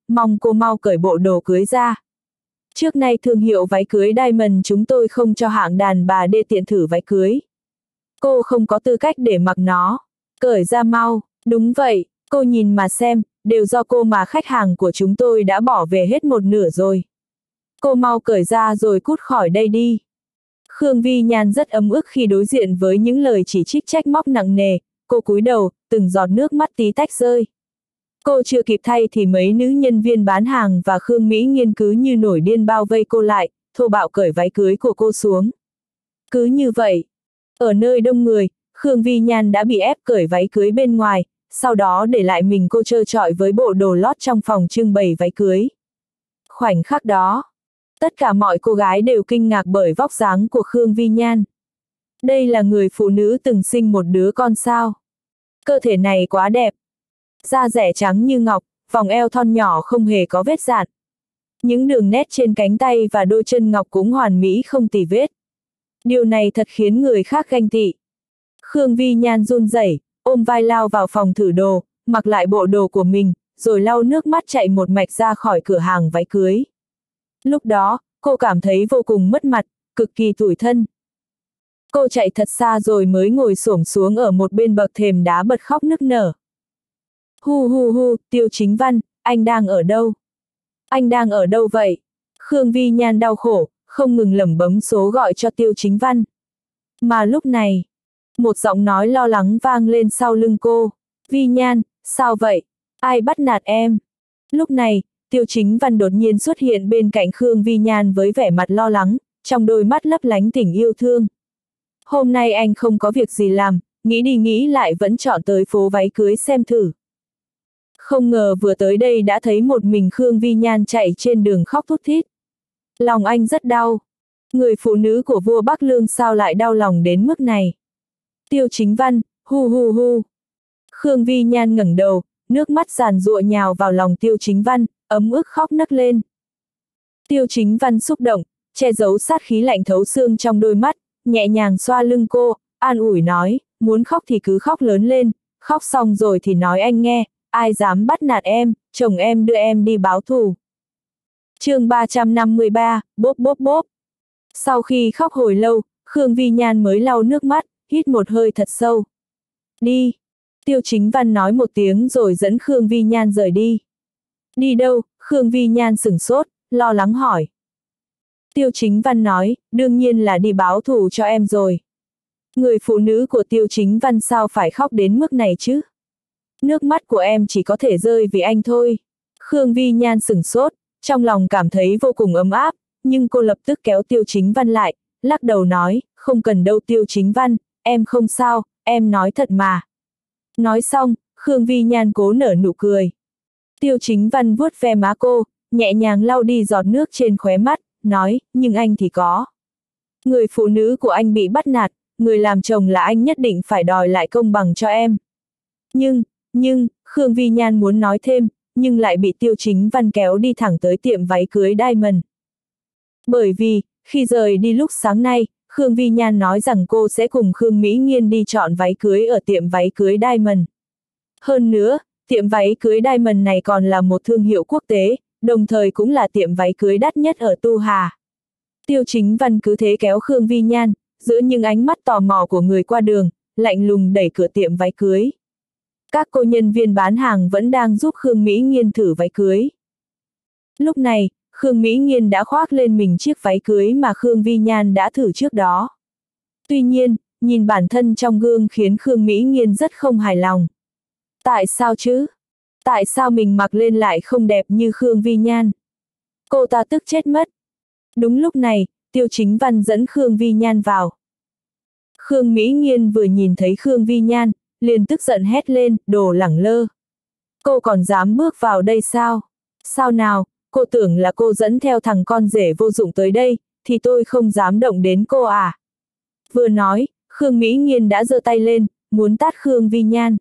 mong cô mau cởi bộ đồ cưới ra. Trước nay thương hiệu váy cưới Diamond chúng tôi không cho hạng đàn bà đê tiện thử váy cưới. Cô không có tư cách để mặc nó. Cởi ra mau. Đúng vậy, cô nhìn mà xem, đều do cô mà khách hàng của chúng tôi đã bỏ về hết một nửa rồi. Cô mau cởi ra rồi cút khỏi đây đi. Khương Vi Nhan rất ấm ức khi đối diện với những lời chỉ trích trách móc nặng nề, cô cúi đầu, từng giọt nước mắt tí tách rơi. Cô chưa kịp thay thì mấy nữ nhân viên bán hàng và Khương Mỹ Nghiên cứ như nổi điên bao vây cô lại, thô bạo cởi váy cưới của cô xuống. Cứ như vậy, ở nơi đông người, Khương Vi Nhan đã bị ép cởi váy cưới bên ngoài, sau đó để lại mình cô trơ trọi với bộ đồ lót trong phòng trưng bày váy cưới. Khoảnh khắc đó, tất cả mọi cô gái đều kinh ngạc bởi vóc dáng của Khương Vi Nhan. Đây là người phụ nữ từng sinh một đứa con sao? Cơ thể này quá đẹp. Da dẻ trắng như ngọc, vòng eo thon nhỏ không hề có vết dạn. Những đường nét trên cánh tay và đôi chân ngọc cũng hoàn mỹ không tì vết. Điều này thật khiến người khác ganh tị. Khương Vi Nhan run rẩy, ôm vai lao vào phòng thử đồ, mặc lại bộ đồ của mình, rồi lau nước mắt chạy một mạch ra khỏi cửa hàng váy cưới. Lúc đó, cô cảm thấy vô cùng mất mặt, cực kỳ tủi thân. Cô chạy thật xa rồi mới ngồi xổm xuống ở một bên bậc thềm đá bật khóc nức nở. Hu hu hu, Tiêu Chính Văn, anh đang ở đâu? Anh đang ở đâu vậy? Khương Vi Nhan đau khổ, không ngừng lẩm bấm số gọi cho Tiêu Chính Văn. Mà lúc này, một giọng nói lo lắng vang lên sau lưng cô. Vi Nhan, sao vậy? Ai bắt nạt em? Lúc này, Tiêu Chính Văn đột nhiên xuất hiện bên cạnh Khương Vi Nhan với vẻ mặt lo lắng, trong đôi mắt lấp lánh tình yêu thương. Hôm nay anh không có việc gì làm, nghĩ đi nghĩ lại vẫn chọn tới phố váy cưới xem thử. Không ngờ vừa tới đây đã thấy một mình Khương Vi Nhan chạy trên đường khóc thút thít. Lòng anh rất đau. Người phụ nữ của vua Bắc Lương sao lại đau lòng đến mức này? Tiêu Chính Văn, hu hu hu. Khương Vi Nhan ngẩng đầu, nước mắt giàn giụa nhào vào lòng Tiêu Chính Văn, ấm ức khóc nấc lên. Tiêu Chính Văn xúc động, che giấu sát khí lạnh thấu xương trong đôi mắt, nhẹ nhàng xoa lưng cô, an ủi nói, muốn khóc thì cứ khóc lớn lên, khóc xong rồi thì nói anh nghe, ai dám bắt nạt em, chồng em đưa em đi báo thù. Chương 353, bốp bốp bốp. Sau khi khóc hồi lâu, Khương Vi Nhan mới lau nước mắt, hít một hơi thật sâu. Đi. Tiêu Chính Văn nói một tiếng rồi dẫn Khương Vi Nhan rời đi. Đi đâu? Khương Vi Nhan sửng sốt, lo lắng hỏi. Tiêu Chính Văn nói, đương nhiên là đi báo thù cho em rồi. Người phụ nữ của Tiêu Chính Văn sao phải khóc đến mức này chứ? Nước mắt của em chỉ có thể rơi vì anh thôi. Khương Vi Nhan sửng sốt, trong lòng cảm thấy vô cùng ấm áp, nhưng cô lập tức kéo Tiêu Chính Văn lại, lắc đầu nói, không cần đâu Tiêu Chính Văn, em không sao, em nói thật mà. Nói xong, Khương Vi Nhan cố nở nụ cười. Tiêu Chính Văn vuốt ve má cô, nhẹ nhàng lau đi giọt nước trên khóe mắt, nói, nhưng anh thì có. Người phụ nữ của anh bị bắt nạt, người làm chồng là anh nhất định phải đòi lại công bằng cho em. Nhưng, Khương Vi Nhan muốn nói thêm, nhưng lại bị Tiêu Chính Văn kéo đi thẳng tới tiệm váy cưới Diamond. Bởi vì, khi rời đi lúc sáng nay, Khương Vi Nhan nói rằng cô sẽ cùng Khương Mỹ Nghiên đi chọn váy cưới ở tiệm váy cưới Diamond. Hơn nữa, tiệm váy cưới Diamond này còn là một thương hiệu quốc tế, đồng thời cũng là tiệm váy cưới đắt nhất ở Tu Hà. Tiêu Chính Văn cứ thế kéo Khương Vi Nhan, giữa những ánh mắt tò mò của người qua đường, lạnh lùng đẩy cửa tiệm váy cưới. Các cô nhân viên bán hàng vẫn đang giúp Khương Mỹ Nghiên thử váy cưới. Lúc này, Khương Mỹ Nghiên đã khoác lên mình chiếc váy cưới mà Khương Vi Nhan đã thử trước đó. Tuy nhiên, nhìn bản thân trong gương khiến Khương Mỹ Nghiên rất không hài lòng. Tại sao chứ? Tại sao mình mặc lên lại không đẹp như Khương Vi Nhan? Cô ta tức chết mất. Đúng lúc này, Tiêu Chính Văn dẫn Khương Vi Nhan vào. Khương Mỹ Nghiên vừa nhìn thấy Khương Vi Nhan, liền tức giận hét lên, đồ lẳng lơ. Cô còn dám bước vào đây sao? Sao nào, cô tưởng là cô dẫn theo thằng con rể vô dụng tới đây, thì tôi không dám động đến cô à? Vừa nói, Khương Mỹ Nghiên đã giơ tay lên, muốn tát Khương Vi Nhan.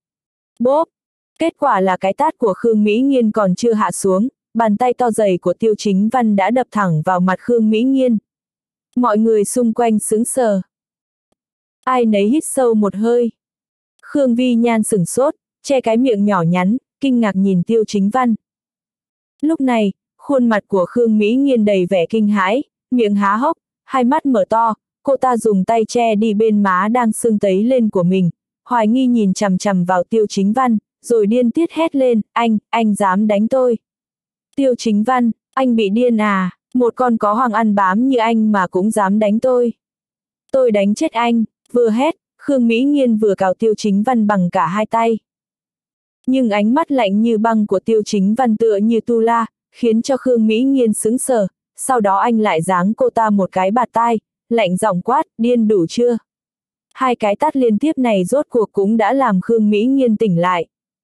Bốp! Kết quả là cái tát của Khương Mỹ Nghiên còn chưa hạ xuống, bàn tay to dày của Tiêu Chính Văn đã đập thẳng vào mặt Khương Mỹ Nghiên. Mọi người xung quanh sững sờ. Ai nấy hít sâu một hơi. Khương Vi Nhan sửng sốt, che cái miệng nhỏ nhắn, kinh ngạc nhìn Tiêu Chính Văn. Lúc này, khuôn mặt của Khương Mỹ Nghiên đầy vẻ kinh hãi, miệng há hốc, hai mắt mở to, cô ta dùng tay che đi bên má đang sưng tấy lên của mình, hoài nghi nhìn chằm chằm vào Tiêu Chính Văn, rồi điên tiết hét lên, anh dám đánh tôi. Tiêu Chính Văn, anh bị điên à, một con có hoàng ăn bám như anh mà cũng dám đánh tôi. Tôi đánh chết anh, vừa hét, Khương Mỹ Nghiên vừa cào Tiêu Chính Văn bằng cả hai tay. Nhưng ánh mắt lạnh như băng của Tiêu Chính Văn tựa như tu la, khiến cho Khương Mỹ Nghiên sững sờ, sau đó anh lại giáng cô ta một cái bạt tai, lạnh giọng quát, điên đủ chưa? Hai cái tát liên tiếp này rốt cuộc cũng đã làm Khương Mỹ Nghiên tỉnh lại.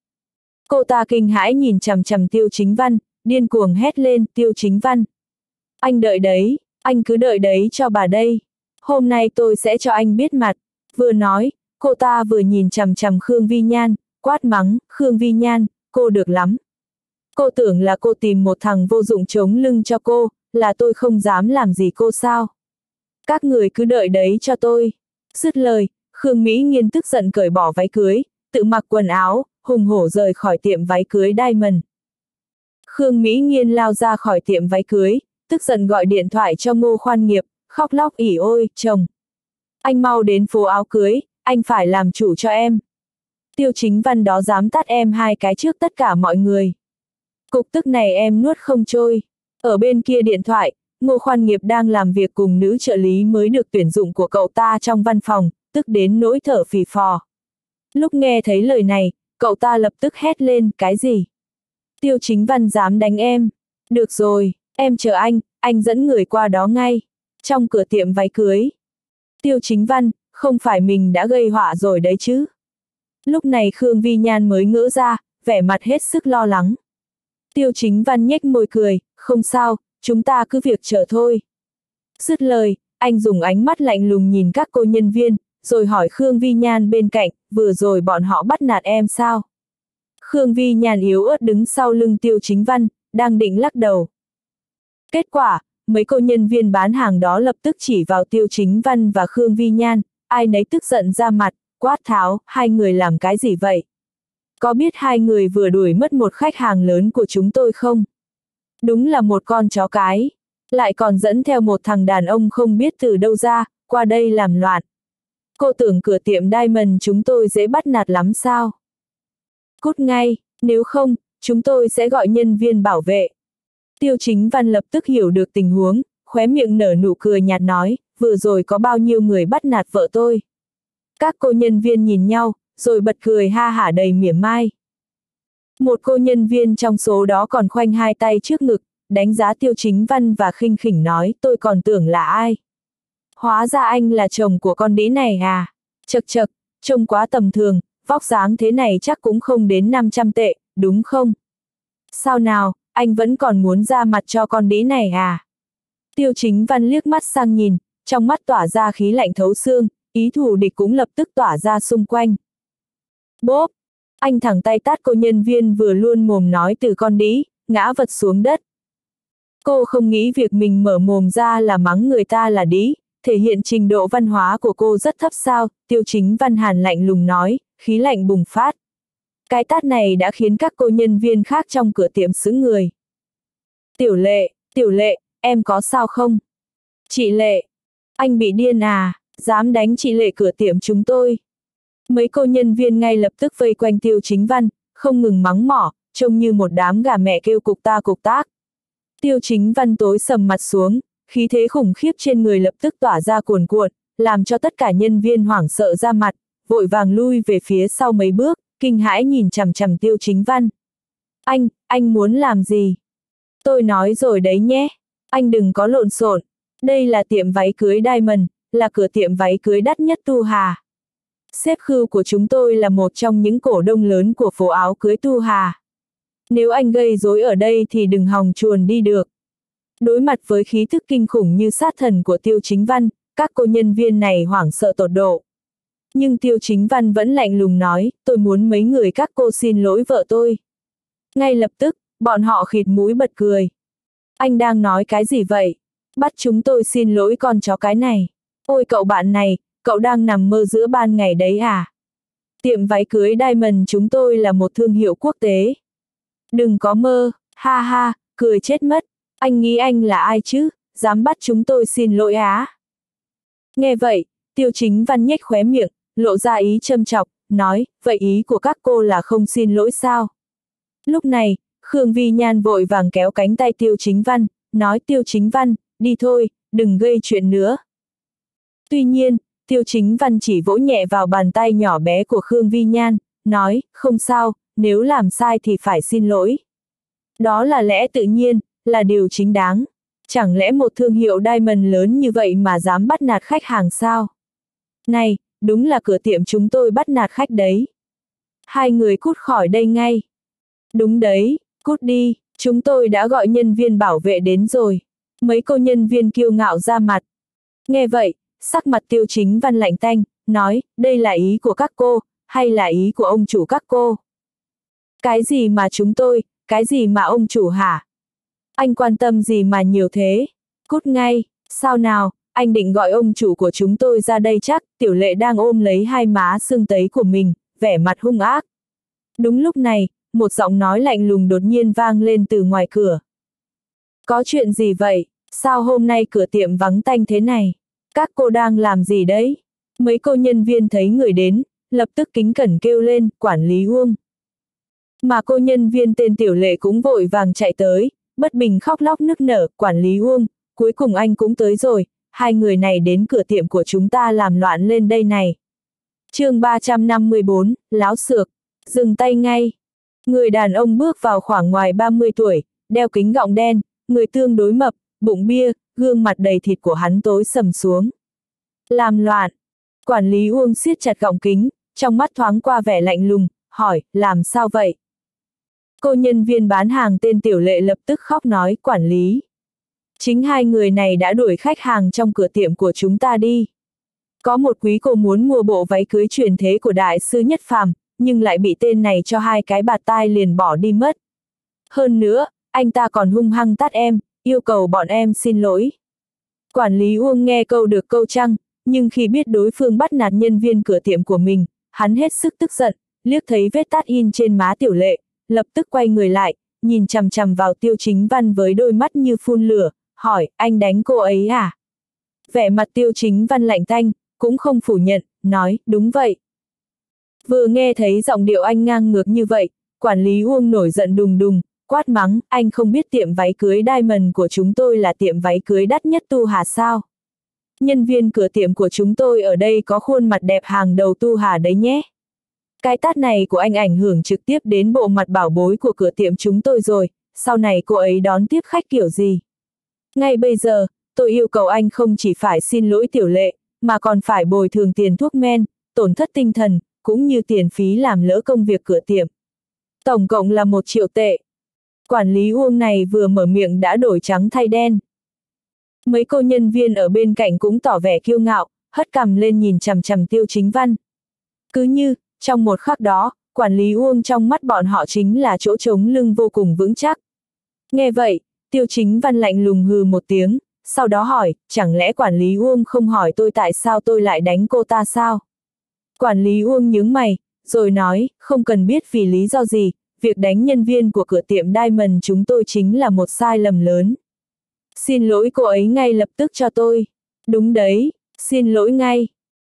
Cô ta kinh hãi nhìn chằm chằm Tiêu Chính Văn, điên cuồng hét lên, Tiêu Chính Văn. Anh đợi đấy, anh cứ đợi đấy cho bà đây. Hôm nay tôi sẽ cho anh biết mặt. Vừa nói, cô ta vừa nhìn chằm chằm Khương Vi Nhan, quát mắng, Khương Vi Nhan, cô được lắm. Cô tưởng là cô tìm một thằng vô dụng chống lưng cho cô, là tôi không dám làm gì cô sao? Các người cứ đợi đấy cho tôi. Dứt lời, Khương Mỹ Nghiên tức giận cởi bỏ váy cưới, tự mặc quần áo, hùng hổ rời khỏi tiệm váy cưới Diamond. Khương Mỹ Nghiên lao ra khỏi tiệm váy cưới, tức giận gọi điện thoại cho Ngô Khoan Nghiệp, khóc lóc ỉ ôi, chồng. Anh mau đến phố áo cưới, anh phải làm chủ cho em. Tiêu Chính Văn đó dám tát em hai cái trước tất cả mọi người. Cục tức này em nuốt không trôi. Ở bên kia điện thoại, Ngô Khoan Nghiệp đang làm việc cùng nữ trợ lý mới được tuyển dụng của cậu ta trong văn phòng, tức đến nỗi thở phì phò. Lúc nghe thấy lời này, cậu ta lập tức hét lên, cái gì? Tiêu Chính Văn dám đánh em. Được rồi, em chờ anh dẫn người qua đó ngay. Trong cửa tiệm váy cưới. Tiêu Chính Văn, không phải mình đã gây họa rồi đấy chứ? Lúc này Khương Vi Nhan mới ngỡ ra, vẻ mặt hết sức lo lắng. Tiêu Chính Văn nhếch môi cười, không sao, chúng ta cứ việc chờ thôi. Dứt lời, anh dùng ánh mắt lạnh lùng nhìn các cô nhân viên, rồi hỏi Khương Vi Nhan bên cạnh, vừa rồi bọn họ bắt nạt em sao? Khương Vi Nhan yếu ớt đứng sau lưng Tiêu Chính Văn, đang định lắc đầu. Kết quả, mấy cô nhân viên bán hàng đó lập tức chỉ vào Tiêu Chính Văn và Khương Vi Nhan, ai nấy tức giận ra mặt, quát tháo, hai người làm cái gì vậy? Có biết hai người vừa đuổi mất một khách hàng lớn của chúng tôi không? Đúng là một con chó cái, lại còn dẫn theo một thằng đàn ông không biết từ đâu ra, qua đây làm loạn. Cô tưởng cửa tiệm Diamond chúng tôi dễ bắt nạt lắm sao? Cút ngay, nếu không, chúng tôi sẽ gọi nhân viên bảo vệ. Tiêu Chính Văn lập tức hiểu được tình huống, khóe miệng nở nụ cười nhạt nói, vừa rồi có bao nhiêu người bắt nạt vợ tôi. Các cô nhân viên nhìn nhau, rồi bật cười ha hả đầy mỉa mai. Một cô nhân viên trong số đó còn khoanh hai tay trước ngực, đánh giá Tiêu Chính Văn và khinh khỉnh nói, tôi còn tưởng là ai. Hóa ra anh là chồng của con đĩ này à? Chậc chậc, trông quá tầm thường, vóc dáng thế này chắc cũng không đến 500 tệ, đúng không? Sao nào, anh vẫn còn muốn ra mặt cho con đĩ này à? Tiêu Chính Văn liếc mắt sang nhìn, trong mắt tỏa ra khí lạnh thấu xương, ý thù địch cũng lập tức tỏa ra xung quanh. Bốp! Anh thẳng tay tát cô nhân viên vừa luôn mồm nói từ con đĩ, ngã vật xuống đất. Cô không nghĩ việc mình mở mồm ra là mắng người ta là đĩ, thể hiện trình độ văn hóa của cô rất thấp sao, Tiêu Chính Văn hàn lạnh lùng nói, khí lạnh bùng phát. Cái tát này đã khiến các cô nhân viên khác trong cửa tiệm sững người. Tiểu Lệ, em có sao không? Chị Lệ, anh bị điên à, dám đánh chị Lệ cửa tiệm chúng tôi. Mấy cô nhân viên ngay lập tức vây quanh Tiêu Chính Văn, không ngừng mắng mỏ, trông như một đám gà mẹ kêu cục ta cục tác. Tiêu Chính Văn tối sầm mặt xuống, khí thế khủng khiếp trên người lập tức tỏa ra cuồn cuộn, làm cho tất cả nhân viên hoảng sợ ra mặt, vội vàng lui về phía sau mấy bước, kinh hãi nhìn chằm chằm Tiêu Chính Văn. Anh muốn làm gì? Tôi nói rồi đấy nhé, anh đừng có lộn xộn. Đây là tiệm váy cưới Diamond, là cửa tiệm váy cưới đắt nhất Tu Hà. Sếp Khưu của chúng tôi là một trong những cổ đông lớn của phố áo cưới Tu Hà. Nếu anh gây rối ở đây thì đừng hòng chuồn đi được. Đối mặt với khí thức kinh khủng như sát thần của Tiêu Chính Văn, các cô nhân viên này hoảng sợ tột độ. Nhưng Tiêu Chính Văn vẫn lạnh lùng nói, tôi muốn mấy người các cô xin lỗi vợ tôi. Ngay lập tức, bọn họ khịt mũi bật cười. Anh đang nói cái gì vậy? Bắt chúng tôi xin lỗi con chó cái này. Ôi cậu bạn này, cậu đang nằm mơ giữa ban ngày đấy à? Tiệm váy cưới Diamond chúng tôi là một thương hiệu quốc tế. Đừng có mơ, ha ha, cười chết mất. Anh nghĩ anh là ai chứ, dám bắt chúng tôi xin lỗi á? Nghe vậy, Tiêu Chính Văn nhếch khóe miệng, lộ ra ý châm chọc, nói, vậy ý của các cô là không xin lỗi sao? Lúc này, Khương Vi Nhan vội vàng kéo cánh tay Tiêu Chính Văn, nói Tiêu Chính Văn, đi thôi, đừng gây chuyện nữa. Tuy nhiên, Tiêu Chính Văn chỉ vỗ nhẹ vào bàn tay nhỏ bé của Khương Vi Nhan, nói, không sao, nếu làm sai thì phải xin lỗi. Đó là lẽ tự nhiên, là điều chính đáng. Chẳng lẽ một thương hiệu Diamond lớn như vậy mà dám bắt nạt khách hàng sao? Này, đúng là cửa tiệm chúng tôi bắt nạt khách đấy. Hai người cút khỏi đây ngay. Đúng đấy, cút đi, chúng tôi đã gọi nhân viên bảo vệ đến rồi. Mấy cô nhân viên kiêu ngạo ra mặt. Nghe vậy, sắc mặt Tiêu Chính Văn lạnh tanh, nói, đây là ý của các cô, hay là ý của ông chủ các cô? Cái gì mà chúng tôi, cái gì mà ông chủ hả? Anh quan tâm gì mà nhiều thế? Cút ngay, sao nào, anh định gọi ông chủ của chúng tôi ra đây chắc? Tiểu Lệ đang ôm lấy hai má sưng tấy của mình, vẻ mặt hung ác. Đúng lúc này, một giọng nói lạnh lùng đột nhiên vang lên từ ngoài cửa. Có chuyện gì vậy? Sao hôm nay cửa tiệm vắng tanh thế này? Các cô đang làm gì đấy? Mấy cô nhân viên thấy người đến, lập tức kính cẩn kêu lên, quản lý Uông. Mà cô nhân viên tên Tiểu Lệ cũng vội vàng chạy tới, bất bình khóc lóc nức nở, quản lý Uông, cuối cùng anh cũng tới rồi, hai người này đến cửa tiệm của chúng ta làm loạn lên đây này. Chương 354, láo xược, dừng tay ngay. Người đàn ông bước vào khoảng ngoài 30 tuổi, đeo kính gọng đen, người tương đối mập, bụng bia, gương mặt đầy thịt của hắn tối sầm xuống. Làm loạn. Quản lý Uông siết chặt gọng kính, trong mắt thoáng qua vẻ lạnh lùng, hỏi, làm sao vậy? Cô nhân viên bán hàng tên Tiểu Lệ lập tức khóc nói, quản lý. Chính hai người này đã đuổi khách hàng trong cửa tiệm của chúng ta đi. Có một quý cô muốn mua bộ váy cưới truyền thế của đại sư Nhất Phàm, nhưng lại bị tên này cho hai cái bạt tai liền bỏ đi mất. Hơn nữa, anh ta còn hung hăng tát em, yêu cầu bọn em xin lỗi. Quản lý Uông nghe câu được câu trăng, nhưng khi biết đối phương bắt nạt nhân viên cửa tiệm của mình, hắn hết sức tức giận, liếc thấy vết tát in trên má Tiểu Lệ, lập tức quay người lại, nhìn chằm chằm vào Tiêu Chính Văn với đôi mắt như phun lửa, hỏi, anh đánh cô ấy à? Vẻ mặt Tiêu Chính Văn lạnh tanh, cũng không phủ nhận, nói, đúng vậy. Vừa nghe thấy giọng điệu anh ngang ngược như vậy, quản lý Uông nổi giận đùng đùng, quát mắng, anh không biết tiệm váy cưới Diamond của chúng tôi là tiệm váy cưới đắt nhất Tu Hà sao? Nhân viên cửa tiệm của chúng tôi ở đây có khuôn mặt đẹp hàng đầu Tu Hà đấy nhé. Cái tát này của anh ảnh hưởng trực tiếp đến bộ mặt bảo bối của cửa tiệm chúng tôi rồi, sau này cô ấy đón tiếp khách kiểu gì? Ngay bây giờ, tôi yêu cầu anh không chỉ phải xin lỗi Tiểu Lệ, mà còn phải bồi thường tiền thuốc men, tổn thất tinh thần, cũng như tiền phí làm lỡ công việc cửa tiệm. Tổng cộng là 1 triệu tệ. Quản lý Uông này vừa mở miệng đã đổi trắng thay đen. Mấy cô nhân viên ở bên cạnh cũng tỏ vẻ kiêu ngạo, hất cằm lên nhìn chằm chằm Tiêu Chính Văn. Cứ như, trong một khắc đó, quản lý Uông trong mắt bọn họ chính là chỗ trống lưng vô cùng vững chắc. Nghe vậy, Tiêu Chính Văn lạnh lùng hừ một tiếng, sau đó hỏi, chẳng lẽ quản lý Uông không hỏi tôi tại sao tôi lại đánh cô ta sao? Quản lý Uông nhướng mày, rồi nói, không cần biết vì lý do gì, việc đánh nhân viên của cửa tiệm Diamond chúng tôi chính là một sai lầm lớn. Xin lỗi cô ấy ngay lập tức cho tôi. Đúng đấy, xin lỗi ngay.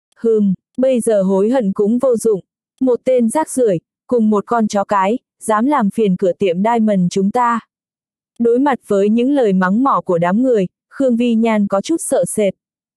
Bây giờ hối hận cũng vô dụng. Một tên rác rưởi, cùng một con chó cái, dám làm phiền cửa tiệm Diamond chúng ta. Đối mặt với những lời mắng mỏ của đám người, Khương Vi Nhan có chút sợ sệt.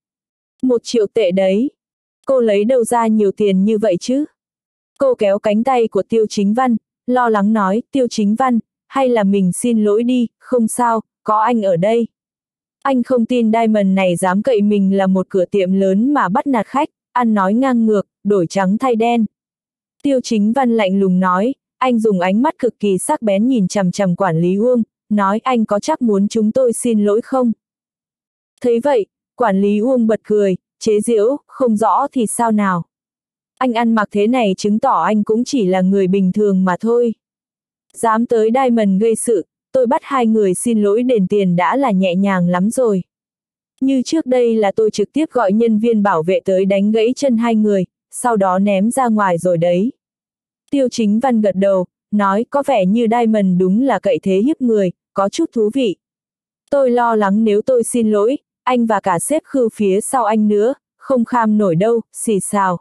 1 triệu tệ đấy. Cô lấy đâu ra nhiều tiền như vậy chứ? Cô kéo cánh tay của Tiêu Chính Văn, lo lắng nói, Tiêu Chính Văn, hay là mình xin lỗi đi, không sao, có anh ở đây. Anh không tin Diamond này dám cậy mình là một cửa tiệm lớn mà bắt nạt khách, ăn nói ngang ngược, đổi trắng thay đen. Tiêu Chính Văn lạnh lùng nói, anh dùng ánh mắt cực kỳ sắc bén nhìn chằm chằm quản lý Uông, nói anh có chắc muốn chúng tôi xin lỗi không? Thấy vậy, quản lý Uông bật cười, chế giễu, không rõ thì sao nào? Anh ăn mặc thế này chứng tỏ anh cũng chỉ là người bình thường mà thôi. Dám tới Diamond gây sự, tôi bắt hai người xin lỗi đền tiền đã là nhẹ nhàng lắm rồi. Như trước đây là tôi trực tiếp gọi nhân viên bảo vệ tới đánh gãy chân hai người, sau đó ném ra ngoài rồi đấy. Tiêu Chính Văn gật đầu, nói có vẻ như Diamond đúng là cậy thế hiếp người, có chút thú vị. Tôi lo lắng nếu tôi xin lỗi, anh và cả sếp Khưu phía sau anh nữa, không kham nổi đâu, xì xào.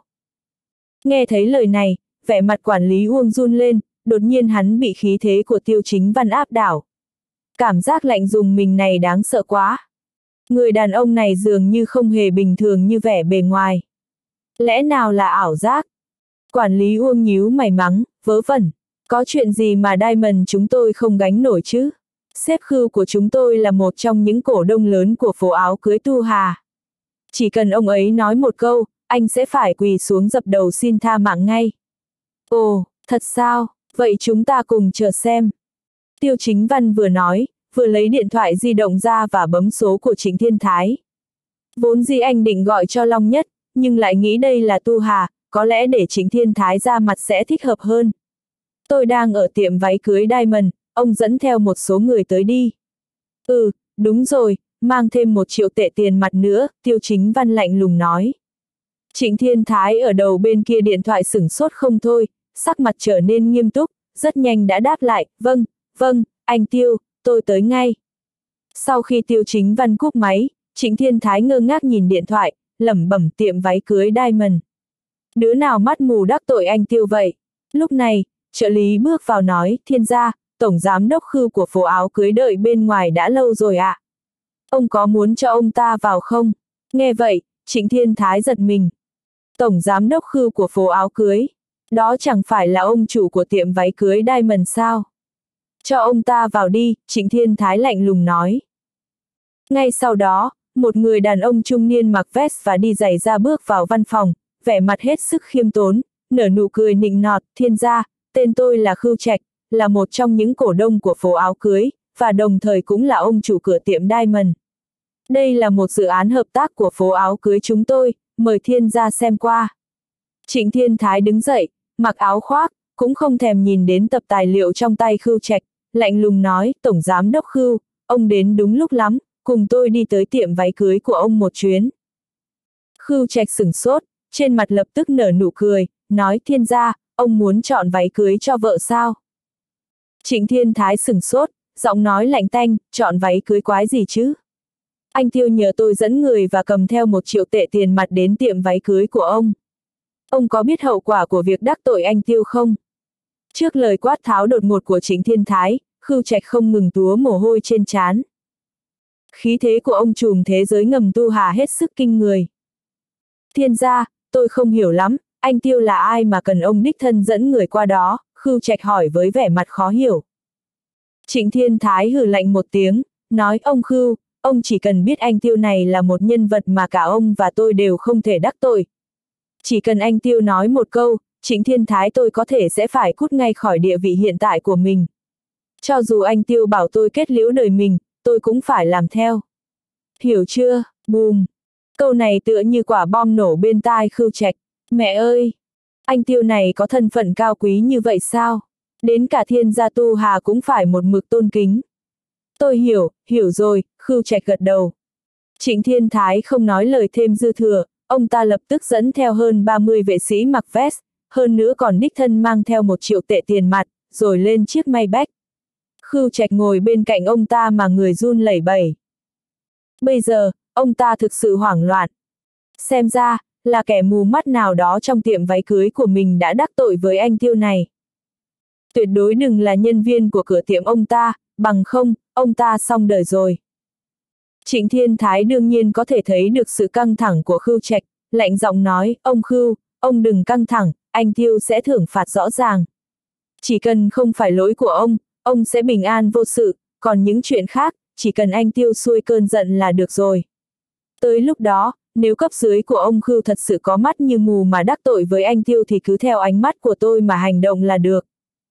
Nghe thấy lời này, vẻ mặt quản lý Uông run lên, đột nhiên hắn bị khí thế của Tiêu Chính Văn áp đảo. Cảm giác lạnh rùng mình này đáng sợ quá. Người đàn ông này dường như không hề bình thường như vẻ bề ngoài. Lẽ nào là ảo giác? Quản lý Uông nhíu mày mắng, vớ vẩn. Có chuyện gì mà Diamond chúng tôi không gánh nổi chứ? Sếp Khưu của chúng tôi là một trong những cổ đông lớn của phố áo cưới Tu Hà. Chỉ cần ông ấy nói một câu, anh sẽ phải quỳ xuống dập đầu xin tha mạng ngay. Ồ, thật sao? Vậy chúng ta cùng chờ xem. Tiêu Chính Văn vừa nói, vừa lấy điện thoại di động ra và bấm số của Trịnh Thiên Thái. Vốn dĩ anh định gọi cho Long Nhất, nhưng lại nghĩ đây là Tu Hà, có lẽ để Trịnh Thiên Thái ra mặt sẽ thích hợp hơn. Tôi đang ở tiệm váy cưới Diamond, ông dẫn theo một số người tới đi. Ừ, đúng rồi, mang thêm 1 triệu tệ tiền mặt nữa, Tiêu Chính Văn lạnh lùng nói. Trịnh Thiên Thái ở đầu bên kia điện thoại sửng sốt không thôi, sắc mặt trở nên nghiêm túc, rất nhanh đã đáp lại, vâng, anh Tiêu, tôi tới ngay. Sau khi Tiêu Chính Văn cúp máy, Trịnh Thiên Thái ngơ ngác nhìn điện thoại, lẩm bẩm tiệm váy cưới Diamond. Đứa nào mắt mù đắc tội anh Tiêu vậy? Lúc này, trợ lý bước vào nói, Thiên gia, tổng giám đốc Khưu của phố áo cưới đợi bên ngoài đã lâu rồi ạ. Ông có muốn cho ông ta vào không? Nghe vậy, Trịnh Thiên Thái giật mình. Tổng giám đốc Khưu của phố áo cưới, đó chẳng phải là ông chủ của tiệm váy cưới Diamond sao? Cho ông ta vào đi, Trịnh Thiên Thái lạnh lùng nói. Ngay sau đó, một người đàn ông trung niên mặc vest và đi giày ra bước vào văn phòng, vẻ mặt hết sức khiêm tốn, nở nụ cười nịnh nọt, Thiên gia, tên tôi là Khưu Trạch, là một trong những cổ đông của phố áo cưới, và đồng thời cũng là ông chủ cửa tiệm Diamond. Đây là một dự án hợp tác của phố áo cưới chúng tôi, mời Thiên gia xem qua. Trịnh Thiên Thái đứng dậy, mặc áo khoác, cũng không thèm nhìn đến tập tài liệu trong tay Khưu Trạch, lạnh lùng nói, Tổng giám đốc Khưu, ông đến đúng lúc lắm, cùng tôi đi tới tiệm váy cưới của ông một chuyến. Khưu Trạch sửng sốt, trên mặt lập tức nở nụ cười, nói, Thiên gia, ông muốn chọn váy cưới cho vợ sao? Trịnh Thiên Thái sửng sốt, giọng nói lạnh tanh, chọn váy cưới quái gì chứ? Anh Tiêu nhờ tôi dẫn người và cầm theo 1 triệu tệ tiền mặt đến tiệm váy cưới của ông. Ông có biết hậu quả của việc đắc tội anh Tiêu không? Trước lời quát tháo đột ngột của Trịnh Thiên Thái, Khưu Trạch không ngừng túa mồ hôi trên trán. Khí thế của ông trùm thế giới ngầm Tu Hà hết sức kinh người. Thiên gia, tôi không hiểu lắm, anh Tiêu là ai mà cần ông đích thân dẫn người qua đó, Khưu Trạch hỏi với vẻ mặt khó hiểu. Trịnh Thiên Thái hừ lạnh một tiếng, nói, ông Khưu, ông chỉ cần biết anh Tiêu này là một nhân vật mà cả ông và tôi đều không thể đắc tội. Chỉ cần anh Tiêu nói một câu, Trịnh Thiên Thái tôi có thể sẽ phải cút ngay khỏi địa vị hiện tại của mình. Cho dù anh Tiêu bảo tôi kết liễu đời mình, tôi cũng phải làm theo. Hiểu chưa? Bùm! Câu này tựa như quả bom nổ bên tai Khưu Trạch. Mẹ ơi! Anh Tiêu này có thân phận cao quý như vậy sao? Đến cả Thiên gia Tu Hà cũng phải một mực tôn kính. Tôi hiểu rồi, Khưu Trạch gật đầu. Trịnh Thiên Thái không nói lời thêm dư thừa, ông ta lập tức dẫn theo hơn 30 vệ sĩ mặc vest, hơn nữa còn đích thân mang theo 1 triệu tệ tiền mặt, rồi lên chiếc Maybach. Khưu Trạch ngồi bên cạnh ông ta mà người run lẩy bẩy. Bây giờ, ông ta thực sự hoảng loạn. Xem ra, là kẻ mù mắt nào đó trong tiệm váy cưới của mình đã đắc tội với anh Tiêu này. Tuyệt đối đừng là nhân viên của cửa tiệm ông ta, bằng không, ông ta xong đời rồi. Trịnh Thiên Thái đương nhiên có thể thấy được sự căng thẳng của Khưu Trạch, lạnh giọng nói, ông Khưu, ông đừng căng thẳng, anh Tiêu sẽ thưởng phạt rõ ràng. Chỉ cần không phải lỗi của ông sẽ bình an vô sự, còn những chuyện khác, chỉ cần anh Tiêu xuôi cơn giận là được rồi. Tới lúc đó, nếu cấp dưới của ông Khưu thật sự có mắt như mù mà đắc tội với anh Tiêu thì cứ theo ánh mắt của tôi mà hành động là được.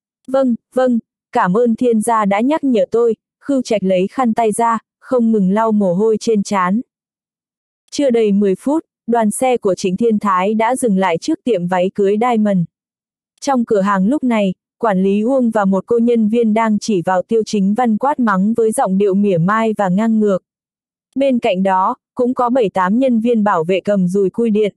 Vâng, cảm ơn Thiên gia đã nhắc nhở tôi, Khưu Trạch lấy khăn tay ra, không ngừng lau mồ hôi trên trán. Chưa đầy 10 phút, đoàn xe của Trịnh Thiên Thái đã dừng lại trước tiệm váy cưới Diamond. Trong cửa hàng lúc này, quản lý Uông và một cô nhân viên đang chỉ vào Tiêu Chính Văn quát mắng với giọng điệu mỉa mai và ngang ngược. Bên cạnh đó, cũng có 7-8 nhân viên bảo vệ cầm dùi cui điện.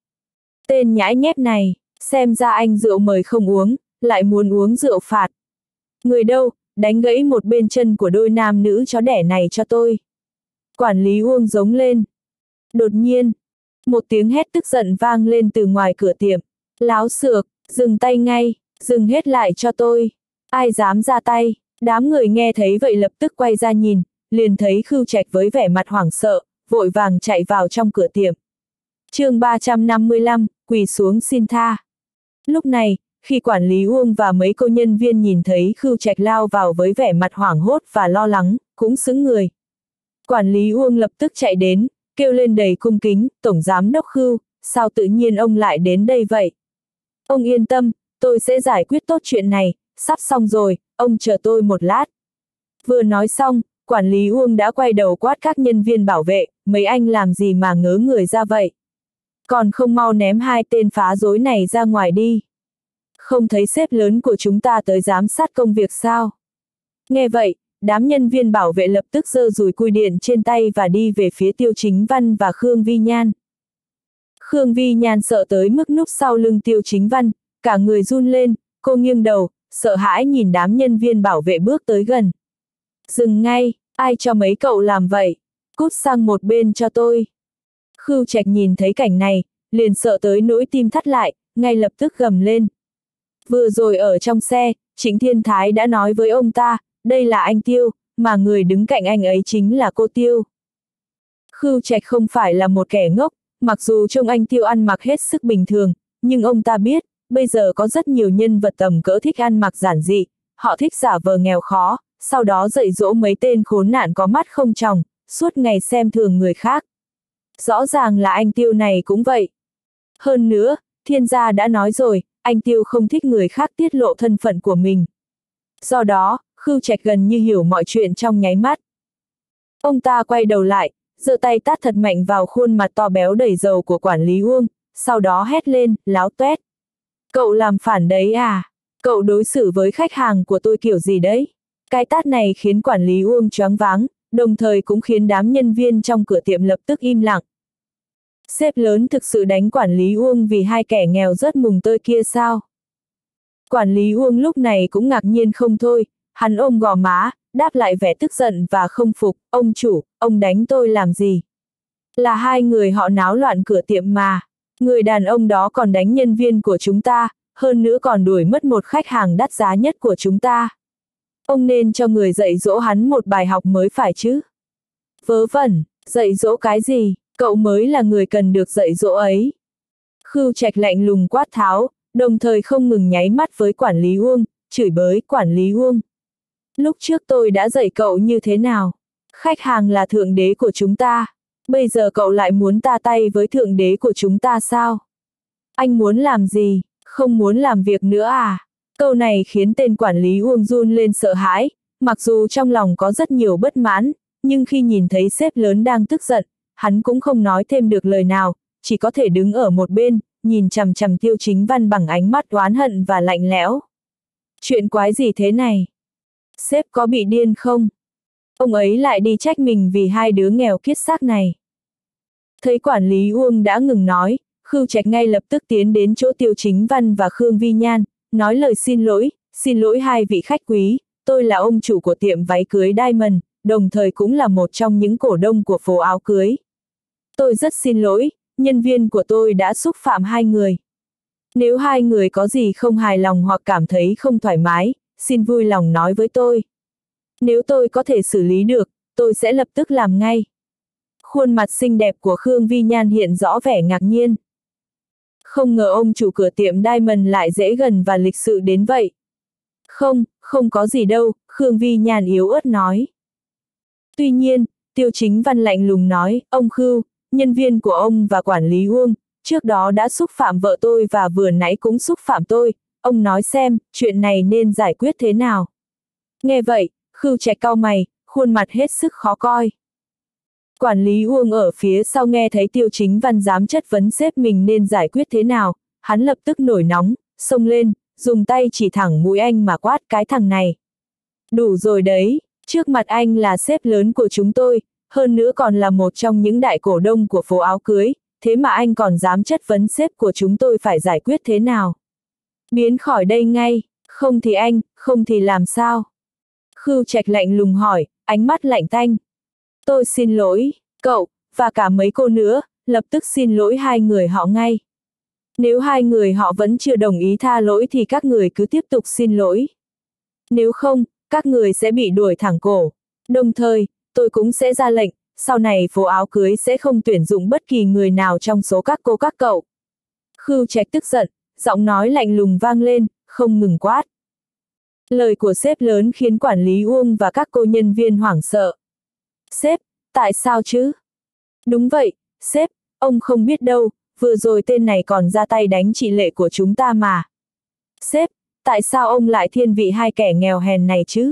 Tên nhãi nhép này, xem ra anh rượu mời không uống, lại muốn uống rượu phạt. Người đâu, đánh gãy một bên chân của đôi nam nữ chó đẻ này cho tôi. Quản lý Uông giống lên. Đột nhiên, một tiếng hét tức giận vang lên từ ngoài cửa tiệm. Láo xược, dừng tay ngay, dừng hết lại cho tôi. Ai dám ra tay? Đám người nghe thấy vậy lập tức quay ra nhìn, liền thấy Khưu Trạch với vẻ mặt hoảng sợ, vội vàng chạy vào trong cửa tiệm. Chương 355, quỳ xuống xin tha. Lúc này, khi quản lý Uông và mấy cô nhân viên nhìn thấy Khưu Trạch lao vào với vẻ mặt hoảng hốt và lo lắng, cũng sững người. Quản lý Uông lập tức chạy đến, kêu lên đầy cung kính, Tổng Giám đốc Khưu, sao tự nhiên ông lại đến đây vậy? Ông yên tâm, tôi sẽ giải quyết tốt chuyện này, sắp xong rồi, ông chờ tôi một lát. Vừa nói xong, quản lý Uông đã quay đầu quát các nhân viên bảo vệ, mấy anh làm gì mà ngớ người ra vậy? Còn không mau ném hai tên phá rối này ra ngoài đi. Không thấy sếp lớn của chúng ta tới giám sát công việc sao? Nghe vậy, đám nhân viên bảo vệ lập tức giơ dùi cui điện trên tay và đi về phía Tiêu Chính Văn và Khương Vi Nhan. Khương Vi Nhan sợ tới mức núp sau lưng Tiêu Chính Văn, cả người run lên, cô nghiêng đầu, sợ hãi nhìn đám nhân viên bảo vệ bước tới gần. Dừng ngay, ai cho mấy cậu làm vậy? Cút sang một bên cho tôi. Khưu Trạch nhìn thấy cảnh này, liền sợ tới nỗi tim thắt lại, ngay lập tức gầm lên. Vừa rồi ở trong xe, Trịnh Thiên Thái đã nói với ông ta, đây là anh Tiêu, mà người đứng cạnh anh ấy chính là cô Tiêu. Khưu Trạch không phải là một kẻ ngốc, mặc dù trông anh Tiêu ăn mặc hết sức bình thường, nhưng ông ta biết, bây giờ có rất nhiều nhân vật tầm cỡ thích ăn mặc giản dị, họ thích giả vờ nghèo khó, sau đó dạy dỗ mấy tên khốn nạn có mắt không tròng, suốt ngày xem thường người khác. Rõ ràng là anh Tiêu này cũng vậy. Hơn nữa, Thiên gia đã nói rồi, anh Tiêu không thích người khác tiết lộ thân phận của mình. Do đó, Khưu Trạch gần như hiểu mọi chuyện trong nháy mắt. Ông ta quay đầu lại, giơ tay tát thật mạnh vào khuôn mặt to béo đầy dầu của quản lý Uông, sau đó hét lên, láo toét. Cậu làm phản đấy à? Cậu đối xử với khách hàng của tôi kiểu gì đấy? Cái tát này khiến quản lý Uông choáng váng, đồng thời cũng khiến đám nhân viên trong cửa tiệm lập tức im lặng. Sếp lớn thực sự đánh quản lý Uông vì hai kẻ nghèo rớt mùng tơi kia sao? Quản lý Uông lúc này cũng ngạc nhiên không thôi, hắn ôm gò má, đáp lại vẻ tức giận và không phục, ông chủ, ông đánh tôi làm gì? Là hai người họ náo loạn cửa tiệm mà, người đàn ông đó còn đánh nhân viên của chúng ta, hơn nữa còn đuổi mất một khách hàng đắt giá nhất của chúng ta. Ông nên cho người dạy dỗ hắn một bài học mới phải chứ. Vớ vẩn, dạy dỗ cái gì, cậu mới là người cần được dạy dỗ ấy. Khưu Trạch lạnh lùng quát tháo, đồng thời không ngừng nháy mắt với quản lý Uông, chửi bới quản lý Uông. Lúc trước tôi đã dạy cậu như thế nào? Khách hàng là thượng đế của chúng ta. Bây giờ cậu lại muốn ta tay với thượng đế của chúng ta sao? Anh muốn làm gì? Không muốn làm việc nữa à? Câu này khiến tên quản lý Uông run lên sợ hãi, mặc dù trong lòng có rất nhiều bất mãn, nhưng khi nhìn thấy sếp lớn đang tức giận, hắn cũng không nói thêm được lời nào, chỉ có thể đứng ở một bên, nhìn chằm chằm Tiêu Chính Văn bằng ánh mắt oán hận và lạnh lẽo. Chuyện quái gì thế này? Sếp có bị điên không? Ông ấy lại đi trách mình vì hai đứa nghèo kiết xác này. Thấy quản lý Uông đã ngừng nói, Khưu Trạch ngay lập tức tiến đến chỗ Tiêu Chính Văn và Khương Vi Nhan, nói lời xin lỗi hai vị khách quý, tôi là ông chủ của tiệm váy cưới Diamond, đồng thời cũng là một trong những cổ đông của phố áo cưới. Tôi rất xin lỗi, nhân viên của tôi đã xúc phạm hai người. Nếu hai người có gì không hài lòng hoặc cảm thấy không thoải mái, xin vui lòng nói với tôi. Nếu tôi có thể xử lý được, tôi sẽ lập tức làm ngay. Khuôn mặt xinh đẹp của Khương Vi Nhan hiện rõ vẻ ngạc nhiên. Không ngờ ông chủ cửa tiệm Diamond lại dễ gần và lịch sự đến vậy. Không có gì đâu, Khương Vi Nhan yếu ớt nói. Tuy nhiên, Tiêu Chính Văn lạnh lùng nói, ông Khưu, nhân viên của ông và quản lý Uông, trước đó đã xúc phạm vợ tôi và vừa nãy cũng xúc phạm tôi, ông nói xem, chuyện này nên giải quyết thế nào. Nghe vậy, Khưu Trạch cau mày, khuôn mặt hết sức khó coi. Quản lý Uông ở phía sau nghe thấy Tiêu Chính Văn dám chất vấn sếp mình nên giải quyết thế nào, hắn lập tức nổi nóng, xông lên, dùng tay chỉ thẳng mũi anh mà quát cái thằng này. Đủ rồi đấy, trước mặt anh là sếp lớn của chúng tôi, hơn nữa còn là một trong những đại cổ đông của phố áo cưới, thế mà anh còn dám chất vấn sếp của chúng tôi phải giải quyết thế nào. Biến khỏi đây ngay, không thì làm sao? Khưu Trạch lạnh lùng hỏi, ánh mắt lạnh tanh. Tôi xin lỗi, cậu, và cả mấy cô nữa, lập tức xin lỗi hai người họ ngay. Nếu hai người họ vẫn chưa đồng ý tha lỗi thì các người cứ tiếp tục xin lỗi. Nếu không, các người sẽ bị đuổi thẳng cổ. Đồng thời, tôi cũng sẽ ra lệnh, sau này phố áo cưới sẽ không tuyển dụng bất kỳ người nào trong số các cô các cậu. Khưu Trạch tức giận, giọng nói lạnh lùng vang lên, không ngừng quát. Lời của sếp lớn khiến quản lý Uông và các cô nhân viên hoảng sợ. Sếp, tại sao chứ? Đúng vậy, sếp, ông không biết đâu, vừa rồi tên này còn ra tay đánh chị Lệ của chúng ta mà. Sếp, tại sao ông lại thiên vị hai kẻ nghèo hèn này chứ?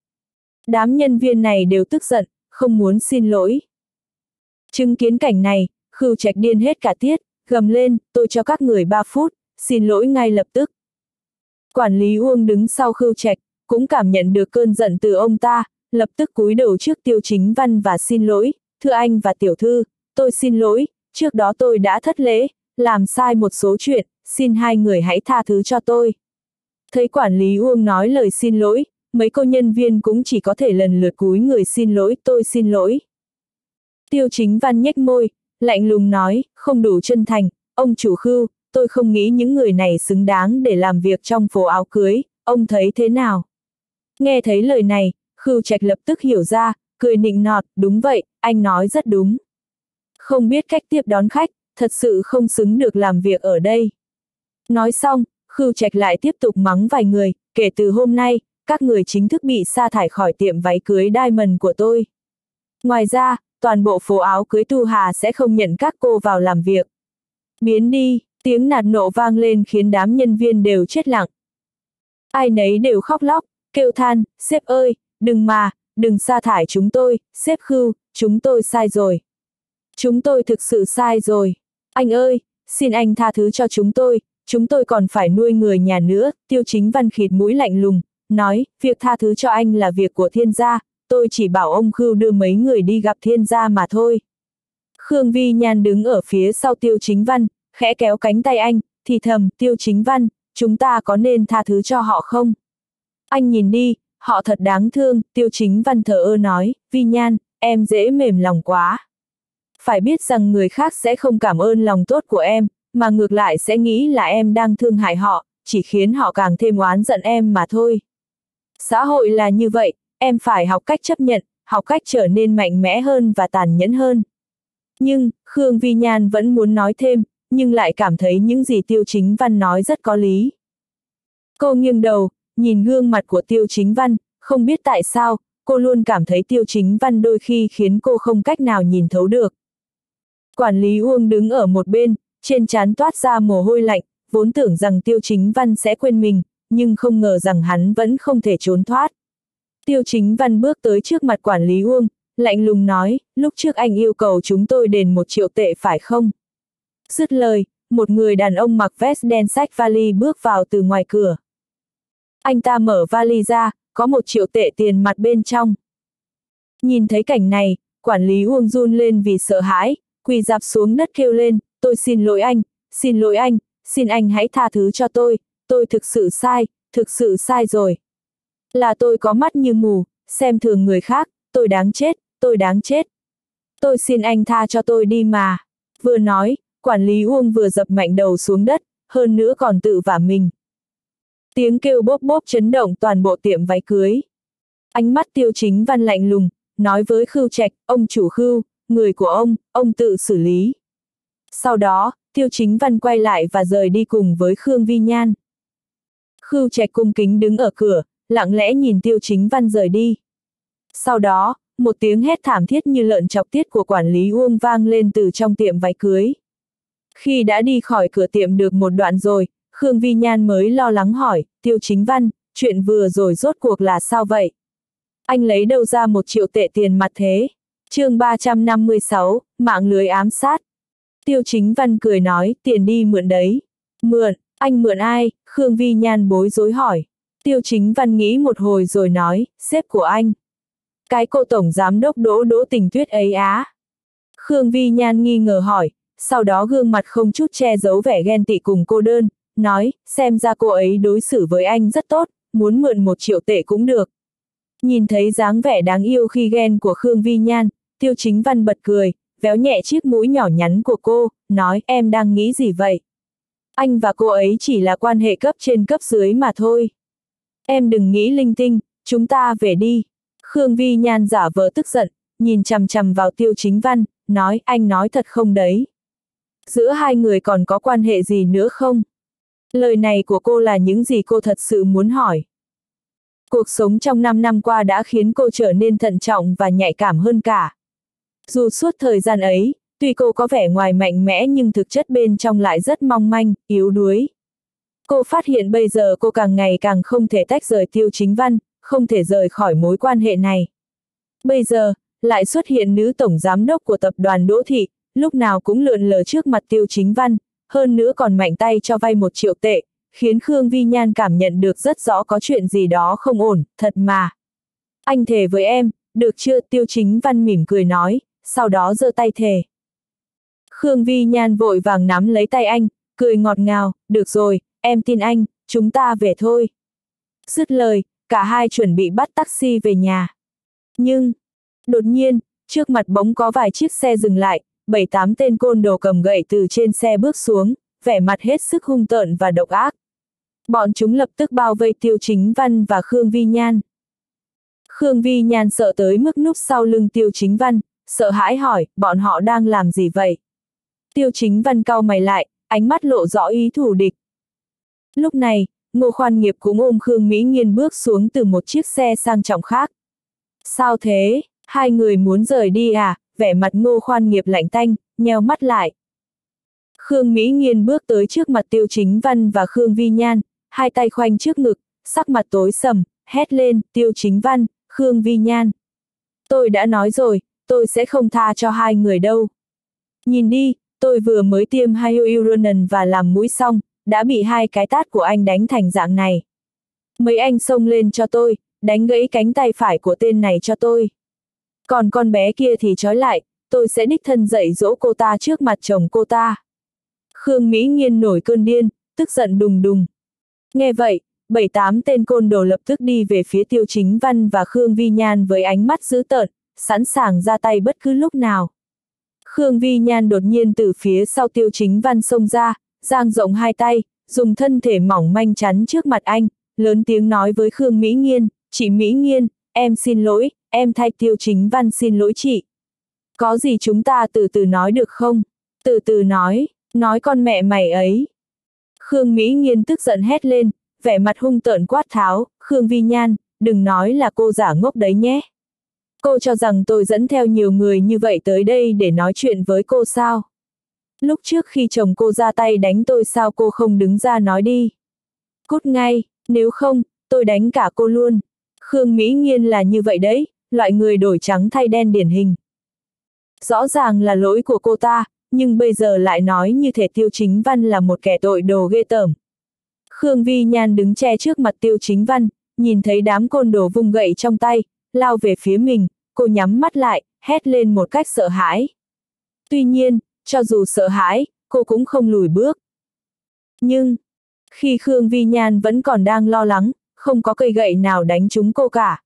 Đám nhân viên này đều tức giận, không muốn xin lỗi. Chứng kiến cảnh này, Khưu Trạch điên hết cả tiết, gầm lên, tôi cho các người 3 phút, xin lỗi ngay lập tức. Quản lý Uông đứng sau Khưu Trạch, cũng cảm nhận được cơn giận từ ông ta, lập tức cúi đầu trước Tiêu Chính Văn và xin lỗi, thưa anh và tiểu thư, tôi xin lỗi, trước đó tôi đã thất lễ, làm sai một số chuyện, xin hai người hãy tha thứ cho tôi. Thấy quản lý Uông nói lời xin lỗi, mấy cô nhân viên cũng chỉ có thể lần lượt cúi người xin lỗi, tôi xin lỗi. Tiêu Chính Văn nhếch môi, lạnh lùng nói, không đủ chân thành, ông chủ Khưu, tôi không nghĩ những người này xứng đáng để làm việc trong phố áo cưới, ông thấy thế nào? Nghe thấy lời này, Khưu Trạch lập tức hiểu ra, cười nịnh nọt, đúng vậy, anh nói rất đúng. Không biết cách tiếp đón khách, thật sự không xứng được làm việc ở đây. Nói xong, Khưu Trạch lại tiếp tục mắng vài người, kể từ hôm nay, các người chính thức bị sa thải khỏi tiệm váy cưới Diamond của tôi. Ngoài ra, toàn bộ phố áo cưới Tu Hà sẽ không nhận các cô vào làm việc. Biến đi, tiếng nạt nộ vang lên khiến đám nhân viên đều chết lặng. Ai nấy đều khóc lóc, kêu than, sếp ơi, đừng sa thải chúng tôi, sếp Khưu, chúng tôi sai rồi. Chúng tôi thực sự sai rồi. Anh ơi, xin anh tha thứ cho chúng tôi còn phải nuôi người nhà nữa. Tiêu Chính Văn khịt mũi lạnh lùng, nói, việc tha thứ cho anh là việc của Thiên gia, tôi chỉ bảo ông Khưu đưa mấy người đi gặp Thiên gia mà thôi. Khương Vi Nhan đứng ở phía sau Tiêu Chính Văn, khẽ kéo cánh tay anh, thì thầm, Tiêu Chính Văn, chúng ta có nên tha thứ cho họ không? Anh nhìn đi, họ thật đáng thương, Tiêu Chính Văn thờ ơ nói, Vi Nhan, em dễ mềm lòng quá. Phải biết rằng người khác sẽ không cảm ơn lòng tốt của em, mà ngược lại sẽ nghĩ là em đang thương hại họ, chỉ khiến họ càng thêm oán giận em mà thôi. Xã hội là như vậy, em phải học cách chấp nhận, học cách trở nên mạnh mẽ hơn và tàn nhẫn hơn. Nhưng, Khương Vi Nhan vẫn muốn nói thêm, nhưng lại cảm thấy những gì Tiêu Chính Văn nói rất có lý. Cô nghiêng đầu, nhìn gương mặt của Tiêu Chính Văn, không biết tại sao, cô luôn cảm thấy Tiêu Chính Văn đôi khi khiến cô không cách nào nhìn thấu được. Quản lý Uông đứng ở một bên, trên trán toát ra mồ hôi lạnh, vốn tưởng rằng Tiêu Chính Văn sẽ quên mình, nhưng không ngờ rằng hắn vẫn không thể trốn thoát. Tiêu Chính Văn bước tới trước mặt quản lý Uông, lạnh lùng nói, lúc trước anh yêu cầu chúng tôi đền 1 triệu tệ phải không? Dứt lời, một người đàn ông mặc vest đen xách vali bước vào từ ngoài cửa. Anh ta mở vali ra, có 1 triệu tệ tiền mặt bên trong. Nhìn thấy cảnh này, quản lý Uông run lên vì sợ hãi, quỳ rạp xuống đất kêu lên, tôi xin lỗi anh, xin anh hãy tha thứ cho tôi thực sự sai rồi. Là tôi có mắt như mù, xem thường người khác, tôi đáng chết. Tôi xin anh tha cho tôi đi mà. Vừa nói, quản lý Uông vừa dập mạnh đầu xuống đất, hơn nữa còn tự vả mình. Tiếng kêu bốp bốp chấn động toàn bộ tiệm váy cưới. Ánh mắt Tiêu Chính Văn lạnh lùng, nói với Khưu Trạch, ông chủ Khưu, người của ông tự xử lý. Sau đó, Tiêu Chính Văn quay lại và rời đi cùng với Khương Vi Nhan. Khưu Trạch cung kính đứng ở cửa, lặng lẽ nhìn Tiêu Chính Văn rời đi. Sau đó, một tiếng hét thảm thiết như lợn chọc tiết của quản lý Uông vang lên từ trong tiệm váy cưới. Khi đã đi khỏi cửa tiệm được một đoạn rồi, Khương Vi Nhan mới lo lắng hỏi, Tiêu Chính Văn, chuyện vừa rồi rốt cuộc là sao vậy? Anh lấy đâu ra 1 triệu tệ tiền mặt thế? Chương 356, mạng lưới ám sát. Tiêu Chính Văn cười nói, tiền đi mượn đấy. Mượn, anh mượn ai? Khương Vi Nhan bối rối hỏi. Tiêu Chính Văn nghĩ một hồi rồi nói, sếp của anh. Cái cô tổng giám đốc Đỗ Tình Tuyết ấy á. Khương Vi Nhan nghi ngờ hỏi, sau đó gương mặt không chút che giấu vẻ ghen tị cùng cô đơn, nói, xem ra cô ấy đối xử với anh rất tốt, muốn mượn 1 triệu tệ cũng được. Nhìn thấy dáng vẻ đáng yêu khi ghen của Khương Vi Nhan, Tiêu Chính Văn bật cười, véo nhẹ chiếc mũi nhỏ nhắn của cô, nói em đang nghĩ gì vậy? Anh và cô ấy chỉ là quan hệ cấp trên cấp dưới mà thôi. Em đừng nghĩ linh tinh, chúng ta về đi. Khương Vi Nhan giả vờ tức giận, nhìn chằm chằm vào Tiêu Chính Văn, nói anh nói thật không đấy? Giữa hai người còn có quan hệ gì nữa không? Lời này của cô là những gì cô thật sự muốn hỏi. Cuộc sống trong 5 năm qua đã khiến cô trở nên thận trọng và nhạy cảm hơn cả. Dù suốt thời gian ấy, tuy cô có vẻ ngoài mạnh mẽ nhưng thực chất bên trong lại rất mong manh, yếu đuối. Cô phát hiện bây giờ cô càng ngày càng không thể tách rời Tiêu Chính Văn, không thể rời khỏi mối quan hệ này. Bây giờ, lại xuất hiện nữ tổng giám đốc của tập đoàn Đỗ Thị, lúc nào cũng lượn lờ trước mặt Tiêu Chính Văn, hơn nữa còn mạnh tay cho vay 1 triệu tệ, khiến Khương Vi Nhan cảm nhận được rất rõ có chuyện gì đó không ổn, thật mà. Anh thề với em, được chưa? Tiêu Chính Văn mỉm cười nói, sau đó giơ tay thề. Khương Vi Nhan vội vàng nắm lấy tay anh, cười ngọt ngào, được rồi, em tin anh, chúng ta về thôi. Dứt lời, cả hai chuẩn bị bắt taxi về nhà. Nhưng, đột nhiên, trước mặt bỗng có vài chiếc xe dừng lại, 7-8 tên côn đồ cầm gậy từ trên xe bước xuống, vẻ mặt hết sức hung tợn và độc ác. Bọn chúng lập tức bao vây Tiêu Chính Văn và Khương Vi Nhan. Khương Vi Nhan sợ tới mức núp sau lưng Tiêu Chính Văn, sợ hãi hỏi, bọn họ đang làm gì vậy? Tiêu Chính Văn cau mày lại, ánh mắt lộ rõ ý thù địch. Lúc này, Ngô Khoan Nghiệp cũng ôm Khương Mỹ Nghiên bước xuống từ một chiếc xe sang trọng khác. Sao thế, hai người muốn rời đi à? Vẻ mặt Ngô Khoan Nghiệp lạnh tanh, nheo mắt lại. Khương Mỹ Nghiên bước tới trước mặt Tiêu Chính Văn và Khương Vi Nhan, hai tay khoanh trước ngực, sắc mặt tối sầm, hét lên, Tiêu Chính Văn, Khương Vi Nhan. Tôi đã nói rồi, tôi sẽ không tha cho hai người đâu. Nhìn đi, tôi vừa mới tiêm Hyaluronic và làm mũi xong, đã bị 2 cái tát của anh đánh thành dạng này. Mấy anh xông lên cho tôi, đánh gãy cánh tay phải của tên này cho tôi. Còn con bé kia thì trói lại, tôi sẽ đích thân dạy dỗ cô ta trước mặt chồng cô ta. Khương Mỹ Nghiên nổi cơn điên, tức giận đùng đùng. Nghe vậy, 7-8 tên côn đồ lập tức đi về phía Tiêu Chính Văn và Khương Vi Nhan với ánh mắt dữ tợn, sẵn sàng ra tay bất cứ lúc nào. Khương Vi Nhan đột nhiên từ phía sau Tiêu Chính Văn xông ra, dang rộng hai tay, dùng thân thể mỏng manh chắn trước mặt anh, lớn tiếng nói với Khương Mỹ Nghiên, chị Mỹ Nghiên, em xin lỗi, em thay Tiêu Chính Văn xin lỗi chị. Có gì chúng ta từ từ nói được không? Từ từ nói con mẹ mày ấy. Khương Mỹ Nghiên tức giận hét lên, vẻ mặt hung tợn quát tháo, Khương Vi Nhan, đừng nói là cô giả ngốc đấy nhé. Cô cho rằng tôi dẫn theo nhiều người như vậy tới đây để nói chuyện với cô sao? Lúc trước khi chồng cô ra tay đánh tôi sao cô không đứng ra nói đi? Cút ngay, nếu không, tôi đánh cả cô luôn. Khương Mỹ Nghiên là như vậy đấy, loại người đổi trắng thay đen điển hình. Rõ ràng là lỗi của cô ta, nhưng bây giờ lại nói như thể Tiêu Chính Văn là một kẻ tội đồ ghê tởm. Khương Vi Nhan đứng che trước mặt Tiêu Chính Văn, nhìn thấy đám côn đồ vung gậy trong tay, lao về phía mình, cô nhắm mắt lại, hét lên một cách sợ hãi. Tuy nhiên, cho dù sợ hãi, cô cũng không lùi bước. Nhưng, khi Khương Vi Nhan vẫn còn đang lo lắng, không có cây gậy nào đánh trúng cô cả.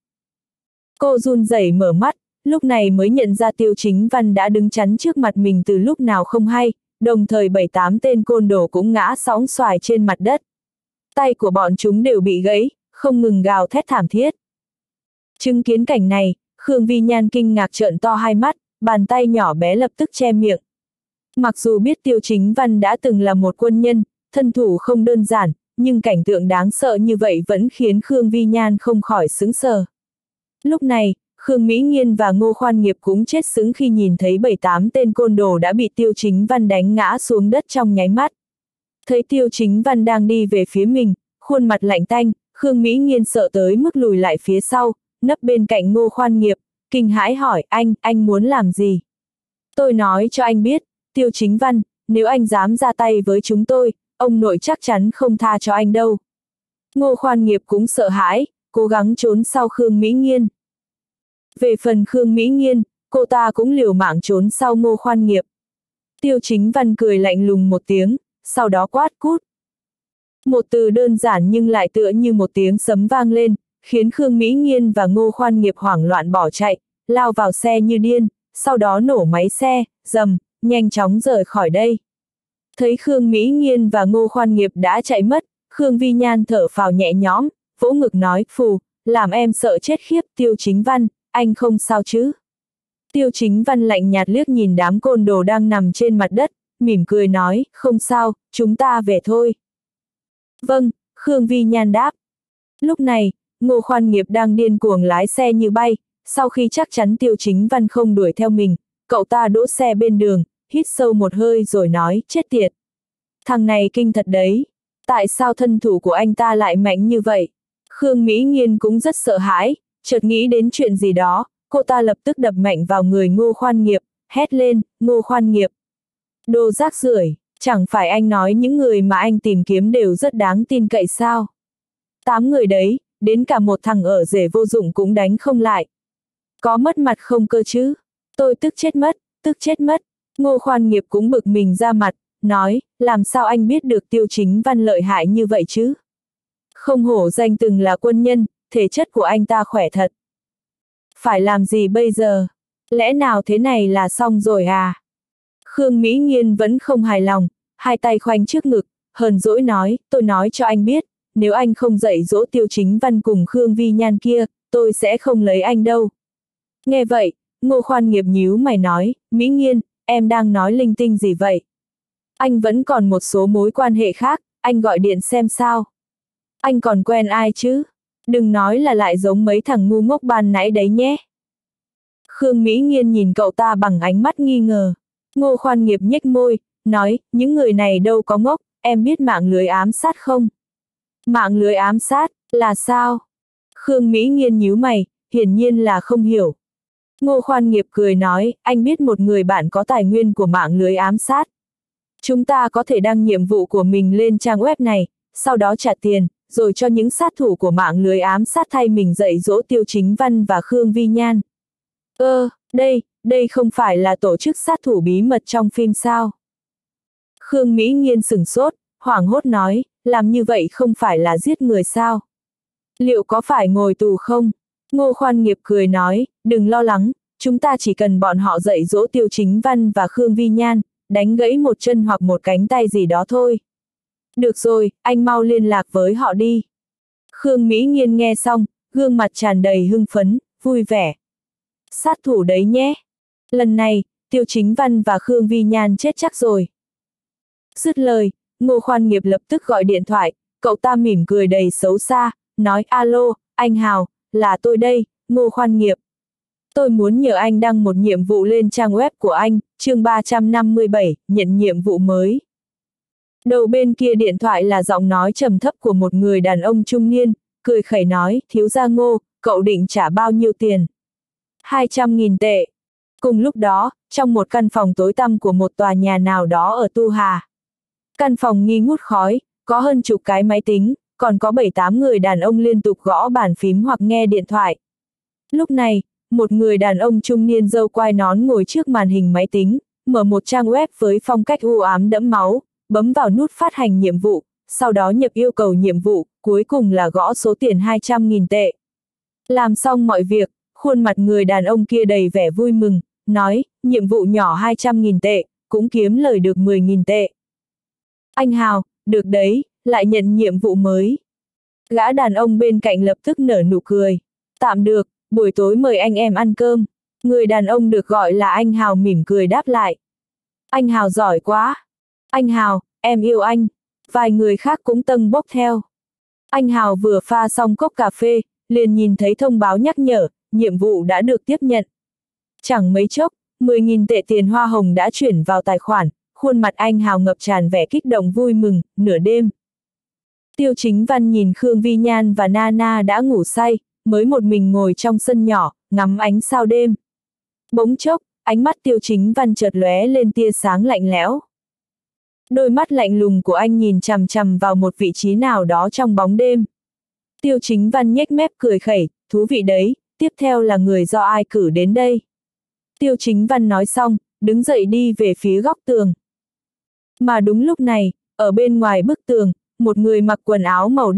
Cô run rẩy mở mắt, lúc này mới nhận ra Tiêu Chính Văn đã đứng chắn trước mặt mình từ lúc nào không hay, đồng thời 7-8 tên côn đồ cũng ngã sóng xoài trên mặt đất. Tay của bọn chúng đều bị gãy, không ngừng gào thét thảm thiết. Chứng kiến cảnh này, Khương Vi Nhan kinh ngạc trợn to hai mắt, bàn tay nhỏ bé lập tức che miệng. Mặc dù biết Tiêu Chính Văn đã từng là một quân nhân, thân thủ không đơn giản, nhưng cảnh tượng đáng sợ như vậy vẫn khiến Khương Vi Nhan không khỏi sững sờ. Lúc này, Khương Mỹ Nghiên và Ngô Khoan Nghiệp cũng chết sững khi nhìn thấy 7-8 tên côn đồ đã bị Tiêu Chính Văn đánh ngã xuống đất trong nháy mắt. Thấy Tiêu Chính Văn đang đi về phía mình, khuôn mặt lạnh tanh, Khương Mỹ Nghiên sợ tới mức lùi lại phía sau, nấp bên cạnh Ngô Khoan Nghiệp, kinh hãi hỏi anh muốn làm gì? Tôi nói cho anh biết, Tiêu Chính Văn, nếu anh dám ra tay với chúng tôi, ông nội chắc chắn không tha cho anh đâu. Ngô Khoan Nghiệp cũng sợ hãi, cố gắng trốn sau Khương Mỹ Nghiên. Về phần Khương Mỹ Nghiên, cô ta cũng liều mạng trốn sau Ngô Khoan Nghiệp. Tiêu Chính Văn cười lạnh lùng một tiếng, sau đó quát cút. Một từ đơn giản nhưng lại tựa như một tiếng sấm vang lên, khiến Khương Mỹ Nghiên và Ngô Khoan Nghiệp hoảng loạn bỏ chạy, lao vào xe như điên, sau đó nổ máy xe, rầm, nhanh chóng rời khỏi đây. Thấy Khương Mỹ Nghiên và Ngô Khoan Nghiệp đã chạy mất, Khương Vi Nhan thở phào nhẹ nhõm, vỗ ngực nói, phù, làm em sợ chết khiếp. Tiêu Chính Văn, anh không sao chứ? Tiêu Chính Văn lạnh nhạt liếc nhìn đám côn đồ đang nằm trên mặt đất, mỉm cười nói, không sao, chúng ta về thôi. Vâng, Khương Vi Nhan đáp. Lúc này, Ngô Khoan Nghiệp đang điên cuồng lái xe như bay, sau khi chắc chắn Tiêu Chính Văn không đuổi theo mình, cậu ta đỗ xe bên đường, hít sâu một hơi rồi nói, chết tiệt. Thằng này kinh thật đấy, tại sao thân thủ của anh ta lại mạnh như vậy? Khương Mỹ Nghiên cũng rất sợ hãi, chợt nghĩ đến chuyện gì đó, cô ta lập tức đập mạnh vào người Ngô Khoan Nghiệp, hét lên, Ngô Khoan Nghiệp. Đồ rác rưởi, chẳng phải anh nói những người mà anh tìm kiếm đều rất đáng tin cậy sao? 8 người đấy, đến cả một thằng ở rể vô dụng cũng đánh không lại. Có mất mặt không cơ chứ? Tôi tức chết mất. Ngô Khoan Nghiệp cũng bực mình ra mặt, nói, làm sao anh biết được Tiêu Chính Văn lợi hại như vậy chứ? Không hổ danh từng là quân nhân, thể chất của anh ta khỏe thật. Phải làm gì bây giờ? Lẽ nào thế này là xong rồi à? Khương Mỹ Nghiên vẫn không hài lòng, hai tay khoanh trước ngực, hờn dỗi nói, tôi nói cho anh biết, nếu anh không dạy dỗ Tiêu Chính Văn cùng Khương Vi Nhan kia, tôi sẽ không lấy anh đâu. Nghe vậy, Ngô Khoan Nghiệp nhíu mày nói, Mỹ Nghiên, em đang nói linh tinh gì vậy? Anh vẫn còn một số mối quan hệ khác, anh gọi điện xem sao. Anh còn quen ai chứ? Đừng nói là lại giống mấy thằng ngu ngốc ban nãy đấy nhé. Khương Mỹ Nghiên nhìn cậu ta bằng ánh mắt nghi ngờ. Ngô Khoan Nghiệp nhếch môi, nói, những người này đâu có ngốc, em biết mạng lưới ám sát không? Mạng lưới ám sát, là sao? Khương Mỹ Nghiên nhíu mày, hiển nhiên là không hiểu. Ngô Khoan Nghiệp cười nói, anh biết một người bạn có tài nguyên của mạng lưới ám sát. Chúng ta có thể đăng nhiệm vụ của mình lên trang web này, sau đó trả tiền, rồi cho những sát thủ của mạng lưới ám sát thay mình dạy dỗ Tiêu Chính Văn và Khương Vi Nhan. Đây không phải là tổ chức sát thủ bí mật trong phim sao? Khương Mỹ Nghiên sửng sốt, hoảng hốt nói, làm như vậy không phải là giết người sao? Liệu có phải ngồi tù không? Ngô Khoan Nghiệp cười nói, đừng lo lắng, chúng ta chỉ cần bọn họ dạy dỗ Tiêu Chính Văn và Khương Vi Nhan, đánh gãy một chân hoặc một cánh tay gì đó thôi. Được rồi, anh mau liên lạc với họ đi. Khương Mỹ Nghiên nghe xong, gương mặt tràn đầy hưng phấn, vui vẻ. Sát thủ đấy nhé. Lần này, Tiêu Chính Văn và Khương Vi Nhan chết chắc rồi. Dứt lời, Ngô Khoan Nghiệp lập tức gọi điện thoại, cậu ta mỉm cười đầy xấu xa, nói alo, anh Hào, là tôi đây, Ngô Khoan Nghiệp. Tôi muốn nhờ anh đăng một nhiệm vụ lên trang web của anh, chương 357, nhận nhiệm vụ mới. Đầu bên kia điện thoại là giọng nói trầm thấp của một người đàn ông trung niên, cười khẩy nói, thiếu gia Ngô, cậu định trả bao nhiêu tiền? 200.000 tệ. Cùng lúc đó, trong một căn phòng tối tăm của một tòa nhà nào đó ở Tu Hà. Căn phòng nghi ngút khói, có hơn chục cái máy tính, còn có 7-8 người đàn ông liên tục gõ bàn phím hoặc nghe điện thoại. Lúc này, một người đàn ông trung niên râu quai nón ngồi trước màn hình máy tính, mở một trang web với phong cách u ám đẫm máu, bấm vào nút phát hành nhiệm vụ, sau đó nhập yêu cầu nhiệm vụ, cuối cùng là gõ số tiền 200.000 tệ. Làm xong mọi việc, khuôn mặt người đàn ông kia đầy vẻ vui mừng, nói, nhiệm vụ nhỏ 200.000 tệ, cũng kiếm lời được 10.000 tệ. Anh Hào, được đấy, lại nhận nhiệm vụ mới. Gã đàn ông bên cạnh lập tức nở nụ cười. Tạm được, buổi tối mời anh em ăn cơm. Người đàn ông được gọi là anh Hào mỉm cười đáp lại. Anh Hào giỏi quá. Anh Hào, em yêu anh. Vài người khác cũng tâng bốc theo. Anh Hào vừa pha xong cốc cà phê, liền nhìn thấy thông báo nhắc nhở, nhiệm vụ đã được tiếp nhận. Chẳng mấy chốc, 10.000 tệ tiền hoa hồng đã chuyển vào tài khoản, khuôn mặt anh Hào ngập tràn vẻ kích động vui mừng. Nửa đêm, Tiêu Chính Văn nhìn Khương Vi Nhan và Nana đã ngủ say, mới một mình ngồi trong sân nhỏ, ngắm ánh sao đêm. Bỗng chốc, ánh mắt Tiêu Chính Văn chợt lóe lên tia sáng lạnh lẽo. Đôi mắt lạnh lùng của anh nhìn chằm chằm vào một vị trí nào đó trong bóng đêm. Tiêu Chính Văn nhếch mép cười khẩy, thú vị đấy, tiếp theo là người do ai cử đến đây. Tiêu Chính Văn nói xong, đứng dậy đi về phía góc tường. Mà đúng lúc này, ở bên ngoài bức tường, một người mặc quần áo màu đen,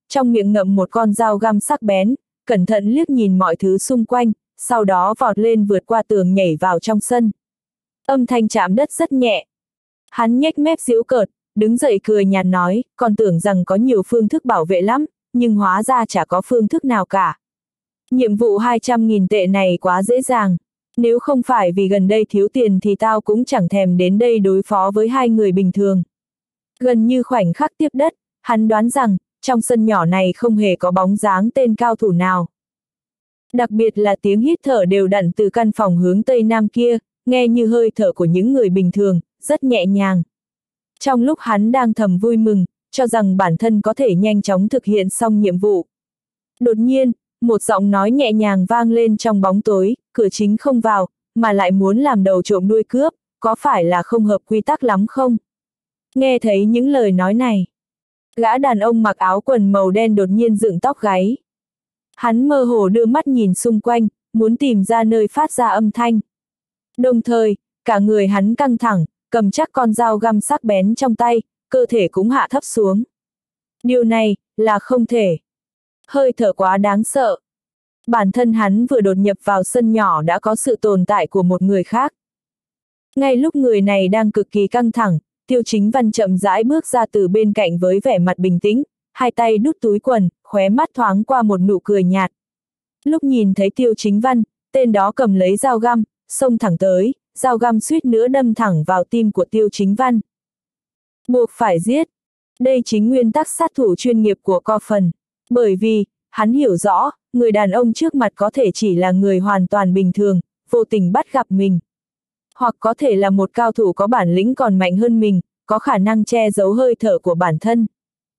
trong miệng ngậm một con dao găm sắc bén, cẩn thận liếc nhìn mọi thứ xung quanh, sau đó vọt lên vượt qua tường nhảy vào trong sân. Âm thanh chạm đất rất nhẹ. Hắn nhếch mép giễu cợt, đứng dậy cười nhạt nói, còn tưởng rằng có nhiều phương thức bảo vệ lắm, nhưng hóa ra chả có phương thức nào cả. Nhiệm vụ 200.000 tệ này quá dễ dàng. Nếu không phải vì gần đây thiếu tiền thì tao cũng chẳng thèm đến đây đối phó với hai người bình thường. Gần như khoảnh khắc tiếp đất, hắn đoán rằng, trong sân nhỏ này không hề có bóng dáng tên cao thủ nào. Đặc biệt là tiếng hít thở đều đặn từ căn phòng hướng tây nam kia, nghe như hơi thở của những người bình thường, rất nhẹ nhàng. Trong lúc hắn đang thầm vui mừng, cho rằng bản thân có thể nhanh chóng thực hiện xong nhiệm vụ. Đột nhiên, một giọng nói nhẹ nhàng vang lên trong bóng tối, cửa chính không vào, mà lại muốn làm đầu trộm đuôi cướp, có phải là không hợp quy tắc lắm không? Nghe thấy những lời nói này, gã đàn ông mặc áo quần màu đen đột nhiên dựng tóc gáy. Hắn mơ hồ đưa mắt nhìn xung quanh, muốn tìm ra nơi phát ra âm thanh. Đồng thời, cả người hắn căng thẳng, cầm chắc con dao găm sắc bén trong tay, cơ thể cũng hạ thấp xuống. Điều này, là không thể. Hơi thở quá đáng sợ. Bản thân hắn vừa đột nhập vào sân nhỏ đã có sự tồn tại của một người khác. Ngay lúc người này đang cực kỳ căng thẳng, Tiêu Chính Văn chậm rãi bước ra từ bên cạnh với vẻ mặt bình tĩnh, hai tay đút túi quần, khóe mắt thoáng qua một nụ cười nhạt. Lúc nhìn thấy Tiêu Chính Văn, tên đó cầm lấy dao găm, xông thẳng tới, dao găm suýt nữa đâm thẳng vào tim của Tiêu Chính Văn. Buộc phải giết. Đây chính nguyên tắc sát thủ chuyên nghiệp của Coffin. Bởi vì, hắn hiểu rõ, người đàn ông trước mặt có thể chỉ là người hoàn toàn bình thường, vô tình bắt gặp mình. Hoặc có thể là một cao thủ có bản lĩnh còn mạnh hơn mình, có khả năng che giấu hơi thở của bản thân.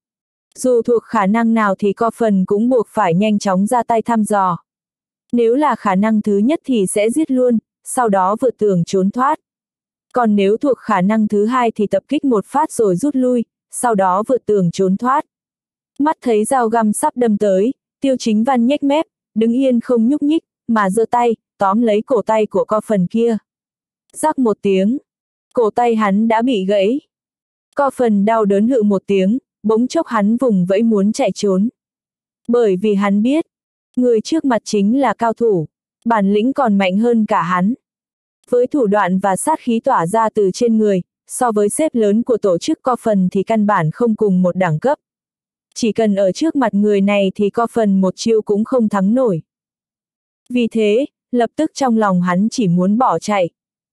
Dù thuộc khả năng nào thì Coffin cũng buộc phải nhanh chóng ra tay thăm dò. Nếu là khả năng thứ nhất thì sẽ giết luôn, sau đó vượt tường trốn thoát. Còn nếu thuộc khả năng thứ hai thì tập kích một phát rồi rút lui, sau đó vượt tường trốn thoát. Mắt thấy dao găm sắp đâm tới, Tiêu Chính Văn nhếch mép, đứng yên không nhúc nhích, mà giơ tay, tóm lấy cổ tay của Coffin kia. Rắc một tiếng, cổ tay hắn đã bị gãy. Coffin đau đớn hự một tiếng, bỗng chốc hắn vùng vẫy muốn chạy trốn. Bởi vì hắn biết, người trước mặt chính là cao thủ, bản lĩnh còn mạnh hơn cả hắn. Với thủ đoạn và sát khí tỏa ra từ trên người, so với sếp lớn của tổ chức Coffin thì căn bản không cùng một đẳng cấp. Chỉ cần ở trước mặt người này thì Coffin một chiêu cũng không thắng nổi. Vì thế, lập tức trong lòng hắn chỉ muốn bỏ chạy.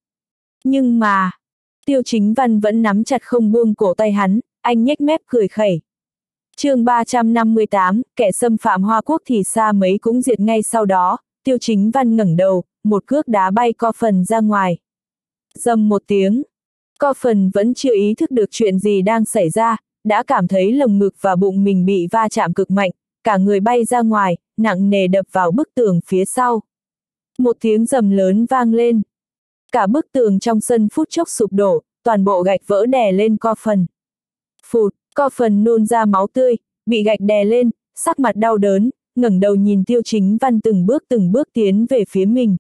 Nhưng mà, Tiêu Chính Văn vẫn nắm chặt không buông cổ tay hắn, anh nhếch mép cười khẩy. Chương 358, kẻ xâm phạm Hoa Quốc thì xa mấy cũng diệt ngay sau đó, Tiêu Chính Văn ngẩng đầu, một cước đá bay Coffin ra ngoài. Dầm một tiếng, Coffin vẫn chưa ý thức được chuyện gì đang xảy ra, đã cảm thấy lồng ngực và bụng mình bị va chạm cực mạnh, cả người bay ra ngoài, nặng nề đập vào bức tường phía sau. Một tiếng rầm lớn vang lên. Cả bức tường trong sân phút chốc sụp đổ, toàn bộ gạch vỡ đè lên Coffin. Phụt, Coffin nôn ra máu tươi, bị gạch đè lên, sắc mặt đau đớn, ngẩng đầu nhìn Tiêu Chính Văn từng bước tiến về phía mình.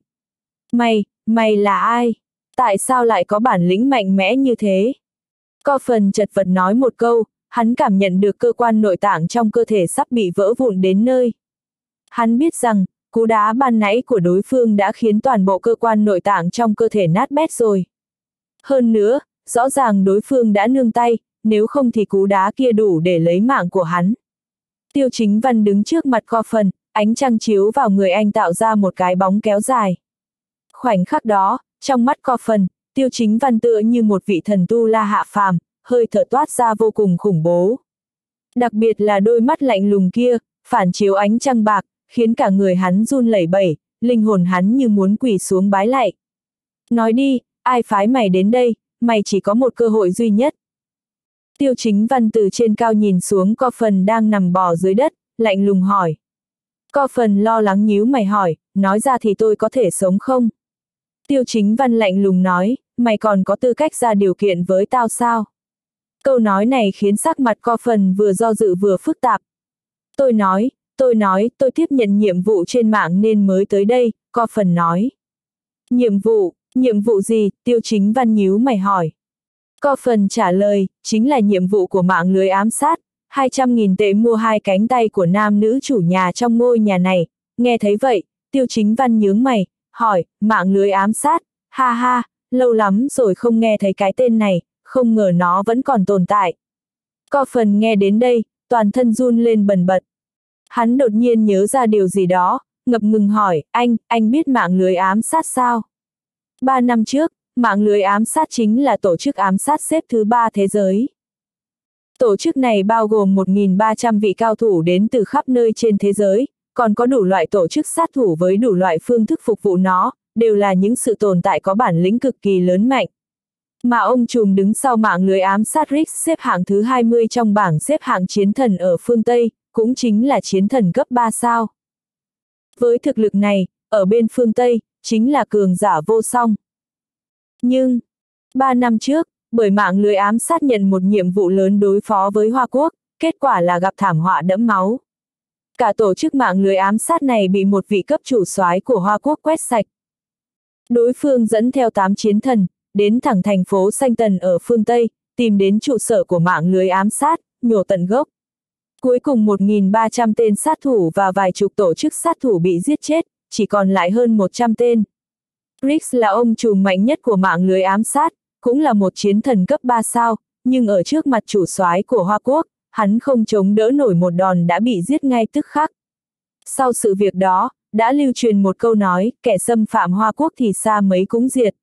Mày là ai? Tại sao lại có bản lĩnh mạnh mẽ như thế? Coffin chật vật nói một câu, hắn cảm nhận được cơ quan nội tạng trong cơ thể sắp bị vỡ vụn đến nơi. Hắn biết rằng, cú đá ban nãy của đối phương đã khiến toàn bộ cơ quan nội tạng trong cơ thể nát bét rồi. Hơn nữa, rõ ràng đối phương đã nương tay, nếu không thì cú đá kia đủ để lấy mạng của hắn. Tiêu Chính Văn đứng trước mặt Coffin, ánh trăng chiếu vào người anh tạo ra một cái bóng kéo dài. Khoảnh khắc đó, trong mắt Coffin, Tiêu Chính Văn tựa như một vị thần tu la hạ phàm, hơi thở toát ra vô cùng khủng bố. Đặc biệt là đôi mắt lạnh lùng kia, phản chiếu ánh trăng bạc, khiến cả người hắn run lẩy bẩy, linh hồn hắn như muốn quỳ xuống bái lạy. Nói đi, ai phái mày đến đây, mày chỉ có một cơ hội duy nhất. Tiêu Chính Văn từ trên cao nhìn xuống Coffin đang nằm bò dưới đất, lạnh lùng hỏi. Coffin lo lắng nhíu mày hỏi, nói ra thì tôi có thể sống không? Tiêu Chính Văn lạnh lùng nói, mày còn có tư cách ra điều kiện với tao sao? Câu nói này khiến sắc mặt Coffin vừa do dự vừa phức tạp. Tôi nói, tôi tiếp nhận nhiệm vụ trên mạng nên mới tới đây, Coffin nói. Nhiệm vụ gì? Tiêu Chính Văn nhíu mày hỏi. Coffin trả lời, chính là nhiệm vụ của mạng lưới ám sát, 200.000 tệ mua 2 cánh tay của nam nữ chủ nhà trong ngôi nhà này. Nghe thấy vậy, Tiêu Chính Văn nhướng mày, hỏi, mạng lưới ám sát, ha ha, lâu lắm rồi không nghe thấy cái tên này, không ngờ nó vẫn còn tồn tại. Có phần nghe đến đây, toàn thân run lên bần bật. Hắn đột nhiên nhớ ra điều gì đó, ngập ngừng hỏi, anh biết mạng lưới ám sát sao? 3 năm trước, mạng lưới ám sát chính là tổ chức ám sát xếp thứ 3 thế giới. Tổ chức này bao gồm 1.300 vị cao thủ đến từ khắp nơi trên thế giới, còn có đủ loại tổ chức sát thủ với đủ loại phương thức phục vụ nó, đều là những sự tồn tại có bản lĩnh cực kỳ lớn mạnh. Mà ông trùm đứng sau mạng lưới ám sát Rick xếp hạng thứ 20 trong bảng xếp hạng chiến thần ở phương Tây, cũng chính là chiến thần cấp 3 sao. Với thực lực này, ở bên phương Tây, chính là cường giả vô song. Nhưng, 3 năm trước, bởi mạng lưới ám sát nhận một nhiệm vụ lớn đối phó với Hoa Quốc, kết quả là gặp thảm họa đẫm máu. Cả tổ chức mạng lưới ám sát này bị một vị cấp chủ soái của Hoa Quốc quét sạch. Đối phương dẫn theo 8 chiến thần, đến thẳng thành phố Sanh Tần ở phương Tây, tìm đến trụ sở của mạng lưới ám sát, nhổ tận gốc. Cuối cùng 1.300 tên sát thủ và vài chục tổ chức sát thủ bị giết chết, chỉ còn lại hơn 100 tên. Rick là ông trùm mạnh nhất của mạng lưới ám sát, cũng là một chiến thần cấp 3 sao, nhưng ở trước mặt chủ soái của Hoa Quốc, hắn không chống đỡ nổi một đòn đã bị giết ngay tức khắc. Sau sự việc đó, đã lưu truyền một câu nói, kẻ xâm phạm Hoa Quốc thì xa mấy cũng diệt.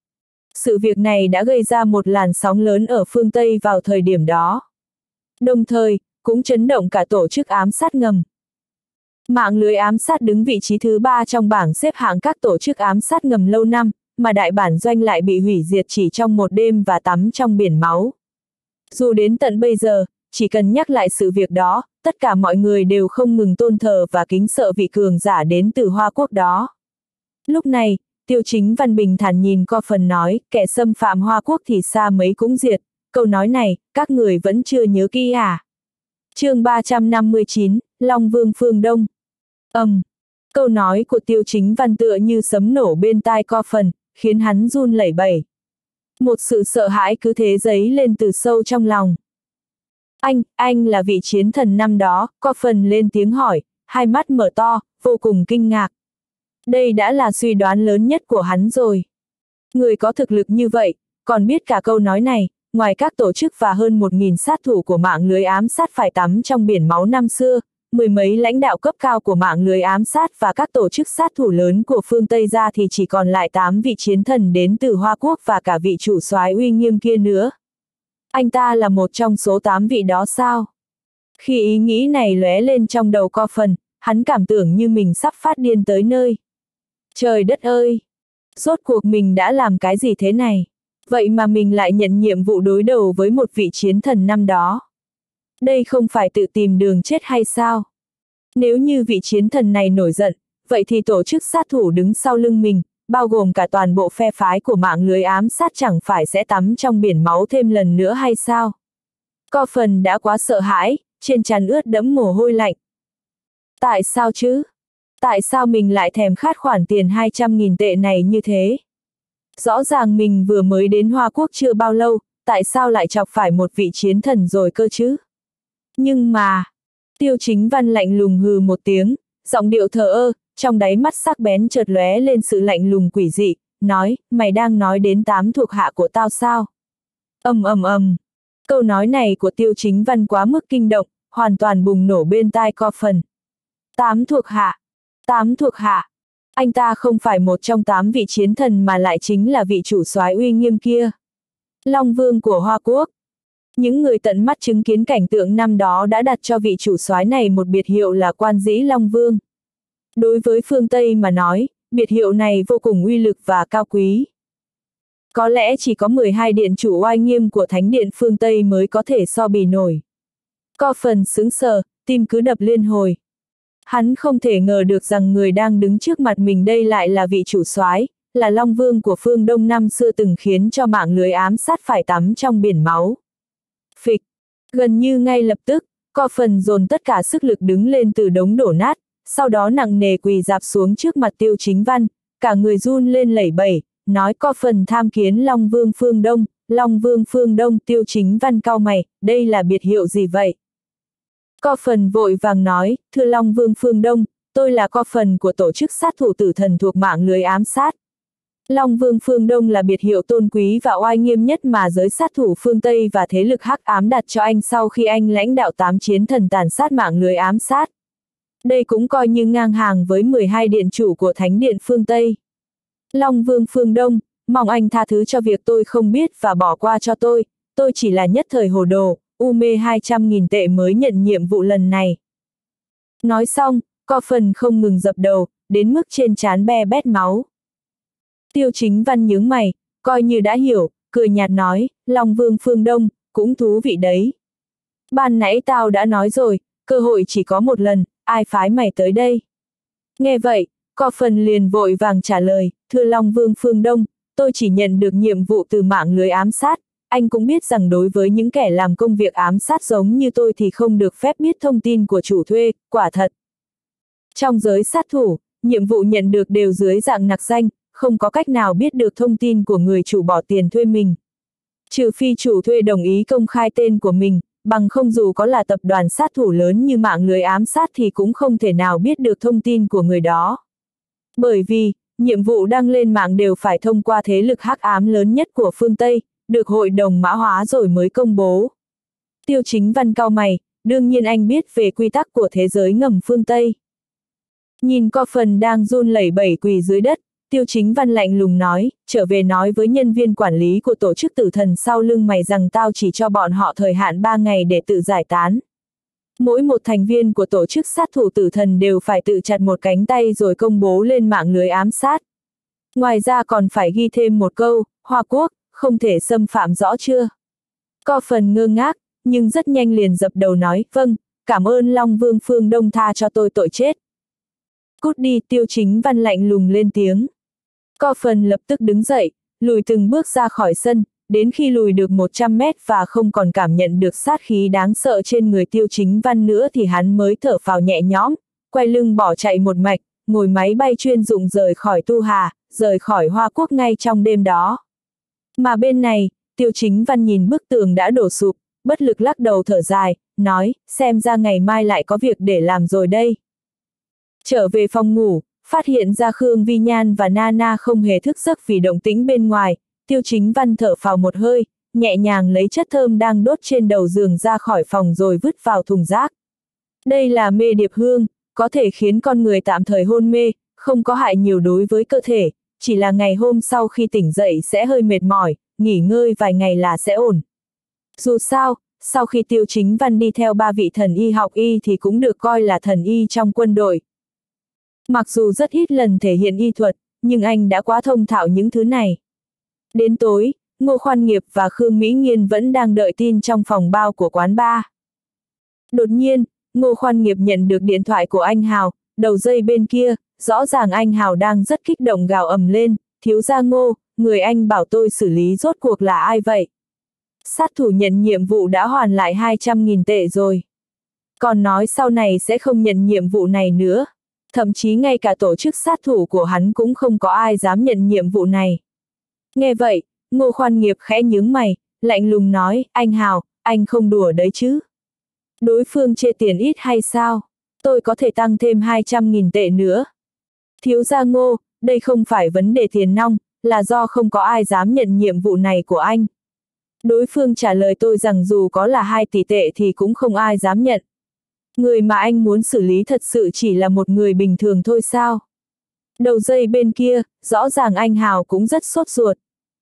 Sự việc này đã gây ra một làn sóng lớn ở phương Tây vào thời điểm đó. Đồng thời, cũng chấn động cả tổ chức ám sát ngầm. Mạng lưới ám sát đứng vị trí thứ 3 trong bảng xếp hạng các tổ chức ám sát ngầm lâu năm, mà đại bản doanh lại bị hủy diệt chỉ trong một đêm và tắm trong biển máu. Dù đến tận bây giờ, chỉ cần nhắc lại sự việc đó, tất cả mọi người đều không ngừng tôn thờ và kính sợ vị cường giả đến từ Hoa Quốc đó. Lúc này, Tiêu Chính Văn bình thản nhìn Co Phần nói, kẻ xâm phạm Hoa Quốc thì xa mấy cũng diệt. Câu nói này, các người vẫn chưa nhớ kỹ à? Chương 359, Long Vương Phương Đông. Câu nói của Tiêu Chính Văn tựa như sấm nổ bên tai Co Phần, khiến hắn run lẩy bẩy. Một sự sợ hãi cứ thế dấy lên từ sâu trong lòng. Anh là vị chiến thần năm đó, Co Phần lên tiếng hỏi, hai mắt mở to, vô cùng kinh ngạc. Đây đã là suy đoán lớn nhất của hắn rồi. Người có thực lực như vậy, còn biết cả câu nói này, ngoài các tổ chức và hơn 1.000 sát thủ của mạng lưới ám sát phải tắm trong biển máu năm xưa, mười mấy lãnh đạo cấp cao của mạng lưới ám sát và các tổ chức sát thủ lớn của phương Tây ra thì chỉ còn lại 8 vị chiến thần đến từ Hoa Quốc và cả vị chủ soái uy nghiêm kia nữa. Anh ta là một trong số 8 vị đó sao? Khi ý nghĩ này lóe lên trong đầu Co Phần, hắn cảm tưởng như mình sắp phát điên tới nơi. Trời đất ơi! Rốt cuộc mình đã làm cái gì thế này? Vậy mà mình lại nhận nhiệm vụ đối đầu với một vị chiến thần năm đó. Đây không phải tự tìm đường chết hay sao? Nếu như vị chiến thần này nổi giận, vậy thì tổ chức sát thủ đứng sau lưng mình, bao gồm cả toàn bộ phe phái của mạng lưới ám sát chẳng phải sẽ tắm trong biển máu thêm lần nữa hay sao? Co Phần đã quá sợ hãi, trên trán ướt đẫm mồ hôi lạnh. Tại sao chứ? Tại sao mình lại thèm khát khoản tiền 200.000 tệ này như thế? Rõ ràng mình vừa mới đến Hoa Quốc chưa bao lâu, tại sao lại chọc phải một vị chiến thần rồi cơ chứ? Nhưng mà, Tiêu Chính Văn lạnh lùng hừ một tiếng, giọng điệu thờ ơ, trong đáy mắt sắc bén chợt lóe lên sự lạnh lùng quỷ dị, nói, mày đang nói đến 8 thuộc hạ của tao sao? Câu nói này của Tiêu Chính Văn quá mức kinh động, hoàn toàn bùng nổ bên tai Co Phần. 8 thuộc hạ. 8 thuộc hạ. Anh ta không phải một trong 8 vị chiến thần mà lại chính là vị chủ soái uy nghiêm kia. Long Vương của Hoa Quốc. Những người tận mắt chứng kiến cảnh tượng năm đó đã đặt cho vị chủ soái này một biệt hiệu là Quan Dĩ Long Vương. Đối với phương Tây mà nói, biệt hiệu này vô cùng uy lực và cao quý. Có lẽ chỉ có 12 điện chủ oai nghiêm của Thánh điện phương Tây mới có thể so bì nổi. Co Phần sững sờ, tim cứ đập liên hồi. Hắn không thể ngờ được rằng người đang đứng trước mặt mình đây lại là vị chủ soái, là Long Vương của phương Đông năm xưa từng khiến cho mạng lưới ám sát phải tắm trong biển máu. Phịch, gần như ngay lập tức, Co Phần dồn tất cả sức lực đứng lên từ đống đổ nát, sau đó nặng nề quỳ rạp xuống trước mặt Tiêu Chính Văn, cả người run lên lẩy bẩy, nói Co Phần tham kiến Long Vương phương Đông. Long Vương phương Đông. Tiêu Chính Văn cau mày, đây là biệt hiệu gì vậy? Co Phần vội vàng nói, thưa Long Vương Phương Đông, tôi là Co Phần của tổ chức sát thủ tử thần thuộc mạng lưới ám sát. Long Vương Phương Đông là biệt hiệu tôn quý và oai nghiêm nhất mà giới sát thủ phương Tây và thế lực hắc ám đặt cho anh sau khi anh lãnh đạo 8 chiến thần tàn sát mạng lưới ám sát. Đây cũng coi như ngang hàng với 12 điện chủ của Thánh điện phương Tây. Long Vương Phương Đông, mong anh tha thứ cho việc tôi không biết và bỏ qua cho tôi chỉ là nhất thời hồ đồ, u mê 200.000 tệ mới nhận nhiệm vụ lần này. Nói xong, Co Phần không ngừng dập đầu, đến mức trên trán be bét máu. Tiêu Chính Văn nhướng mày, coi như đã hiểu, cười nhạt nói, Long Vương Phương Đông, cũng thú vị đấy. Ban nãy tao đã nói rồi, cơ hội chỉ có một lần, ai phái mày tới đây? Nghe vậy, Co Phần liền vội vàng trả lời, thưa Long Vương Phương Đông, tôi chỉ nhận được nhiệm vụ từ mạng lưới ám sát, anh cũng biết rằng đối với những kẻ làm công việc ám sát giống như tôi thì không được phép biết thông tin của chủ thuê, quả thật. Trong giới sát thủ, nhiệm vụ nhận được đều dưới dạng nặc danh, không có cách nào biết được thông tin của người chủ bỏ tiền thuê mình. Trừ phi chủ thuê đồng ý công khai tên của mình, bằng không dù có là tập đoàn sát thủ lớn như mạng lưới ám sát thì cũng không thể nào biết được thông tin của người đó. Bởi vì, nhiệm vụ đăng lên mạng đều phải thông qua thế lực hắc ám lớn nhất của phương Tây, được hội đồng mã hóa rồi mới công bố. Tiêu Chính Văn cau mày, đương nhiên anh biết về quy tắc của thế giới ngầm phương Tây. Nhìn Co Phần đang run lẩy bẩy quỳ dưới đất, Tiêu Chính Văn lạnh lùng nói, trở về nói với nhân viên quản lý của tổ chức tử thần sau lưng mày rằng tao chỉ cho bọn họ thời hạn 3 ngày để tự giải tán. Mỗi một thành viên của tổ chức sát thủ tử thần đều phải tự chặt một cánh tay rồi công bố lên mạng lưới ám sát. Ngoài ra còn phải ghi thêm một câu, Hoa Quốc, không thể xâm phạm, rõ chưa? Co Phần ngơ ngác, nhưng rất nhanh liền dập đầu nói, vâng, cảm ơn Long Vương Phương Đông tha cho tôi tội chết. Cút đi, Tiêu Chính Văn lạnh lùng lên tiếng. Co Phần lập tức đứng dậy, lùi từng bước ra khỏi sân, đến khi lùi được 100 mét và không còn cảm nhận được sát khí đáng sợ trên người Tiêu Chính Văn nữa thì hắn mới thở phào nhẹ nhõm, quay lưng bỏ chạy một mạch, ngồi máy bay chuyên dụng rời khỏi Tu Hà, rời khỏi Hoa Quốc ngay trong đêm đó. Mà bên này, Tiêu Chính Văn nhìn bức tường đã đổ sụp, bất lực lắc đầu thở dài, nói, xem ra ngày mai lại có việc để làm rồi đây. Trở về phòng ngủ, phát hiện ra Khương Vi Nhan và Nana không hề thức giấc vì động tĩnh bên ngoài, Tiêu Chính Văn thở phào một hơi, nhẹ nhàng lấy chất thơm đang đốt trên đầu giường ra khỏi phòng rồi vứt vào thùng rác. Đây là mê điệp hương, có thể khiến con người tạm thời hôn mê, không có hại nhiều đối với cơ thể, chỉ là ngày hôm sau khi tỉnh dậy sẽ hơi mệt mỏi, nghỉ ngơi vài ngày là sẽ ổn. Dù sao, sau khi Tiêu Chính Văn đi theo 3 vị thần y học y thì cũng được coi là thần y trong quân đội. Mặc dù rất ít lần thể hiện y thuật, nhưng anh đã quá thông thạo những thứ này. Đến tối, Ngô Khoan Nghiệp và Khương Mỹ Nghiên vẫn đang đợi tin trong phòng bao của quán bar. Đột nhiên, Ngô Khoan Nghiệp nhận được điện thoại của anh Hào, đầu dây bên kia, rõ ràng anh Hào đang rất kích động gào ầm lên, thiếu gia Ngô, người anh bảo tôi xử lý rốt cuộc là ai vậy? Sát thủ nhận nhiệm vụ đã hoàn lại 200.000 tệ rồi. Còn nói sau này sẽ không nhận nhiệm vụ này nữa. Thậm chí ngay cả tổ chức sát thủ của hắn cũng không có ai dám nhận nhiệm vụ này. Nghe vậy, Ngô Khoan Nghiệp khẽ nhướng mày, lạnh lùng nói, anh Hào, anh không đùa đấy chứ? Đối phương chê tiền ít hay sao? Tôi có thể tăng thêm 200.000 tệ nữa. Thiếu gia Ngô, đây không phải vấn đề tiền nong, là do không có ai dám nhận nhiệm vụ này của anh. Đối phương trả lời tôi rằng dù có là 2 tỷ tệ thì cũng không ai dám nhận. Người mà anh muốn xử lý thật sự chỉ là một người bình thường thôi sao? Đầu dây bên kia, rõ ràng anh Hào cũng rất sốt ruột.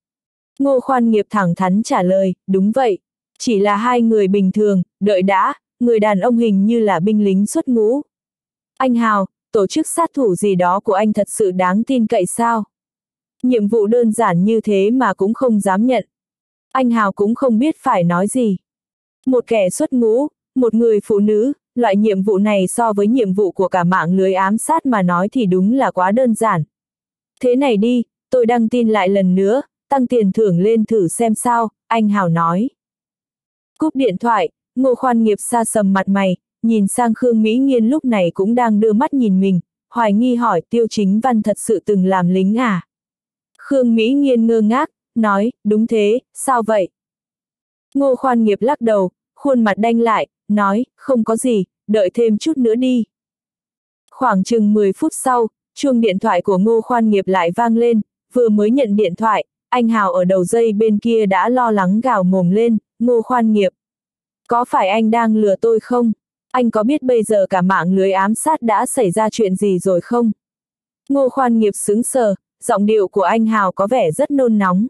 Ngô Khoan Nghiệp thẳng thắn trả lời, đúng vậy. Chỉ là 2 người bình thường, đợi đã, người đàn ông hình như là binh lính xuất ngũ. Anh Hào, tổ chức sát thủ gì đó của anh thật sự đáng tin cậy sao? Nhiệm vụ đơn giản như thế mà cũng không dám nhận. Anh Hào cũng không biết phải nói gì. Một kẻ xuất ngũ, một người phụ nữ, loại nhiệm vụ này so với nhiệm vụ của cả mạng lưới ám sát mà nói thì đúng là quá đơn giản. Thế này đi, tôi đăng tin lại lần nữa, tăng tiền thưởng lên thử xem sao, anh Hào nói. Cúp điện thoại, Ngô Khoan Nghiệp sa sầm mặt mày, nhìn sang Khương Mỹ Nghiên lúc này cũng đang đưa mắt nhìn mình, hoài nghi hỏi Tiêu Chính Văn thật sự từng làm lính à? Khương Mỹ Nghiên ngơ ngác, nói, đúng thế, sao vậy? Ngô Khoan Nghiệp lắc đầu, khuôn mặt đanh lại, nói, không có gì, đợi thêm chút nữa đi. Khoảng chừng 10 phút sau, chuông điện thoại của Ngô Khoan Nghiệp lại vang lên, vừa mới nhận điện thoại, anh Hào ở đầu dây bên kia đã lo lắng gào mồm lên, Ngô Khoan Nghiệp. Có phải anh đang lừa tôi không? Anh có biết bây giờ cả mạng lưới ám sát đã xảy ra chuyện gì rồi không? Ngô Khoan Nghiệp sững sờ, giọng điệu của anh Hào có vẻ rất nôn nóng.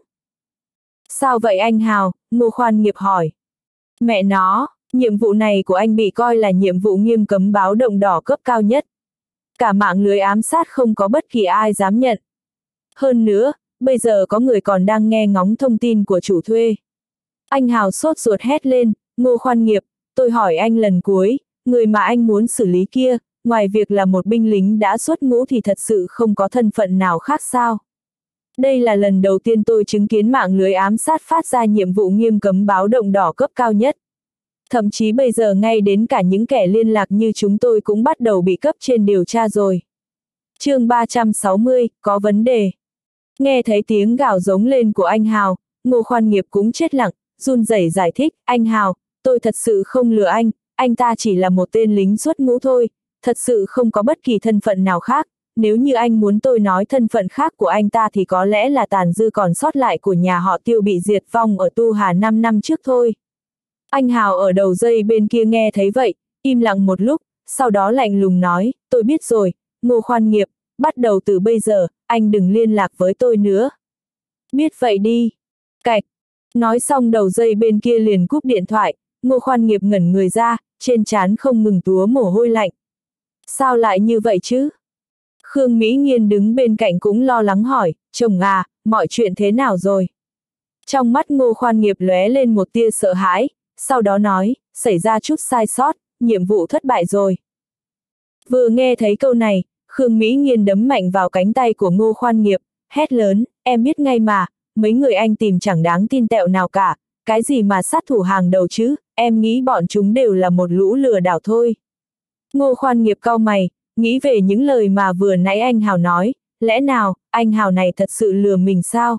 Sao vậy anh Hào? Ngô Khoan Nghiệp hỏi. Mẹ nó, nhiệm vụ này của anh bị coi là nhiệm vụ nghiêm cấm báo động đỏ cấp cao nhất. Cả mạng lưới ám sát không có bất kỳ ai dám nhận. Hơn nữa, bây giờ có người còn đang nghe ngóng thông tin của chủ thuê. Anh Hào sốt ruột hét lên, Ngô Khoan Nghiệp, tôi hỏi anh lần cuối, người mà anh muốn xử lý kia, ngoài việc là một binh lính đã xuất ngũ thì thật sự không có thân phận nào khác sao? Đây là lần đầu tiên tôi chứng kiến mạng lưới ám sát phát ra nhiệm vụ nghiêm cấm báo động đỏ cấp cao nhất. Thậm chí bây giờ ngay đến cả những kẻ liên lạc như chúng tôi cũng bắt đầu bị cấp trên điều tra rồi. Chương 360, có vấn đề. Nghe thấy tiếng gào giống lên của anh Hào, Ngô Khoan Nghiệp cũng chết lặng, run rẩy giải thích, anh Hào, tôi thật sự không lừa anh ta chỉ là một tên lính xuất ngũ thôi, thật sự không có bất kỳ thân phận nào khác, nếu như anh muốn tôi nói thân phận khác của anh ta thì có lẽ là tàn dư còn sót lại của nhà họ Tiêu bị diệt vong ở Tu Hà 5 năm trước thôi. Anh Hào ở đầu dây bên kia nghe thấy vậy, im lặng một lúc, sau đó lạnh lùng nói, tôi biết rồi, Ngô Khoan Nghiệp, bắt đầu từ bây giờ, anh đừng liên lạc với tôi nữa. Biết vậy đi. Cạch. Nói xong đầu dây bên kia liền cúp điện thoại, Ngô Khoan Nghiệp ngẩn người ra, trên trán không ngừng túa mồ hôi lạnh. Sao lại như vậy chứ? Khương Mỹ Nghiên đứng bên cạnh cũng lo lắng hỏi, chồng à, mọi chuyện thế nào rồi? Trong mắt Ngô Khoan Nghiệp lóe lên một tia sợ hãi, sau đó nói, xảy ra chút sai sót, nhiệm vụ thất bại rồi. Vừa nghe thấy câu này, Khương Mỹ Nghiên đấm mạnh vào cánh tay của Ngô Khoan Nghiệp, hét lớn, em biết ngay mà, mấy người anh tìm chẳng đáng tin tẹo nào cả, cái gì mà sát thủ hàng đầu chứ, em nghĩ bọn chúng đều là một lũ lừa đảo thôi. Ngô Khoan Nghiệp cau mày, nghĩ về những lời mà vừa nãy anh Hào nói, lẽ nào, anh Hào này thật sự lừa mình sao?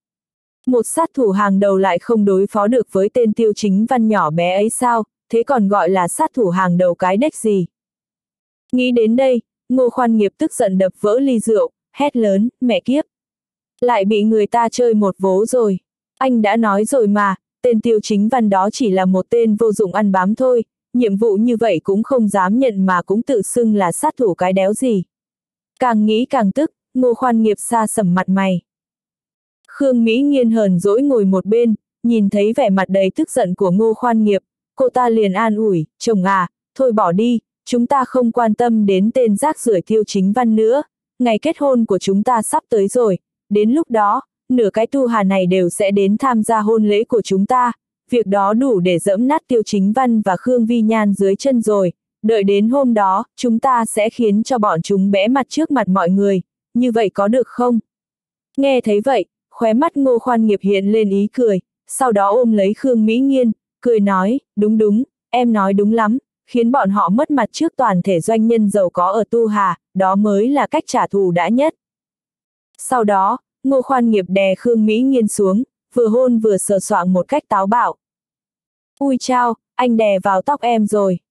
Một sát thủ hàng đầu lại không đối phó được với tên Tiêu Chính Văn nhỏ bé ấy sao, thế còn gọi là sát thủ hàng đầu cái đếch gì? Nghĩ đến đây, Ngô Khoan Nghiệp tức giận đập vỡ ly rượu, hét lớn, mẹ kiếp. Lại bị người ta chơi một vố rồi. Anh đã nói rồi mà, tên Tiêu Chính Văn đó chỉ là một tên vô dụng ăn bám thôi, nhiệm vụ như vậy cũng không dám nhận mà cũng tự xưng là sát thủ cái đéo gì. Càng nghĩ càng tức, Ngô Khoan Nghiệp xa sầm mặt mày. Khương Mỹ Nghiên hờn dỗi ngồi một bên, nhìn thấy vẻ mặt đầy tức giận của Ngô Khoan Nghiệp, cô ta liền an ủi, chồng à, thôi bỏ đi, chúng ta không quan tâm đến tên rác rưởi Tiêu Chính Văn nữa, ngày kết hôn của chúng ta sắp tới rồi, đến lúc đó, nửa cái Tu Hà này đều sẽ đến tham gia hôn lễ của chúng ta, việc đó đủ để giẫm nát Tiêu Chính Văn và Khương Vi Nhan dưới chân rồi, đợi đến hôm đó, chúng ta sẽ khiến cho bọn chúng bẽ mặt trước mặt mọi người, như vậy có được không? Nghe thấy vậy, khóe mắt Ngô Khoan Nghiệp hiện lên ý cười, sau đó ôm lấy Khương Mỹ Nghiên, cười nói, đúng, em nói đúng lắm, khiến bọn họ mất mặt trước toàn thể doanh nhân giàu có ở Tu Hà, đó mới là cách trả thù đã nhất. Sau đó, Ngô Khoan Nghiệp đè Khương Mỹ Nghiên xuống, vừa hôn vừa sờ soạng một cách táo bạo. Ui chao, anh đè vào tóc em rồi.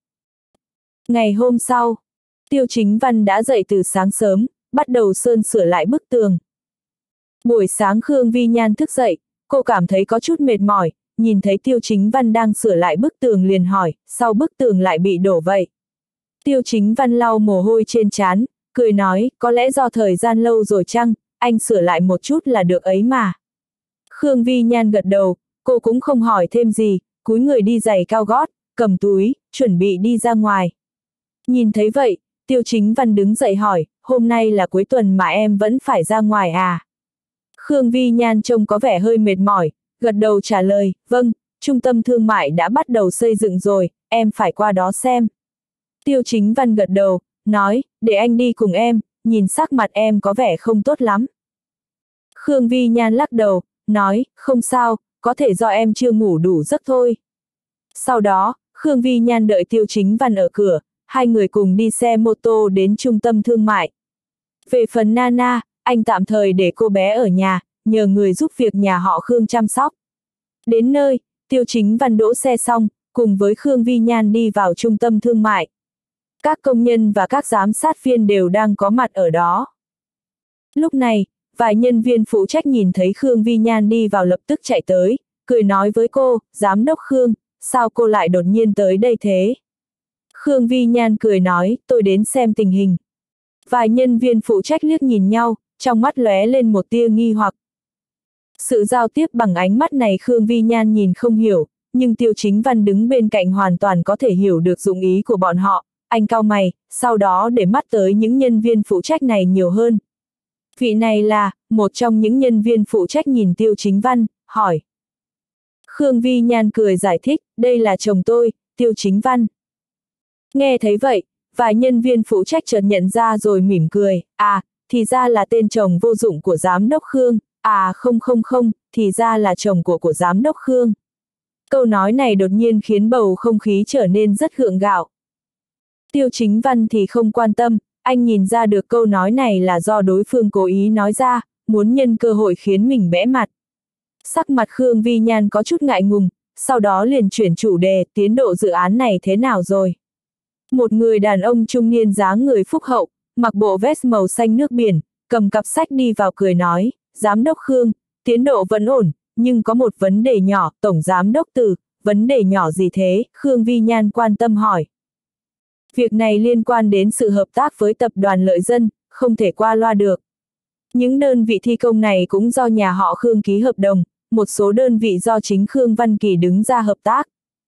Ngày hôm sau, Tiêu Chính Văn đã dậy từ sáng sớm, bắt đầu sơn sửa lại bức tường. Buổi sáng Khương Vi Nhan thức dậy, cô cảm thấy có chút mệt mỏi, nhìn thấy Tiêu Chính Văn đang sửa lại bức tường liền hỏi, sao bức tường lại bị đổ vậy? Tiêu Chính Văn lau mồ hôi trên trán, cười nói, có lẽ do thời gian lâu rồi chăng, anh sửa lại một chút là được ấy mà. Khương Vi Nhan gật đầu, cô cũng không hỏi thêm gì, cúi người đi giày cao gót, cầm túi, chuẩn bị đi ra ngoài. Nhìn thấy vậy, Tiêu Chính Văn đứng dậy hỏi, hôm nay là cuối tuần mà em vẫn phải ra ngoài à? Khương Vi Nhan trông có vẻ hơi mệt mỏi, gật đầu trả lời, vâng, trung tâm thương mại đã bắt đầu xây dựng rồi, em phải qua đó xem. Tiêu Chính Văn gật đầu, nói, để anh đi cùng em, nhìn sắc mặt em có vẻ không tốt lắm. Khương Vi Nhan lắc đầu, nói, không sao, có thể do em chưa ngủ đủ giấc thôi. Sau đó, Khương Vi Nhan đợi Tiêu Chính Văn ở cửa, hai người cùng đi xe mô tô đến trung tâm thương mại. Về phần Nana, anh tạm thời để cô bé ở nhà, nhờ người giúp việc nhà họ Khương chăm sóc. Đến nơi, Tiêu Chính Văn đỗ xe xong, cùng với Khương Vi Nhan đi vào trung tâm thương mại. Các công nhân và các giám sát viên đều đang có mặt ở đó. Lúc này, vài nhân viên phụ trách nhìn thấy Khương Vi Nhan đi vào lập tức chạy tới, cười nói với cô, Giám đốc Khương, sao cô lại đột nhiên tới đây thế? Khương Vi Nhan cười nói, tôi đến xem tình hình. Vài nhân viên phụ trách liếc nhìn nhau, trong mắt lóe lên một tia nghi hoặc. Sự giao tiếp bằng ánh mắt này Khương Vi Nhan nhìn không hiểu, nhưng Tiêu Chính Văn đứng bên cạnh hoàn toàn có thể hiểu được dụng ý của bọn họ. Anh cau mày, sau đó để mắt tới những nhân viên phụ trách này nhiều hơn. Vị này là, một trong những nhân viên phụ trách nhìn Tiêu Chính Văn, hỏi. Khương Vi Nhan cười giải thích, đây là chồng tôi, Tiêu Chính Văn. Nghe thấy vậy, vài nhân viên phụ trách chợt nhận ra rồi mỉm cười, thì ra là tên chồng vô dụng của giám đốc Khương, không, thì ra là chồng của giám đốc Khương. Câu nói này đột nhiên khiến bầu không khí trở nên rất gượng gạo. Tiêu Chính Văn thì không quan tâm, anh nhìn ra được câu nói này là do đối phương cố ý nói ra, muốn nhân cơ hội khiến mình bẽ mặt. Sắc mặt Khương Vi Nhan có chút ngại ngùng, sau đó liền chuyển chủ đề, tiến độ dự án này thế nào rồi? Một người đàn ông trung niên dáng người phúc hậu, mặc bộ vest màu xanh nước biển, cầm cặp sách đi vào cười nói, Giám đốc Khương, tiến độ vẫn ổn, nhưng có một vấn đề nhỏ, Tổng Giám đốc Từ, vấn đề nhỏ gì thế? Khương Vi Nhan quan tâm hỏi. Việc này liên quan đến sự hợp tác với tập đoàn Lợi Dân, không thể qua loa được. Những đơn vị thi công này cũng do nhà họ Khương ký hợp đồng, một số đơn vị do chính Khương Văn Kỳ đứng ra hợp tác.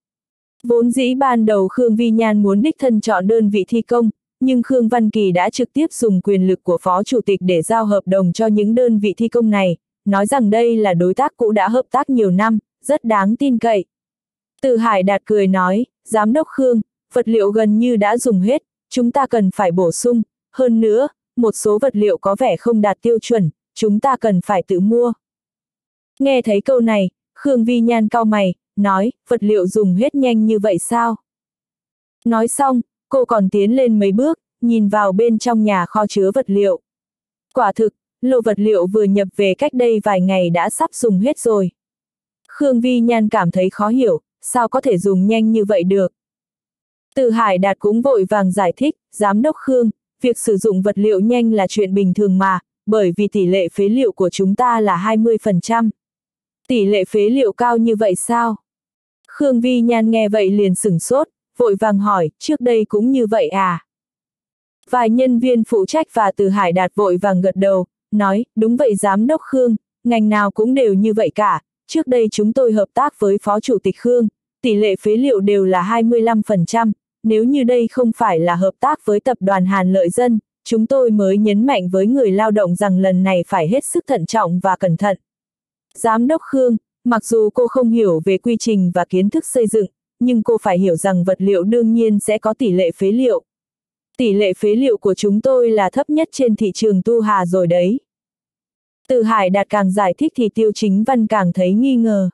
Vốn dĩ ban đầu Khương Vi Nhan muốn đích thân chọn đơn vị thi công, nhưng Khương Văn Kỳ đã trực tiếp dùng quyền lực của Phó Chủ tịch để giao hợp đồng cho những đơn vị thi công này, nói rằng đây là đối tác cũ đã hợp tác nhiều năm, rất đáng tin cậy. Từ Hải Đạt cười nói, Giám đốc Khương, vật liệu gần như đã dùng hết, chúng ta cần phải bổ sung, hơn nữa, một số vật liệu có vẻ không đạt tiêu chuẩn, chúng ta cần phải tự mua. Nghe thấy câu này, Khương Vi Nhan cau mày, nói, vật liệu dùng hết nhanh như vậy sao? Nói xong, cô còn tiến lên mấy bước, nhìn vào bên trong nhà kho chứa vật liệu. Quả thực, lô vật liệu vừa nhập về cách đây vài ngày đã sắp dùng hết rồi. Khương Vi Nhan cảm thấy khó hiểu, sao có thể dùng nhanh như vậy được? Từ Hải Đạt cũng vội vàng giải thích, Giám đốc Khương, việc sử dụng vật liệu nhanh là chuyện bình thường mà, bởi vì tỷ lệ phế liệu của chúng ta là 20%. Tỷ lệ phế liệu cao như vậy sao? Khương Vi Nhan nghe vậy liền sửng sốt, vội vàng hỏi, trước đây cũng như vậy à? Vài nhân viên phụ trách và Từ Hải Đạt vội vàng gật đầu, nói, đúng vậy Giám đốc Khương, ngành nào cũng đều như vậy cả, trước đây chúng tôi hợp tác với Phó Chủ tịch Khương, tỷ lệ phế liệu đều là 25%, nếu như đây không phải là hợp tác với tập đoàn Hàn Lợi Dân, chúng tôi mới nhấn mạnh với người lao động rằng lần này phải hết sức thận trọng và cẩn thận. Giám đốc Khương, mặc dù cô không hiểu về quy trình và kiến thức xây dựng, nhưng cô phải hiểu rằng vật liệu đương nhiên sẽ có tỷ lệ phế liệu. Tỷ lệ phế liệu của chúng tôi là thấp nhất trên thị trường Tu Hà rồi đấy. Từ Hải Đạt càng giải thích thì Tiêu Chính Văn càng thấy nghi ngờ.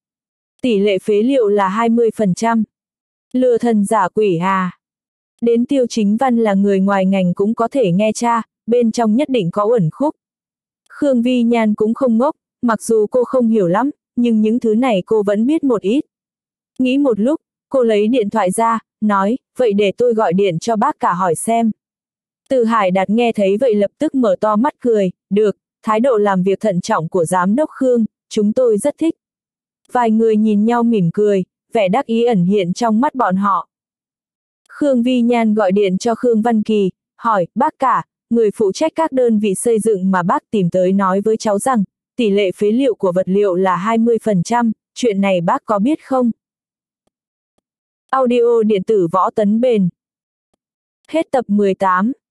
Tỷ lệ phế liệu là 20%. Lừa thần giả quỷ à? Đến Tiêu Chính Văn là người ngoài ngành cũng có thể nghe ra, bên trong nhất định có uẩn khúc. Khương Vi Nhan cũng không ngốc, mặc dù cô không hiểu lắm, nhưng những thứ này cô vẫn biết một ít. Nghĩ một lúc, cô lấy điện thoại ra, nói, vậy để tôi gọi điện cho bác cả hỏi xem. Từ Hải Đạt nghe thấy vậy lập tức mở to mắt cười, được, thái độ làm việc thận trọng của Giám đốc Khương, chúng tôi rất thích. Vài người nhìn nhau mỉm cười, vẻ đắc ý ẩn hiện trong mắt bọn họ. Khương Vi Nhan gọi điện cho Khương Văn Kỳ, hỏi, bác cả, người phụ trách các đơn vị xây dựng mà bác tìm tới nói với cháu rằng, tỷ lệ phế liệu của vật liệu là 20%, chuyện này bác có biết không? Audio điện tử Võ Tấn Bền. Hết tập 18.